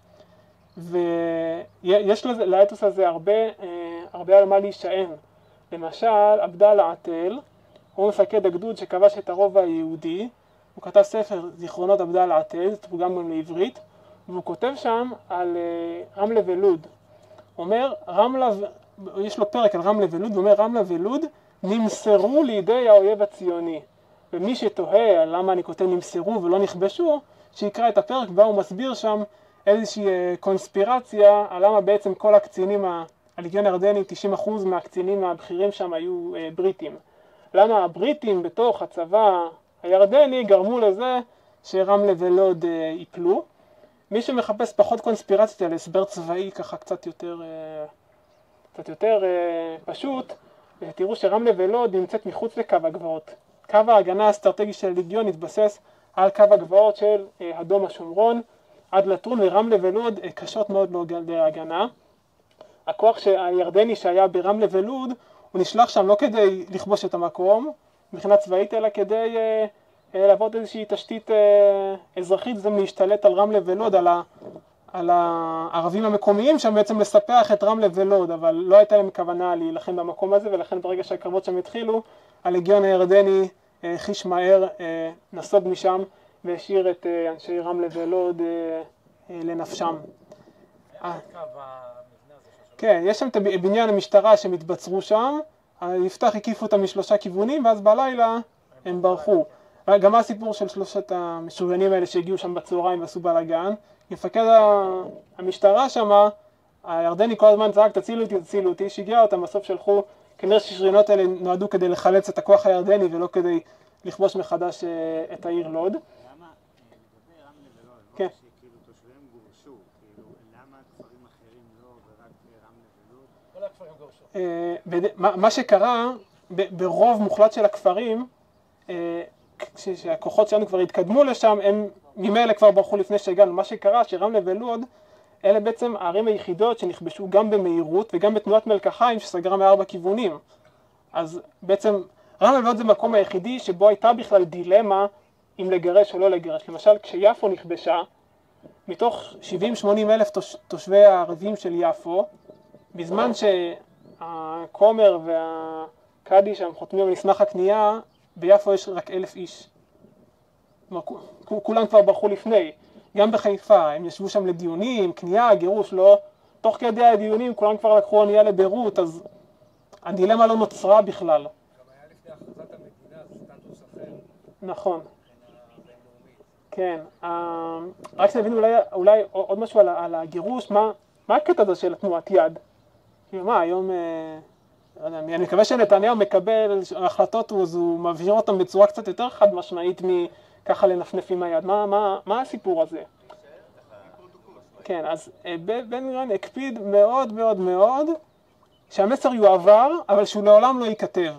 ויש לאתוס הזה הרבה, הרבה על מה להישען. למשל, עבדאללה עטל, הוא מפקד הגדוד שכבש את הרובע היהודי, הוא כתב ספר זיכרונות עבדאללה עטל, זה תורגם גם לעברית, והוא כותב שם על רמלה ולוד. הוא אומר, רמלה, יש לו פרק על רמלה ולוד, הוא אומר, רמלה ולוד נמסרו לידי האויב הציוני. ומי שתוהה על למה אני כותב נמסרו ולא נכבשו, שיקרא את הפרק בה הוא מסביר שם איזושהי קונספירציה על למה בעצם כל הקצינים, הלגיון הירדני, תשעים אחוז מהקצינים הבכירים שם היו בריטים. למה הבריטים בתוך הצבא הירדני גרמו לזה שרמלה ולוד ייפלו. מי שמחפש פחות קונספירציה על הסבר צבאי ככה קצת יותר, קצת יותר פשוט, תראו שרמלה ולוד נמצאת מחוץ לקו הגבעות. קו ההגנה האסטרטגי של הלגיון התבסס על קו הגבעות של אדום השומרון עד לטרון, ורמלה ולוד קשות מאוד להגנה. הכוח הירדני שהיה ברמלה ולוד, הוא נשלח שם לא כדי לכבוש את המקום מבחינה צבאית, אלא כדי לעבוד איזושהי תשתית אזרחית, זה להשתלט על רמלה ולוד, על, ה, על הערבים המקומיים שם, בעצם לספח את רמלה ולוד, אבל לא הייתה להם כוונה להילחם במקום הזה, ולכן ברגע שהקרבות שם התחילו, הלגיון הירדני חיש מהר נסוג משם והשאיר את אנשי רמלה ולוד לנפשם. כן, יש שם את בניין המשטרה שמתבצרו שם, יפתח הקיפו אותם משלושה כיוונים, ואז בלילה הם ברחו. גם הסיפור של שלושת המשוריינים האלה שהגיעו שם בצהריים ועשו בלגן, מפקד המשטרה שם, הירדני כל הזמן צעק, תצילו אותי, תצילו אותי, שהגיע אותם, בסוף שלחו, כנראה ששריונות האלה נועדו כדי לחלץ את הכוח הירדני ולא כדי לכבוש מחדש את העיר לוד. למה, לגבי רמלה ולוד, כן. שכאילו תושביהם גורשו, כאילו, למה כפרים אחרים לא ורק רמלה ולוד? כל הכפרים גורשו. מה שקרה, ברוב מוחלט של הכפרים, כשהכוחות שלנו כבר התקדמו לשם, הם ממילא כבר ברחו לפני שהגענו. מה שקרה, שרמלה ולוד, אלה בעצם הערים היחידות שנכבשו גם במהירות וגם בתנועת מלקחיים שסגרה מארבע כיוונים. אז בעצם רמלה ולוד זה מקום היחידי שבו הייתה בכלל דילמה אם לגרש או לא לגרש. למשל, כשיפו נכבשה, מתוך שבעים שמונים אלף תושבי הערבים של יפו, בזמן שהכומר והקאדי שם חותמים על מסמך הקנייה, ביפו יש רק אלף איש. כולם כבר ברחו לפני. גם בחיפה, הם ישבו שם לדיונים, קנייה, גירוש, לא. תוך כדי הדיונים כולם כבר לקחו אונייה לבירות, אז הדילמה לא נוצרה בכלל. גם היה לפני הכרזת המדינה, זה סטטוס אחר. נכון. מבחינה בינלאומית. כן. רק שנבין אולי, אולי עוד משהו על, על הגירוש, מה, מה הקטע הזה של תנועת יד? כאילו מה, היום, אני מקווה שנתניהו מקבל החלטות, אז הוא מבהיר אותם בצורה קצת יותר חד משמעית מככה לנפנף עם היד. מה, מה, מה הסיפור הזה? כן, אז בן גוריון הקפיד מאוד מאוד מאוד שהמסר יועבר, אבל שהוא לעולם לא ייכתב.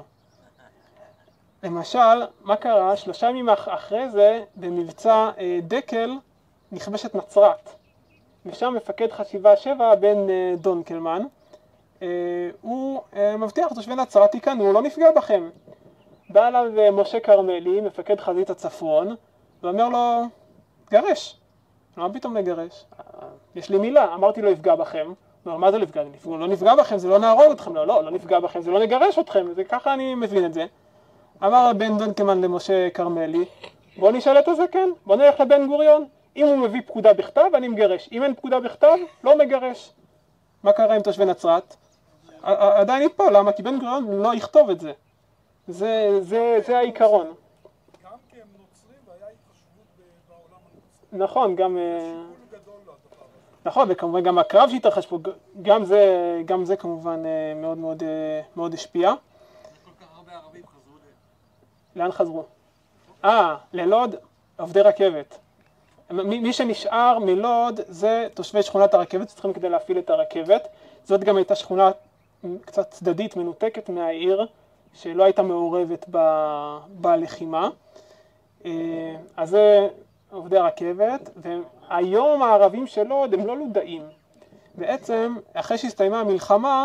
למשל, מה קרה? שלושה ימים אחרי זה, במבצע דקל, נכבשת נצרת. ושם מפקד חשיבה שבע, בן דונקלמן, הוא מבטיח לתושבי נצרת, תיכנו, לא נפגע בכם. בא אליו משה כרמלי, מפקד חזית הצפון, ואומר לו, גרש. לא, מה פתאום נגרש? יש לי מילה, אמרתי לו, יפגע בכם. לא, מה זה לפגע? לא נפגע בכם, זה לא נהרוג אתכם. לא, לא, לא נפגע בכם, זה לא נגרש אתכם. זה ככה אני מבין את זה. אמר בן דונקמן למשה כרמלי, בוא נשאל את הזקן, בוא נלך לבן גוריון. אם הוא מביא פקודה בכתב, אני מגרש. אם אין פקודה בכתב, לא מגרש. מה קרה עם תושבי נצרת? עדיין פה, למה? כי בן גוריון לא יכתוב את זה. זה, זה, זה העיקרון. גם כי הם נוצרים והיה התחשבות בעולם הנוצרי. נכון, גם... שיקול גדול לדבר הזה. נכון, וכמובן גם הקרב שהתרחש פה, גם זה, גם זה כמובן מאוד מאוד, מאוד השפיע. כל כך הרבה ערבים חזרו ל... לאן חזרו? אה, ללוד, עובדי רכבת. מי, מי שנשאר מלוד זה תושבי שכונת הרכבת, שצריכים כדי להפעיל את הרכבת. זאת גם הייתה שכונה קצת צדדית, מנותקת מהעיר, שלא הייתה מעורבת ב, בלחימה. אז זה עובדי הרכבת, והיום הערבים של לוד הם לא לודאים. בעצם, אחרי שהסתיימה המלחמה,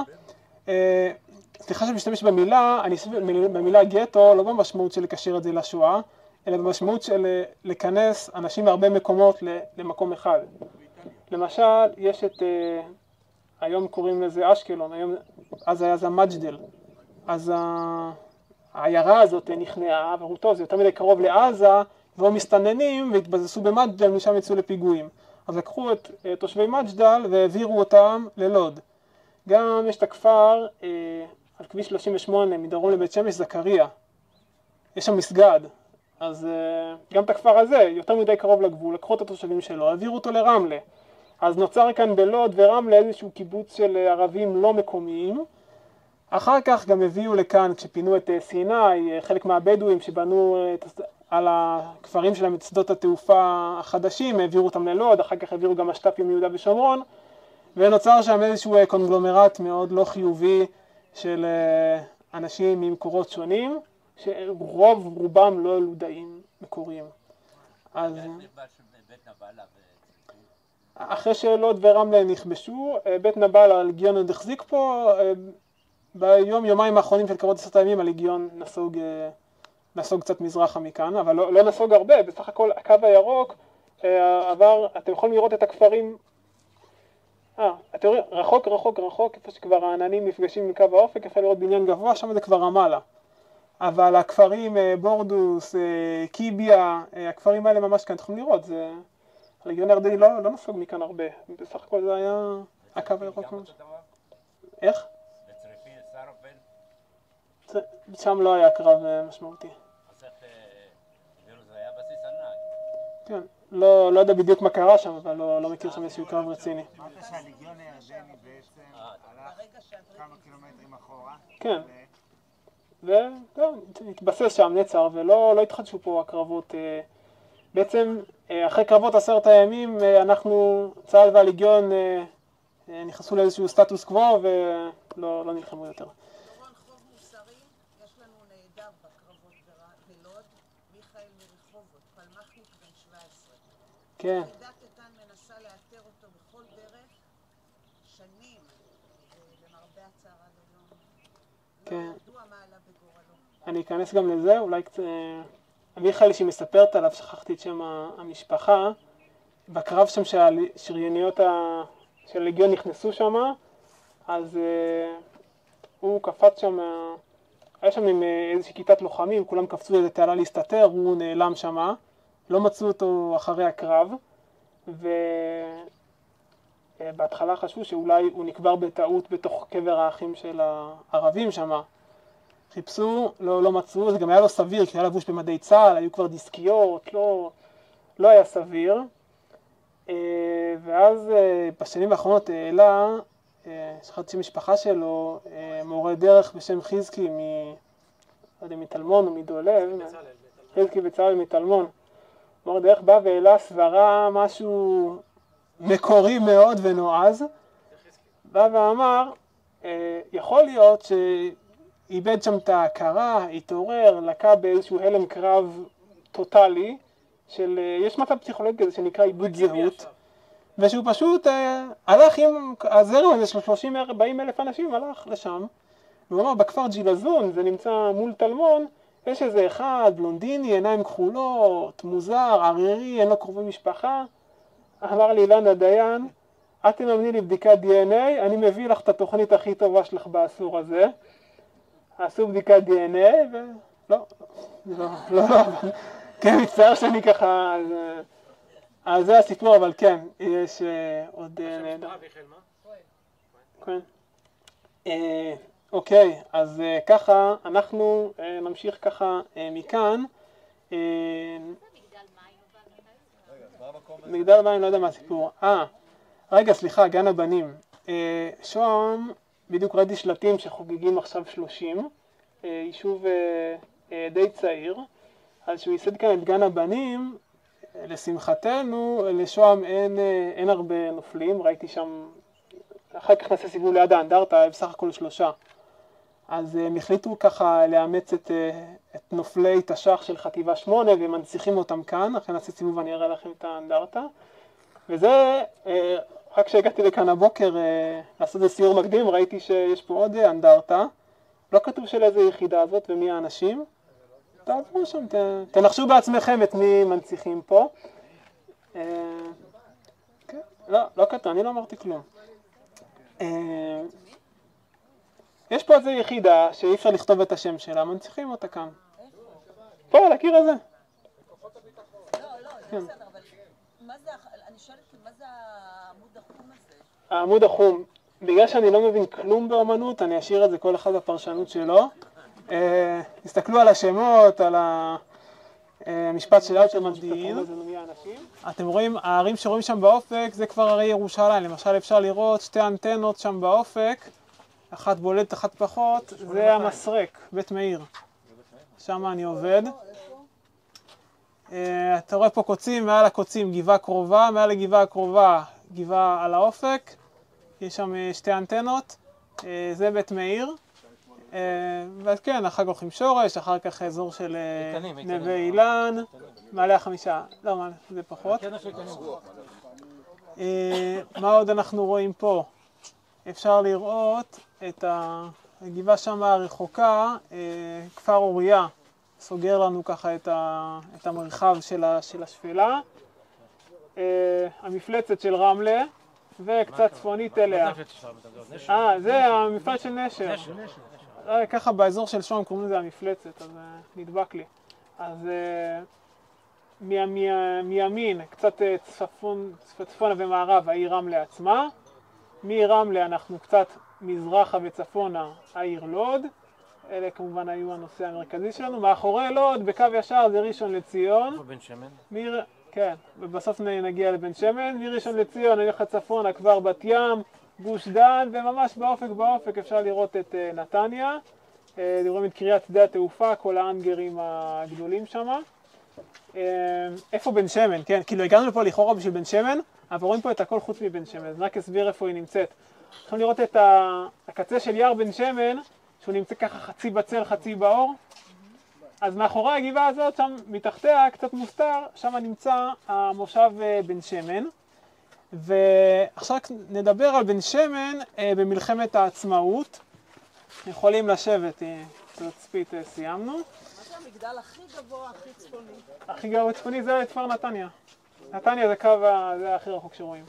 סליחה שאני משתמש במילה, אני אסביר במילה גטו, לא במשמעות של לקשר את זה לשואה, אלא במשמעות של לכנס אנשים מהרבה מקומות למקום אחד. למשל, יש את, היום קוראים לזה אשקלון, היום, אז היה זה מג'דל. אז העיירה הזאת נכנעה, ואמרו טוב, זה יותר מדי קרוב לעזה, והיו מסתננים והתבזסו במג'דל, ומשם יצאו לפיגועים. אז לקחו את תושבי מג'דל והעבירו אותם ללוד. גם יש את הכפר על כביש שלושים ושמונה, מדרום לבית שמש, זכריה. יש שם מסגד. אז גם את הכפר הזה, יותר מדי קרוב לגבול, לקחו את התושבים שלו, העבירו אותו לרמלה. אז נוצר כאן בלוד ורמלה איזשהו קיבוץ של ערבים לא מקומיים. אחר כך גם הביאו לכאן, כשפינו את סיני, חלק מהבדואים שבנו על הכפרים שלהם את שדות התעופה החדשים, העבירו אותם ללוד, אחר כך העבירו גם משת"פים מיהודה ושומרון, ונוצר שם איזשהו קונגלומרט מאוד לא חיובי של אנשים ממקורות שונים, שרוב רובם לא לודאים מקוריים. אז אחרי שלוד ורמלה נכבשו, בית נבל הלגיון עוד החזיק פה, ביום יומיים האחרונים של קרבות עשרת הימים הלגיון נסוג, נסוג קצת מזרחה מכאן, אבל לא, לא נסוג הרבה, בסך הכל הקו הירוק עבר, אתם יכולים לראות את הכפרים, אה, אתם רואים, רחוק רחוק רחוק, איפה שכבר העננים נפגשים עם קו האופק, אפשר לראות בניין גבוה, שם זה כבר רמאללה. אבל הכפרים בורדוס, קיביה, הכפרים האלה ממש כאן, אתם יכולים לראות, זה... הלגיון הירדני לא, לא נסוג מכאן הרבה, בסך הכל זה היה הקו הירוק ממש. איך? בצריפין, סרפל? שם לא היה קרב משמעותי. אז איך, זה היה בסיס ענק. כן, לא, לא יודע בדיוק מה קרה שם, אבל לא, לא מכיר שם איזשהו קרב רציני. אמרת שהלגיון הירדני בעצם הלך כמה קילומטרים אחורה? כן. והתבסס שם נצר, ולא לא התחדשו פה הקרבות. בעצם אחרי קרבות עשרת הימים אנחנו, צה"ל והלגיון נכנסו לאיזשהו סטטוס קוו ולא לא נלחמו יותר. דורון, חוב מוסרי, יש לנו נהדר בקרבות בלוד, מיכאל מרחובות, פלמחניק בן שבע עשרה. כן. עדה קטן מנסה לאתר אותו בכל דרך, שנים, למרבה הצער עד היום. כן. לא ידוע מה עלה בגורלו. אני אכנס גם לזה, אולי קצת... מיכאל שהיא מספרת עליו, שכחתי את שם המשפחה, בקרב שם שהשרייניות של הלגיון נכנסו שם, אז uh, הוא קפץ שם, היה שם עם איזושהי כיתת לוחמים, כולם קפצו איזה תעלה להסתתר, הוא נעלם שם, לא מצאו אותו אחרי הקרב, ובהתחלה חשבו שאולי הוא נקבר בטעות בתוך קבר האחים של הערבים שם. חיפשו, לא, לא מצאו, זה גם היה לא סביר, כי היה לבוש במדי צה"ל, היו כבר דיסקיות, לא, לא היה סביר. ואז בשנים האחרונות העלה, שכחתי שם משפחה שלו, מורה דרך בשם חזקי, מ... לא יודע, מתלמון או מדולב, חזקי בצה"ל מתלמון. מורה דרך בא והעלה סברה משהו מקורי מאוד ונועז, בא ואמר, יכול להיות ש... איבד שם את ההכרה, התעורר, לקה באיזשהו הלם קרב טוטלי, של, יש מצב פסיכולוגי כזה שנקרא איבוד זהות, ושהוא פשוט אה, הלך עם הזרם הזה של שלושים ארבעים אלף אנשים, הלך לשם, והוא אמר, בכפר ג'ילזון, זה נמצא מול טלמון, יש איזה אחד, בלונדיני, עיניים כחולות, מוזר, ערירי, אין לו קרובי משפחה. אמר לי אילן הדיין, את תממני לי בדיקת די אן איי, אני מביא לך את התוכנית הכי טובה שלך באסור הזה. עשו בדיקת די אן איי, ולא, לא, לא, לא, כן, מצטער שאני ככה, אז, אז זה הסיפור, אבל כן, יש עוד נהדר. כן. אוקיי, אז ככה, אנחנו נמשיך ככה מכאן. מגדל מים, לא יודע מה הסיפור. אה, רגע, סליחה, גן הבנים. שוהם, בדיוק ראיתי שלטים שחוגגים עכשיו שלושים, יישוב די צעיר, אז שהוא ייסד כאן את גן הבנים, לשמחתנו, לשוהם אין, אין הרבה נופלים, ראיתי שם, אחר כך נעשה סיבוב ליד האנדרטה, בסך הכל שלושה. אז הם החליטו ככה לאמץ את, את נופלי תש"ח של חטיבה שמונה ומנציחים אותם כאן, אחרי נעשה סיבוב ואני אראה לכם את האנדרטה. וזה, רק כשהגעתי לכאן הבוקר לעשות את סיור מקדים, ראיתי שיש פה עוד אנדרטה. לא כתוב של איזה יחידה הזאת ומי האנשים. תעברו שם, תנחשו בעצמכם את מי מנציחים פה. לא, לא כתוב, אני לא אמרתי כלום. יש פה איזו יחידה שאי אפשר לכתוב את השם שלה, מנציחים אותה כאן. פה, על הקיר הזה. לא, לא, זה בסדר, אבל מה זה, אני שואלת, מה זה העמוד החום הזה? העמוד החום, בגלל שאני לא מבין כלום באמנות, אני אשאיר את זה כל אחד בפרשנות שלו. תסתכלו על השמות, על המשפט של אלתרמן שכתבו לזה מי האנשים. אתם רואים, הערים שרואים שם באופק, זה כבר הרי ירושלים. למשל אפשר לראות שתי אנטנות שם באופק, אחת בולטת, אחת פחות, זה המסרק, בית מאיר. שם אני עובד. אתה רואה פה קוצים, מעל הקוצים גבעה קרובה, מעל הגבעה הקרובה גבעה על האופק. יש שם שתי אנטנות, זה בית מאיר. ואז כן, אחר כך הולכים שורש, אחר כך אזור של נווה אילן, מעלה החמישה, לא, זה פחות. מה עוד אנחנו רואים פה? אפשר לראות את הגבעה שם הרחוקה, כפר אוריה, סוגר לנו ככה את המרחב של השפלה. המפלצת של רמלה, וקצת צפונית אליה. אה, זה המפלצת של נשר. ככה באזור של שוהם קוראים לזה המפלצת, אז נדבק לי. אז מימין, קצת צפונה ומערב, העיר רמלה עצמה. מרמלה אנחנו קצת מזרחה וצפונה, העיר לוד. אלה כמובן היו הנושא המרכזי שלנו. מאחורי לוד, בקו ישר, זה ראשון לציון. איפה בן שמן? מיר... כן, ובסוף נגיע לבן שמן. מראשון לציון, נלך צפונה, כבר בת ים, גוש דן, וממש באופק באופק אפשר לראות את uh, נתניה. Uh, לראות את קריית שדה התעופה, כל האנגרים הגדולים שם. Uh, איפה בן שמן? כן, כאילו הגענו לפה לכאורה בשביל בן שמן, אבל רואים פה את הכל חוץ מבן שמן, אז רק אסביר איפה היא נמצאת. יכולים לראות את הקצה של יער בן שמן, שהוא נמצא ככה חצי בצל, חצי באור. אז מאחורי הגבעה הזאת, שם מתחתיה, קצת מוסתר, שם נמצא המושב בן שמן. ועכשיו נדבר על בן שמן במלחמת העצמאות. יכולים לשבת, תצפית, סיימנו. מה זה המגדל הכי גבוה, הכי צפוני? הכי גבוה צפוני זה כפר נתניה. נתניה זה קו, זה הכי רחוק שרואים.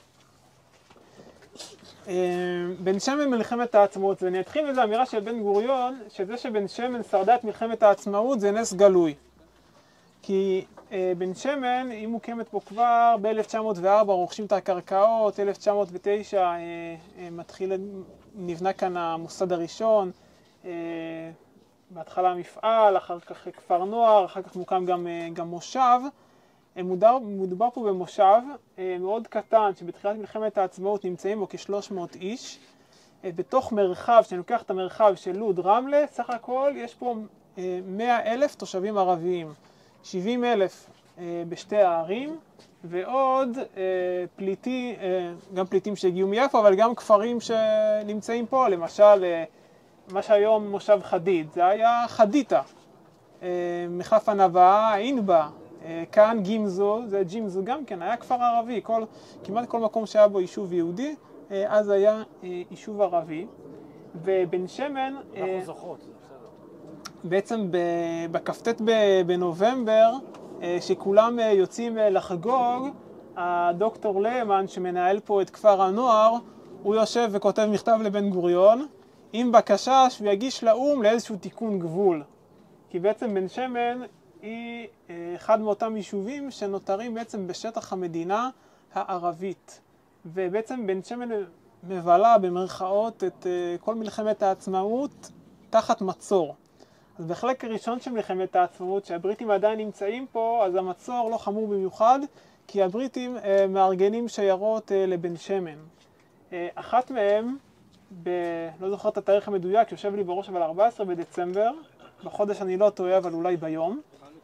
בן שמן מלחמת העצמאות, ואני אתחיל מזה אמירה של בן גוריון, שזה שבן שמן שרדה את מלחמת העצמאות זה נס גלוי. כי בן שמן היא מוקמת פה כבר ב-אלף תשע מאות וארבע, רוכשים את הקרקעות, אלף תשע מאות ותשע מתחיל, נבנה כאן המוסד הראשון, בהתחלה מפעל, אחר כך כפר נוער, אחר כך מוקם גם, גם מושב. מודבר, מודבר פה במושב מאוד קטן, שבתחילת מלחמת העצמאות נמצאים בו כ-שלוש מאות איש. בתוך מרחב, שאני לוקח את המרחב של לוד רמלה, סך הכל יש פה מאה אלף תושבים ערביים, שבעים אלף בשתי הערים, ועוד פליטים, גם פליטים שהגיעו מיפו, אבל גם כפרים שנמצאים פה, למשל, מה שהיום מושב חדיד, זה היה חדיתה, מחלף הנבעה, עינבה, כאן גימזו, זה ג'ימזו גם כן, היה כפר ערבי, כל, כמעט כל מקום שהיה בו יישוב יהודי, אז היה יישוב ערבי. ובן שמן, אנחנו זוכרות, זה בסדר. בעצם בכ"ט בנובמבר, שכולם יוצאים לחגוג, הדוקטור ליימן שמנהל פה את כפר הנוער, הוא יושב וכותב מכתב לבן גוריון, עם בקשה שהוא יגיש לאום לאיזשהו תיקון גבול. כי בעצם בן שמן היא אחד מאותם יישובים שנותרים בעצם בשטח המדינה הערבית. ובעצם בן שמן מבלה במרכאות את כל מלחמת העצמאות תחת מצור. אז בחלק הראשון של מלחמת העצמאות, שהבריטים עדיין נמצאים פה, אז המצור לא חמור במיוחד, כי הבריטים אה, מארגנים שיירות אה, לבן שמן. אה, אחת מהם, ב... לא זוכר את התאריך המדויק, יושב לי בראש, אבל ארבעה עשר בדצמבר, בחודש אני לא טועה, אבל אולי ביום.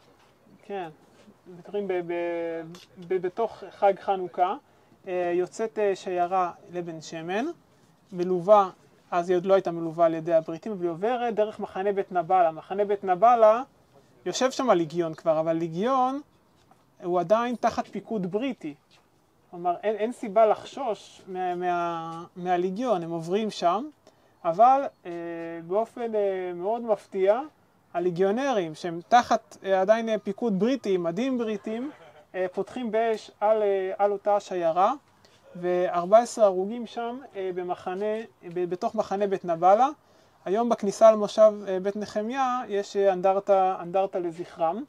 כן, בטוחים ב... ב... ב... בתוך חג חנוכה, אה, יוצאת אה, שיירה לבן שמן, מלווה, אז היא עוד לא הייתה מלווה על ידי הבריטים, והיא עוברת דרך מחנה בית נבלה. מחנה בית נבלה, יושב שם ליגיון כבר, אבל ליגיון הוא עדיין תחת פיקוד בריטי. כלומר, אין, אין סיבה לחשוש מה, מה, מהליגיון, הם עוברים שם, אבל אה, באופן אה, מאוד מפתיע, הליגיונרים שהם תחת אה, עדיין אה, פיקוד בריטי, מדים בריטים, אה, פותחים באש על, אה, על אותה שיירה, ו-ארבעה עשר הרוגים שם אה, במחנה, ב- בתוך מחנה בית נבלה. היום בכניסה למושב אה, בית נחמיה יש אה, אנדרטה, אנדרטה לזכרם.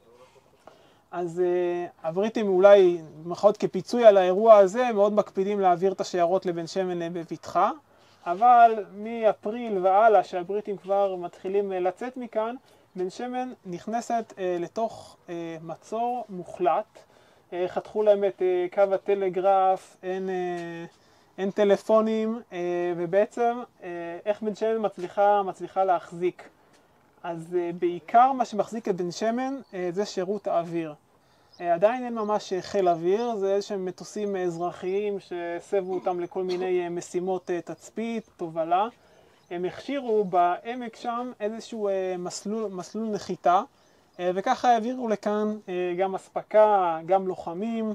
אז uh, הבריטים אולי, במרכאות כפיצוי על האירוע הזה, מאוד מקפידים להעביר את השיירות לבן שמן בבטחה, אבל מאפריל והלאה, שהבריטים כבר מתחילים uh, לצאת מכאן, בן שמן נכנסת uh, לתוך uh, מצור מוחלט. Uh, חתכו להם את uh, קו הטלגרף, אין, uh, אין טלפונים, uh, ובעצם uh, איך בן שמן מצליחה, מצליחה להחזיק. אז uh, בעיקר מה שמחזיק את בן שמן uh, זה שירות האוויר. Uh, עדיין אין ממש uh, חיל אוויר, זה איזשהם מטוסים uh, אזרחיים שסבו אותם לכל מיני uh, משימות uh, תצפית, תובלה. הם הכשירו בעמק שם איזשהו uh, מסלול, מסלול נחיתה, uh, וככה העבירו לכאן uh, גם אספקה, גם לוחמים,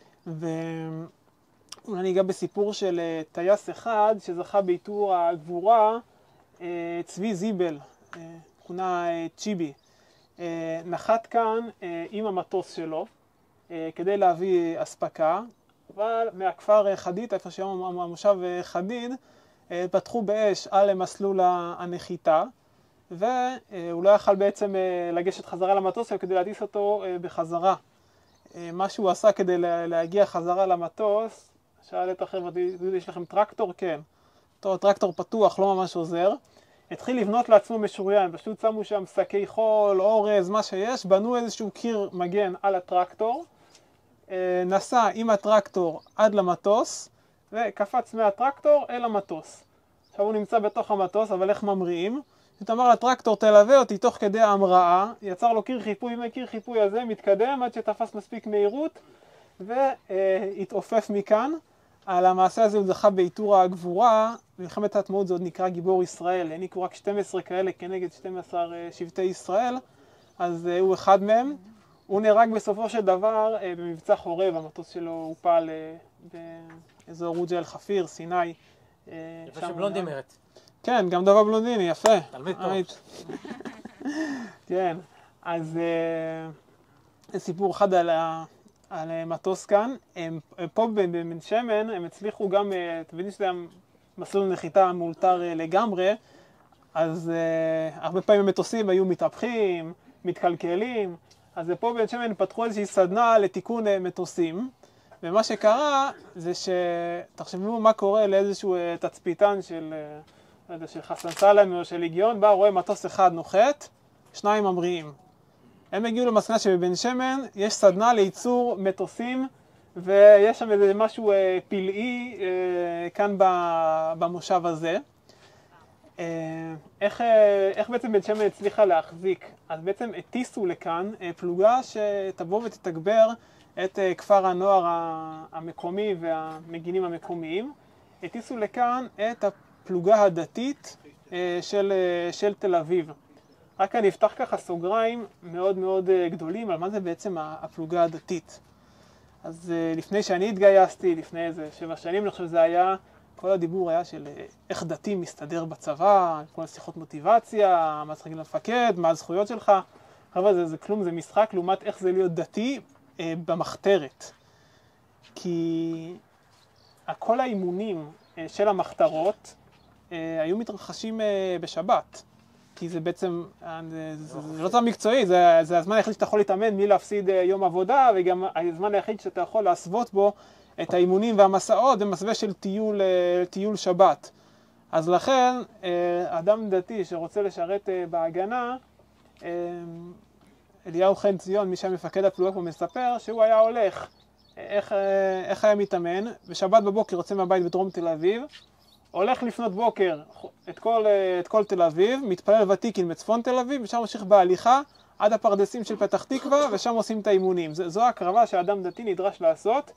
ואולי ניגע בסיפור של uh, טייס אחד שזכה בעיטור הגבורה, uh, צבי זיבל. Uh, תכונה צ'יבי, נחת כאן עם המטוס שלו כדי להביא אספקה, אבל מהכפר חדיד, איפה שהיום המושב חדיד, פתחו באש על מסלול הנחיתה, והוא לא יכל בעצם לגשת חזרה למטוס כדי להטיס אותו בחזרה. מה שהוא עשה כדי להגיע חזרה למטוס, שאל את החבר'ה, יש לכם טרקטור? כן. טרקטור פתוח, לא ממש עוזר. התחיל לבנות לעצמו משוריין, פשוט שמו שם שקי חול, אורז, מה שיש, בנו איזשהו קיר מגן על הטרקטור, נסע עם הטרקטור עד למטוס, וקפץ מהטרקטור אל המטוס. עכשיו הוא נמצא בתוך המטוס, אבל איך ממריאים? הוא אמר לטרקטור, תלווה אותי תוך כדי ההמראה, יצר לו קיר חיפוי, מהקיר חיפוי הזה מתקדם עד שתפס מספיק מהירות, והתעופף מכאן. על המעשה הזה הוא זכה בעיטור הגבורה, במלחמת העצמאות זה עוד נקרא גיבור ישראל, העניקו רק שתים עשרה כאלה כנגד שנים עשר שבטי ישראל, אז הוא אחד מהם. הוא נהרג בסופו של דבר במבצע חורב, המטוס שלו הופל באזור רוג'ה אל חפיר, סיני. יפה שבלונדי מרת. כן, גם דובה בלונדיני, יפה. תלמיד טוב. כן, אז זה סיפור אחד על ה... על מטוס כאן. הם, פה בבן שמן הם הצליחו גם, אתם יודעים שזה מסלול נחיתה מאולתר לגמרי, אז uh, הרבה פעמים המטוסים היו מתהפכים, מתקלקלים, אז פה בבן שמן פתחו איזושהי סדנה לתיקון uh, מטוסים, ומה שקרה זה שתחשבו מה קורה לאיזשהו uh, תצפיתן של, uh, של חסן סלם או של ליגיון, בא רואה מטוס אחד נוחת, שניים ממריאים. הם הגיעו למסקנה שבבן שמן יש סדנה לייצור מטוסים, ויש שם איזה משהו אה, פלאי אה, כאן במושב הזה. אה, איך, אה, איך בעצם בן שמן הצליחה להחזיק? אז בעצם הטיסו לכאן אה, פלוגה שתבוא ותתגבר את אה, כפר הנוער המקומי והמגינים המקומיים. הטיסו לכאן את הפלוגה הדתית אה, של, אה, של תל אביב. רק אני אפתח ככה סוגריים מאוד מאוד גדולים על מה זה בעצם הפלוגה הדתית. אז לפני שאני התגייסתי, לפני איזה שבע שנים, אני חושב שזה היה, כל הדיבור היה של איך דתי מסתדר בצבא, כל השיחות מוטיבציה, מה צריך להגיד למפקד, מה הזכויות שלך. חבר'ה, זה, זה כלום, זה משחק לעומת איך זה להיות דתי אה, במחתרת. כי כל האימונים אה, של המחתרות אה, היו מתרחשים אה, בשבת. כי זה בעצם, זה, זה, זה לא צבא מקצועי, זה, זה הזמן היחיד שאתה יכול להתאמן מי להפסיד אה, יום עבודה, וגם הזמן היחיד שאתה יכול להסוות בו את האימונים והמסעות במסווה של טיול, טיול שבת. אז לכן, אדם דתי שרוצה לשרת בהגנה, אליהו חן ציון, מי שהיה מפקד הפלוגה פה מספר, שהוא היה הולך, איך, איך היה מתאמן, בשבת בבוקר יוצא מהבית בדרום תל אביב, הולך לפנות בוקר את כל, את כל תל אביב, מתפלל ותיקין בצפון תל אביב, ושם ממשיך בהליכה עד הפרדסים של פתח תקווה, ושם עושים את האימונים. זו הקרבה שאדם דתי נדרש לעשות,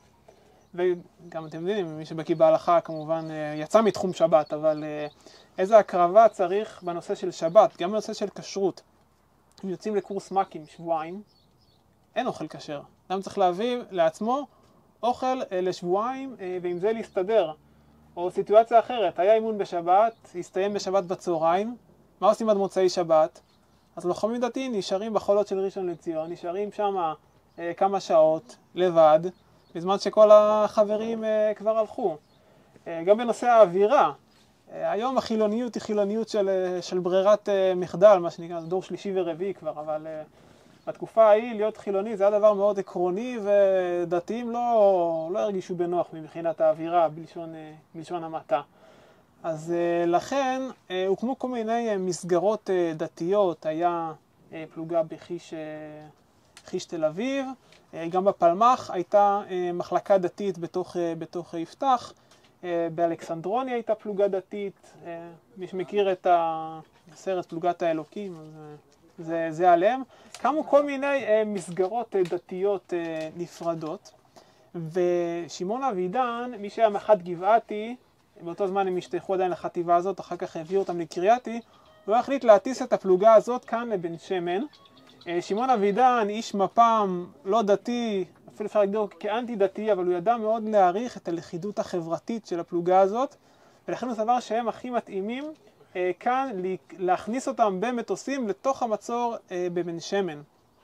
וגם אתם יודעים, מי שבקיא בהלכה כמובן יצא מתחום שבת, אבל איזה הקרבה צריך בנושא של שבת, גם בנושא של כשרות. אם יוצאים לקורס מקים שבועיים, אין אוכל כשר. אדם צריך להביא לעצמו אוכל לשבועיים ועם זה להסתדר. או סיטואציה אחרת, היה אימון בשבת, הסתיים בשבת בצהריים, מה עושים עד מוצאי שבת? אז לוחמים דתיים נשארים בחולות של ראשון לציון, נשארים שם כמה שעות לבד, בזמן שכל החברים uh, כבר הלכו. Uh, גם בנושא האווירה, uh, היום החילוניות היא חילוניות של, uh, של ברירת uh, מחדל, מה שנקרא, דור שלישי ורביעי כבר, אבל uh, בתקופה ההיא להיות חילוני זה היה דבר מאוד עקרוני, ודתיים לא, לא הרגישו בנוח מבחינת האווירה, בלשון, uh, בלשון המעטה. אז uh, לכן uh, הוקמו כל מיני uh, מסגרות uh, דתיות, היה uh, פלוגה בחיש, uh, חיש תל אביב, גם בפלמ"ח הייתה מחלקה דתית בתוך, בתוך יפתח, באלכסנדרוניה הייתה פלוגה דתית, מי שמכיר את הסרט פלוגת האלוקים, אז זה, זה עליהם. קמו כל מיני מסגרות דתיות נפרדות, ושמעון אבידן, מי שהיה מח"ט גבעתי, באותו זמן הם השתייכו עדיין לחטיבה הזאת, אחר כך הביאו אותם לקרייתי, הוא החליט להטיס את הפלוגה הזאת כאן לבן שמן. שמעון אבידן, איש מפ"ם, לא דתי, אפילו אפשר להגדיר כאנטי דתי, אבל הוא ידע מאוד להעריך את הלכידות החברתית של הפלוגה הזאת, ולכן הוא סבר שהם הכי מתאימים אה, כאן להכניס אותם במטוסים לתוך המצור אה, בבן שמן.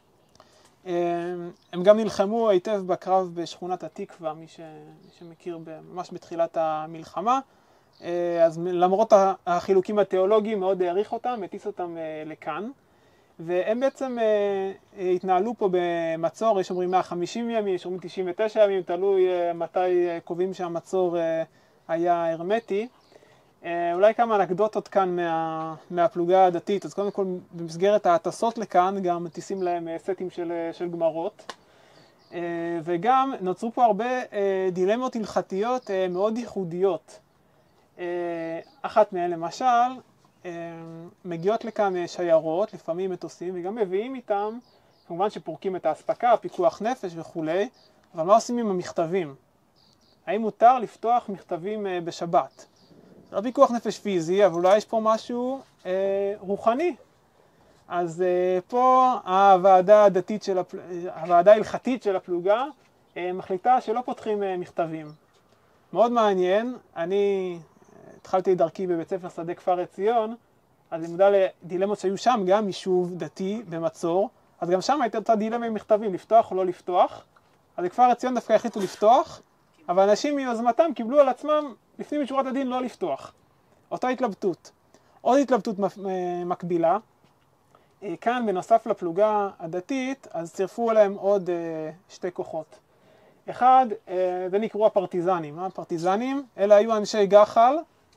אה, הם גם נלחמו היטב בקרב בשכונת התקווה, מי, ש, מי שמכיר ממש בתחילת המלחמה, אה, אז למרות החילוקים התיאולוגיים מאוד העריך אותם, הטיס אותם אה, לכאן. והם בעצם אה, התנהלו פה במצור, יש אומרים מאה וחמישים ימים, יש אומרים תשעים ותשע ימים, תלוי אה, מתי אה, קובעים שהמצור אה, היה הרמטי. אה, אולי כמה אנקדוטות כאן מה, מהפלוגה הדתית. אז קודם כל, במסגרת ההטסות לכאן, גם מטיסים להם אה, סטים של, אה, של גמרות. אה, וגם נוצרו פה הרבה אה, דילמות הלכתיות אה, מאוד ייחודיות. אה, אחת מהן למשל, מגיעות לכאן שיירות, לפעמים מטוסים, וגם מביאים איתם, כמובן שפורקים את ההספקה, פיקוח נפש וכו', אבל מה עושים עם המכתבים? האם מותר לפתוח מכתבים בשבת? לא פיקוח נפש פיזי, אבל אולי יש פה משהו אה, רוחני. אז אה, פה הוועדה הדתית של הפל... הוועדה ההלכתית של הפלוגה אה, מחליטה שלא פותחים אה, מכתבים. מאוד מעניין, אני התחלתי דרכי בבית ספר שדה כפר עציון, אז אני מודע לדילמות שהיו שם, גם יישוב דתי במצור, אז גם שם הייתה אותה דילמה עם מכתבים, לפתוח או לא לפתוח. אז בכפר עציון דווקא החליטו לפתוח, אבל אנשים מיוזמתם קיבלו על עצמם לפנים משורת הדין לא לפתוח. אותה התלבטות. עוד התלבטות מקבילה, כאן בנוסף לפלוגה הדתית, אז צירפו אליהם עוד שתי כוחות. אחד, זה נקראו הפרטיזנים. הפרטיזנים, אלה היו אנשי גח"ל,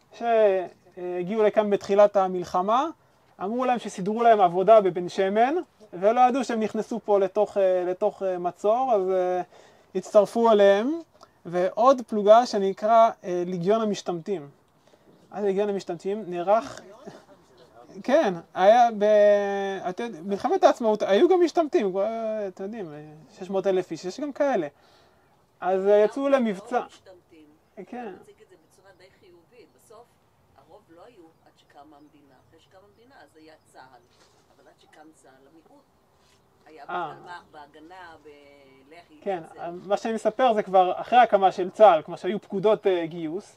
שהגיעו לכאן בתחילת המלחמה, אמרו להם שסידרו להם עבודה בבן שמן, ולא ידעו שהם נכנסו פה לתוך, לתוך מצור, אז הצטרפו אליהם. ועוד פלוגה שנקרא ליגיון המשתמטים. אז ליגיון המשתמטים נערך... כן, היה ב... מלחמת העצמאות, היו גם משתמטים, אתם יודעים, שש מאות אלף איש, יש גם כאלה. אז יצאו למבצע. כן. נציג את זה בצורה די חיובית. בסוף הרוב לא היו עד שקמה המדינה. אחרי שקמה המדינה אז היה צה"ל. אבל עד שקם צה"ל, המיעוט היה בפלמ"ח, בהגנה, בלח"י. כן, מה שאני מספר זה כבר אחרי הקמה של צה"ל, כמו שהיו פקודות גיוס.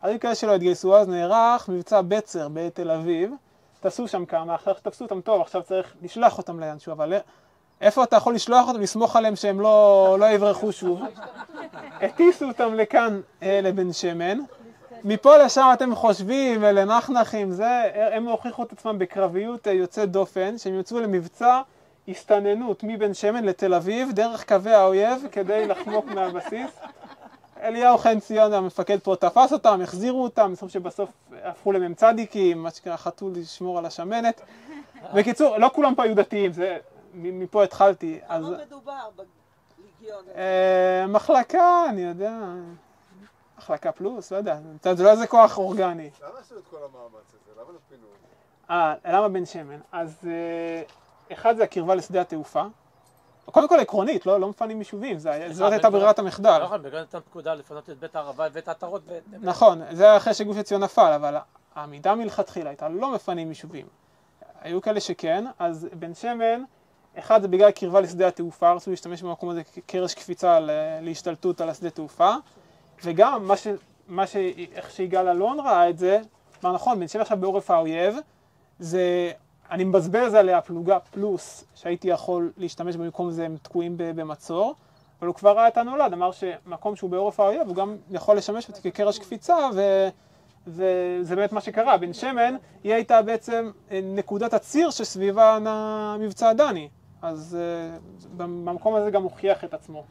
היו כאלה שלא התגייסו, אז נערך מבצע בצר בתל אביב, תפסו שם כמה, אחר שתפסו אותם טוב, עכשיו צריך לשלוח אותם לאנשהו, אבל איפה אתה יכול לשלוח אותם, לסמוך עליהם שהם לא, לא יברחו שוב? הטיסו אותם לכאן לבן שמן, מפה לשם אתם חושבים, אלה נחנחים, זה, הם הוכיחו את עצמם בקרביות יוצאת דופן, שהם יוצאו למבצע הסתננות מבן שמן לתל אביב, דרך קווי האויב, כדי לחמוק מהבסיס. אליהו חן ציון, המפקד פה, תפס אותם, החזירו אותם, בסוף שבסוף הפכו למ"ם צדיקים, מה שקרה, חתו לשמור על השמנת. בקיצור, לא כולם פה היו דתיים, זה, מפה התחלתי. כמה מדובר בליגיון? מחלקה, אני יודע, מחלקה פלוס, לא יודע, זה לא איזה כוח אורגני. למה עשו את כל המאמץ הזה? למה לא פינו? אה, למה בן שמן? אז אחד זה הקרבה לשדה התעופה. קודם כל עקרונית, לא, לא מפנים יישובים, זאת הייתה ברירת המחדל. נכון, בגלל נתן פקודה לפנות את בית הערבה ואת העטרות. נכון, זה היה אחרי שגוש עציון נפל, אבל העמידה מלכתחילה הייתה לא מפנים יישובים. היו כאלה שכן, אז בן שמן, אחד זה בגלל קרבה לשדה התעופה, רצו להשתמש במקום הזה כקרש קפיצה להשתלטות על השדה תעופה, וגם מה ש... מה ש... איך שיגאל אלון ראה את זה, מה נכון, בן שמן עכשיו בעורף האויב, זה... אני מבזבז עליה פלוגה פלוס שהייתי יכול להשתמש במקום זה, הם תקועים במצור, אבל הוא כבר ראה את הנולד, אמר שמקום שהוא בעורף האויב הוא גם יכול לשמש אותי כקרש קפיצה, ו... וזה באמת מה שקרה. בן שמן היא הייתה בעצם נקודת הציר שסביבה המבצע הדני, אז במקום הזה גם הוכיח את עצמו.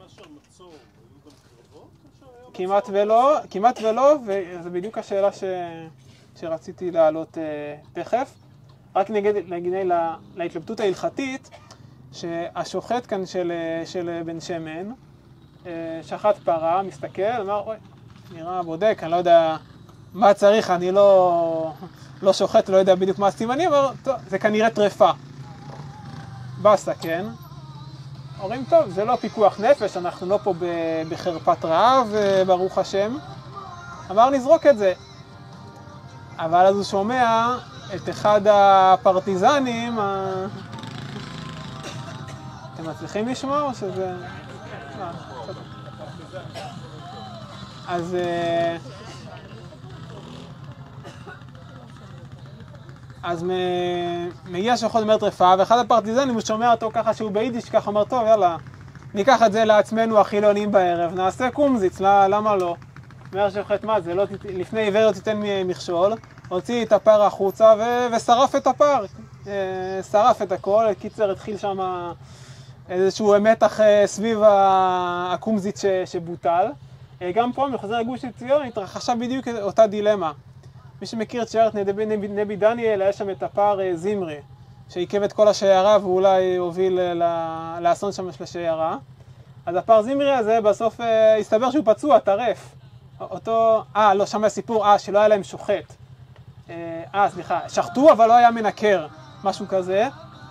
כמעט ולא, כמעט ולא, וזו בדיוק השאלה ש... שרציתי להעלות תכף. רק נגד, נגיד לה, להתלבטות ההלכתית, שהשוחט כאן של, של בן שמן, שחט פרה, מסתכל, אמר, אוי, נראה בודק, אני לא יודע מה צריך, אני לא, לא שוחט, לא יודע בדיוק מה הסימנים, אבל טוב, זה כנראה טרפה. בסה, כן? אומרים, טוב, זה לא פיקוח נפש, אנחנו לא פה בחרפת רעב, ברוך השם. אמר, נזרוק את זה. אבל אז הוא שומע את אחד הפרטיזנים, אתם מצליחים לשמוע או שזה... אז... אז מגיע שוחט אומר טרפה, ואחד הפרטיזנים הוא שומע אותו ככה שהוא ביידיש, ככה אומר, טוב, יאללה, ניקח את זה לעצמנו החילונים בערב, נעשה קומזיץ, למה לא? אומר שוחט, מה זה, לא, לפני עיוור לא תיתן מכשול, הוציא את הפר החוצה ו- ושרף את הפר, שרף את הכל, קיצר התחיל שם איזשהו מתח סביב הקומזית ש- שבוטל. גם פה מחוזר הגוש עציון התרחשה בדיוק אותה דילמה. מי שמכיר את שיירת נבי, נבי, נבי דניאל, היה שם את הפר זמרי, שעיכב את כל השיירה ואולי הוביל לאסון שם של השיירה. אז הפר זמרי הזה בסוף הסתבר שהוא פצוע, טרף. אותו, אה, לא, שם הסיפור, אה, שלא היה להם שוחט. אה, סליחה, שחטו אבל לא היה מנקר, משהו כזה.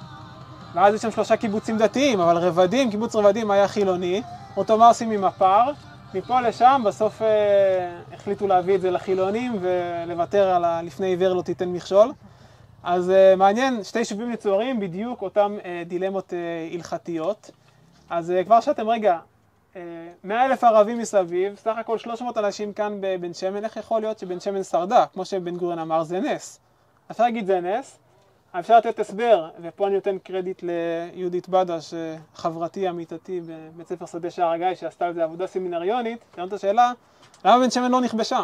ואז יש שם שלושה קיבוצים דתיים, אבל רבדים, קיבוץ רבדים היה חילוני. אותו מה עושים עם הפר? מפה לשם, בסוף אה, החליטו להביא את זה לחילונים ולוותר על ה... לפני עיוור לא תיתן מכשול. אז אה, מעניין, שתי יישובים נצורים, בדיוק אותם אה, דילמות אה, הלכתיות. אז אה, כבר שאתם רגע, מאה אלף ערבים מסביב, סך הכל שלוש מאות אנשים כאן בבן שמן, איך יכול להיות שבן שמן שרדה? כמו שבן גוריון אמר, זה נס. אפשר להגיד זה נס, אפשר לתת הסבר, ופה אני נותן קרדיט ליהודית בדש, חברתי עמיתתי בבית ספר שדה שער הגיא, שעשתה על זה עבודה סמינריונית, לענות את השאלה, למה בן שמן לא נכבשה?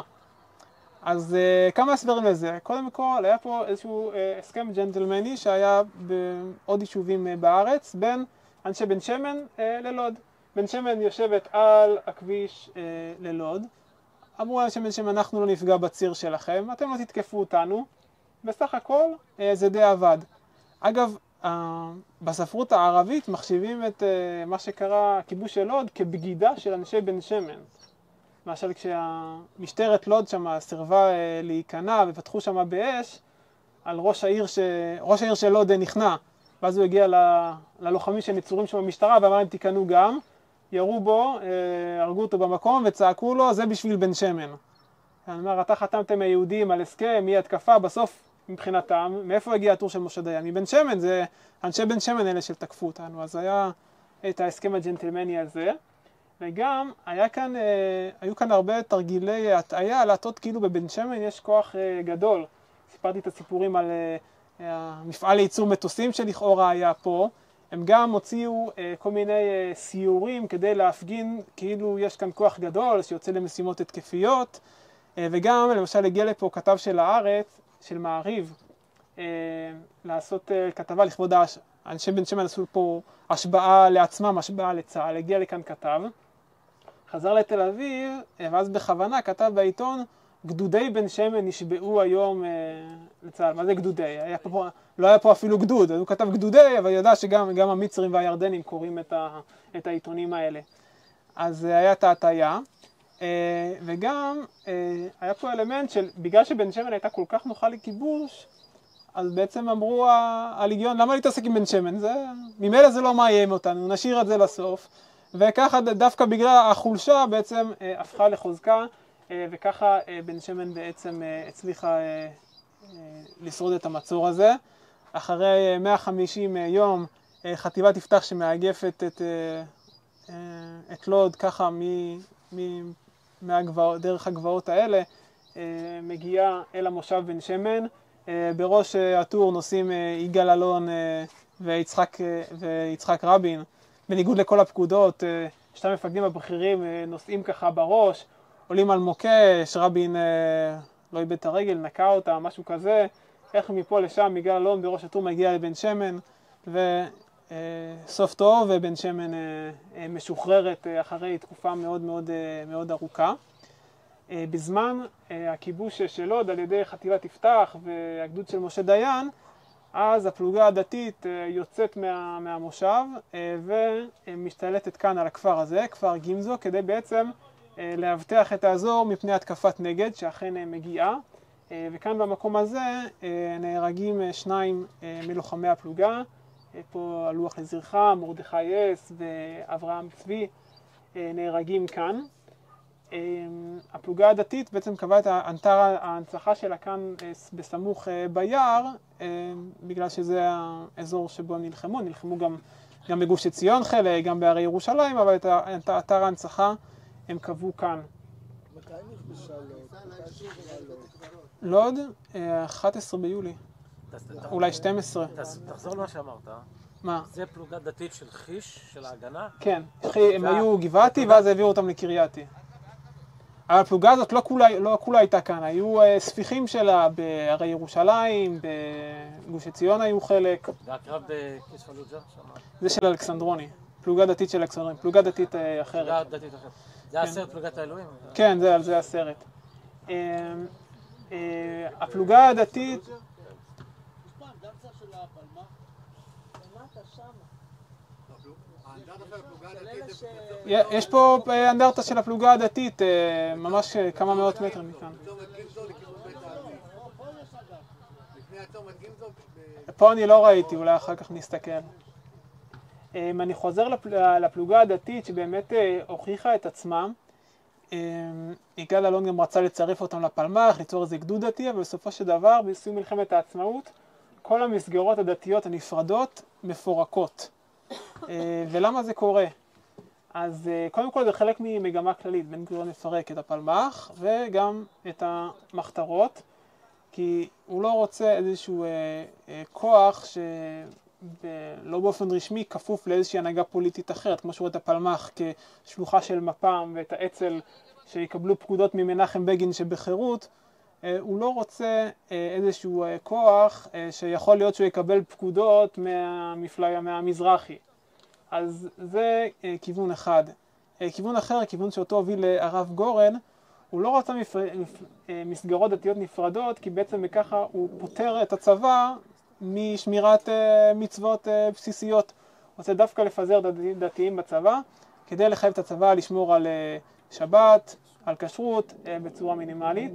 אז כמה הסברים לזה? קודם כל, היה פה איזשהו הסכם ג'נטלמני שהיה בעוד יישובים בארץ, בין אנשי בן שמן ללוד. בן שמן יושבת על הכביש אה, ללוד, אמרו להם שבן שמן אנחנו לא נפגע בציר שלכם, אתם לא תתקפו אותנו, בסך הכל אה, זה די עבד. אגב, אה, בספרות הערבית מחשיבים את אה, מה שקרה, כיבוש של לוד, כבגידה של אנשי בן שמן. למשל כשהמשטרת לוד שם סירבה אה, להיכנע ופתחו שם באש, על ראש העיר, ש... ראש העיר של לוד נכנע, ואז הוא הגיע ל... ללוחמים שנצורים שם במשטרה ואמר להם תיכנו גם, ירו בו, הרגו אותו במקום וצעקו לו, זה בשביל בן שמן. אני אומר, אתה חתמתם היהודים על הסכם, מי התקפה, בסוף מבחינתם, מאיפה הגיע הטור של משה דיין? מבן שמן, זה אנשי בן שמן אלה שתקפו אותנו, אז היה את ההסכם הג'נטלמני הזה. וגם היה כאן, היו כאן הרבה תרגילי הטעיה להטות כאילו בבן שמן יש כוח גדול. סיפרתי את הסיפורים על המפעל לייצור מטוסים שלכאורה היה פה. הם גם הוציאו כל מיני סיורים כדי להפגין כאילו יש כאן כוח גדול שיוצא למשימות התקפיות. וגם למשל הגיע לפה כתב של הארץ, של מעריב, לעשות כתבה לכבוד אנשי בן שמן, עשו פה השבעה לעצמם, השבעה לצה"ל. הגיע לכאן כתב, חזר לתל אביב, ואז בכוונה כתב בעיתון, גדודי בן שמן נשבעו היום לצה"ל. מה זה גדודי? היה פה, לא היה פה אפילו גדוד, הוא כתב גדודי, אבל ידע שגם גם המצרים והירדנים קוראים את, ה, את העיתונים האלה. אז היה את ההטעיה, וגם היה פה אלמנט של, בגלל שבן שמן הייתה כל כך נוחה לכיבוש, אז בעצם אמרו הליגיון, למה להתעסק עם בן שמן? זה, ממילא זה לא מאיים אותנו, נשאיר את זה לסוף. וככה דווקא בגלל החולשה בעצם הפכה לחוזקה, וככה בן שמן בעצם הצליחה לשרוד את המצור הזה. אחרי מאה וחמישים יום חטיבת יפתח שמאגפת את, את לוד ככה מ, מ, מהגבעות, דרך הגבעות האלה, מגיעה אל המושב בן שמן. בראש הטור נוסעים יגאל אלון ויצחק, ויצחק רבין. בניגוד לכל הפקודות, שתי המפקדים הבכירים נוסעים ככה בראש, עולים על מוקש, רבין לא איבד את הרגל, נקע אותה, משהו כזה. איך מפה לשם יגאל אלון בראש הטור מגיע לבן שמן, וסוף טוב ובן שמן משוחררת אחרי תקופה מאוד מאוד, מאוד ארוכה. בזמן הכיבוש של לוד על ידי חטיבת יפתח והגדוד של משה דיין, אז הפלוגה הדתית יוצאת מה, מהמושב ומשתלטת כאן על הכפר הזה, כפר גימזו, כדי בעצם להבטח את האזור מפני התקפת נגד שאכן מגיעה. וכאן במקום הזה נהרגים שניים מלוחמי הפלוגה, פה הלוח לזכרך, מרדכי אס ואברהם צבי נהרגים כאן. הפלוגה הדתית בעצם קבעה את האנטר ההנצחה שלה כאן בסמוך ביער, בגלל שזה האזור שבו נלחמו, נלחמו גם, גם בגוש עציון חלק, גם בערי ירושלים, אבל את האתר ההנצחה הם קבעו כאן. מתי נכבשה לוד? לוד, אחת עשרה ביולי, אולי שתים עשרה. תחזור למה שאמרת. מה? זה פלוגה דתית של חיש, של ההגנה? כן, הם היו גבעתי ואז העבירו אותם לקרייתי. אבל הפלוגה הזאת לא כולה, לא כולה הייתה כאן, היו ספיחים שלה בערי ירושלים, בגוש עציון היו חלק. והקרב בכיס פלוג'ה? זה של אלכסנדרוני, פלוגה דתית של אלכסנדרוני, פלוגה דתית אחרת. פלוגה דתית אחרת. זה הסרט פלוגת האלוהים? כן, זה, זה הסרט. הפלוגה הדתית... יש פה אנדרטה של הפלוגה הדתית, ממש כמה מאות מטרים מכאן. פה אני לא ראיתי, אולי אחר כך נסתכל. אני חוזר לפלוגה הדתית שבאמת הוכיחה את עצמם. יגאל אלון גם רצה לצרף אותם לפלמ"ח, ליצור איזה גדוד דתי, אבל בסופו של דבר, בסיום מלחמת העצמאות, כל המסגרות הדתיות הנפרדות מפורקות. ולמה זה קורה? אז קודם כל זה חלק ממגמה כללית, בן גוריון מפרק את הפלמ"ח וגם את המחתרות, כי הוא לא רוצה איזשהו אה, אה, כוח שלא באופן רשמי כפוף לאיזושהי הנהגה פוליטית אחרת, כמו שהוא רואה את הפלמ"ח כשלוחה של מפ"ם ואת האצ"ל שיקבלו פקודות ממנחם בגין שבחירות, אה, הוא לא רוצה אה, איזשהו אה, כוח אה, שיכול להיות שהוא יקבל פקודות מהמפלגה, מהמזרחי. אז זה אה, כיוון אחד. אה, כיוון אחר, כיוון שאותו הוביל הרב גורן, הוא לא רצה מפר... מסגרות דתיות נפרדות, כי בעצם בככה הוא פותר את הצבא משמירת מצוות בסיסיות. הוא רוצה דווקא לפזר דתיים בצבא, כדי לחייב את הצבא לשמור על שבת, על כשרות, בצורה מינימלית.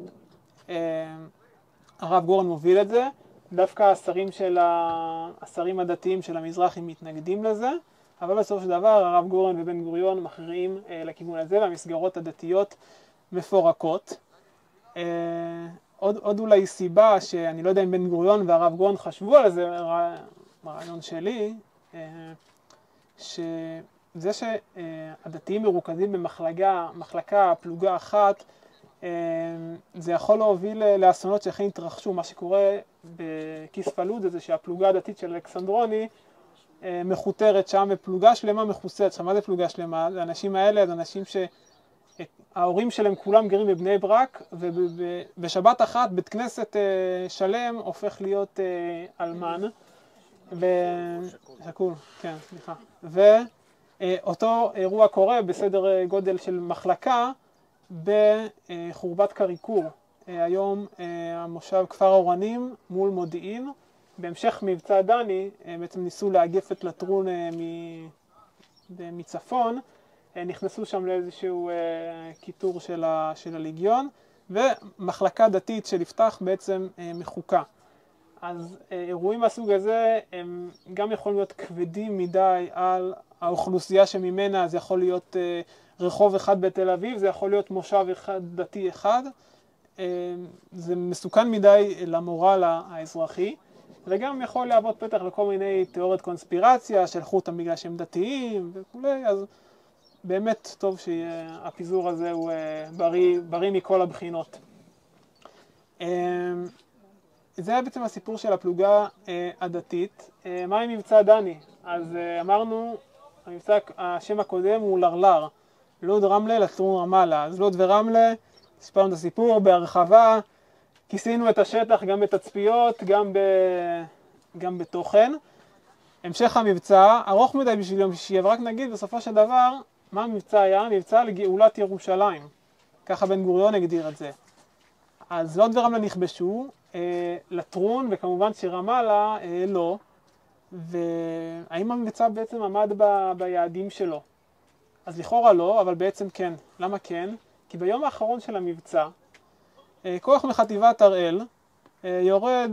הרב גורן מוביל את זה, דווקא השרים, של ה... השרים הדתיים של המזרחים מתנגדים לזה, אבל בסופו של דבר הרב גורן ובן גוריון מכריעים לכיוון הזה, והמסגרות הדתיות מפורקות. אה, עוד, עוד אולי סיבה שאני לא יודע אם בן גוריון והרב גורן חשבו על זה, רעיון שלי, אה, זה שהדתיים מרוכזים במחלקה, מחלקה, פלוגה אחת, זה יכול להוביל לאסונות שאכן התרחשו. מה שקורה בכיס פלוד זה שהפלוגה הדתית של אלכסנדרוני מחותרת שם, ופלוגה שלמה מחוסרת. שם, מה זה פלוגה שלמה? האנשים האלה, זה אנשים שההורים שלהם כולם גרים בבני ברק, ובשבת אחת בית כנסת שלם הופך להיות אלמן. שקול, כן, סליחה. ואותו אירוע קורה בסדר גודל של מחלקה בחורבת קריקור. היום המושב כפר אורנים מול מודיעין. בהמשך מבצע דני בעצם ניסו לאגף את לטרון מצפון, נכנסו שם לאיזשהו כיתור של הליגיון, ומחלקה דתית של יפתח בעצם מחוקה. אז אירועים מהסוג הזה הם גם יכולים להיות כבדים מדי על האוכלוסייה שממנה. זה יכול להיות רחוב אחד בתל אביב, זה יכול להיות מושב אחד דתי אחד. זה מסוכן מדי למורל האזרחי, וגם יכול להוות פתח לכל מיני תיאוריות קונספירציה, שלחו אותם בגלל שהם דתיים וכולי. אז באמת טוב שהפיזור הזה הוא בריא, בריא מכל הבחינות. זה היה בעצם הסיפור של הפלוגה הדתית. מה עם מבצע דני? אז אמרנו, המבצע, השם הקודם הוא לרלר, לוד רמלה לטרון רמאללה. אז לוד ורמלה, סיפרנו את הסיפור בהרחבה, כיסינו את השטח גם בתצפיות, גם, ב... גם בתוכן. המשך המבצע, ארוך מדי בשביל יום שישי, אבל רק נגיד בסופו של דבר, מה המבצע היה? מבצע לגאולת ירושלים. ככה בן גוריון הגדיר את זה. אז לוד ורמלה נכבשו, אה, לטרון, וכמובן שרמאללה אה, לא. והאם המבצע בעצם עמד ב... ביעדים שלו? אז לכאורה לא, אבל בעצם כן. למה כן? כי ביום האחרון של המבצע, כוח מחטיבת הראל יורד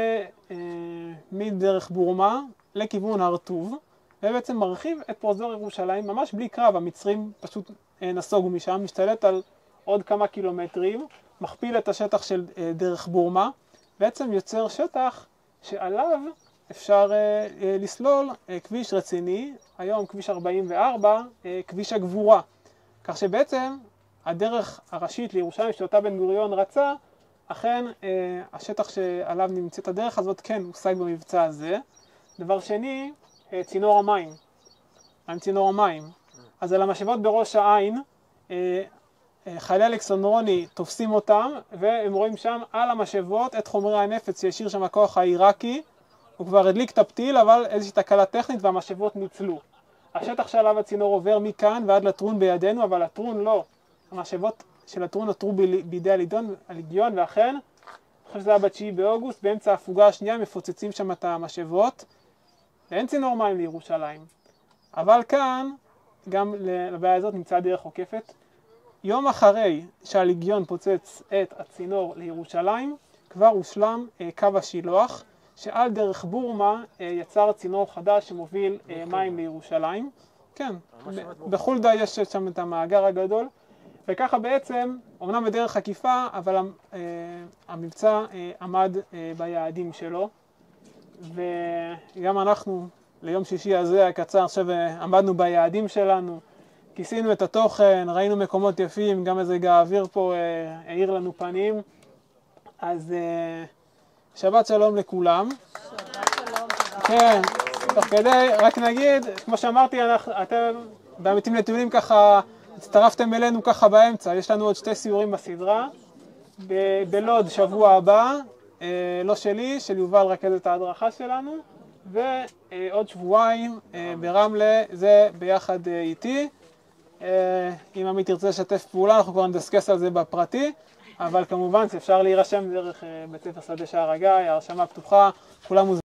מדרך בורמה לכיוון הר טוב, ובעצם מרחיב את פרוזדור ירושלים ממש בלי קרב. המצרים פשוט נסוגו משם, משתלט על עוד כמה קילומטרים, מכפיל את השטח של דרך בורמה, בעצם יוצר שטח שעליו אפשר לסלול כביש רציני, היום כביש ארבעים וארבע, כביש הגבורה. כך שבעצם הדרך הראשית לירושלים שאותה בן גוריון רצה, אכן אה, השטח שעליו נמצאת הדרך הזאת כן הושג במבצע הזה. דבר שני, אה, צינור המים. עם צינור המים. אז על המשאבות בראש העין, אה, אה, חיילי אלכסנדרוני תופסים אותם, והם רואים שם על המשאבות את חומרי הנפץ שהשאיר שם הכוח העיראקי. הוא כבר הדליק את הפתיל, אבל איזושהי תקלה טכנית והמשאבות ניצלו. השטח שעליו הצינור עובר מכאן ועד לטרון בידינו, אבל לטרון לא. המשאבות של הטרון נותרו בידי הליגיון, ואכן, אני חושב שזה היה בתשיעי באוגוסט, באמצע ההפוגה השנייה מפוצצים שם את המשאבות, ואין צינור מים לירושלים. אבל כאן, גם לבעיה הזאת נמצאה דרך עוקפת. יום אחרי שהליגיון פוצץ את הצינור לירושלים, כבר הושלם אה, קו השילוח, שעל דרך בורמה אה, יצר צינור חדש שמוביל אה, מים לירושלים. כן, בחולדה יש שם את המאגר הגדול. וככה בעצם, אמנם בדרך עקיפה, אבל אה, המבצע אה, עמד אה, ביעדים שלו. וגם אנחנו, ליום שישי הזה הקצר, עכשיו אה, עמדנו ביעדים שלנו, כיסינו את התוכן, ראינו מקומות יפים, גם איזה גא האוויר פה אה, העיר לנו פנים. אז אה, שבת שלום לכולם. שבת שלום. כן, תוך כדי, רק נגיד, כמו שאמרתי, אנחנו, אתם בעמיתים נתונים ככה, הצטרפתם אלינו ככה באמצע. יש לנו עוד שתי סיורים בסדרה. ב- בלוד שבוע הבא, אה, לא שלי, של יובל רכז את ההדרכה שלנו, ועוד שבועיים אה, ברמלה, זה ביחד אה, איתי. אה, אם עמית תרצה לשתף פעולה, אנחנו כבר נדסקס על זה בפרטי, אבל כמובן שאפשר להירשם דרך אה, בית ספר שדה שער הגיא, ההרשמה פתוחה, כולם מוזמנים.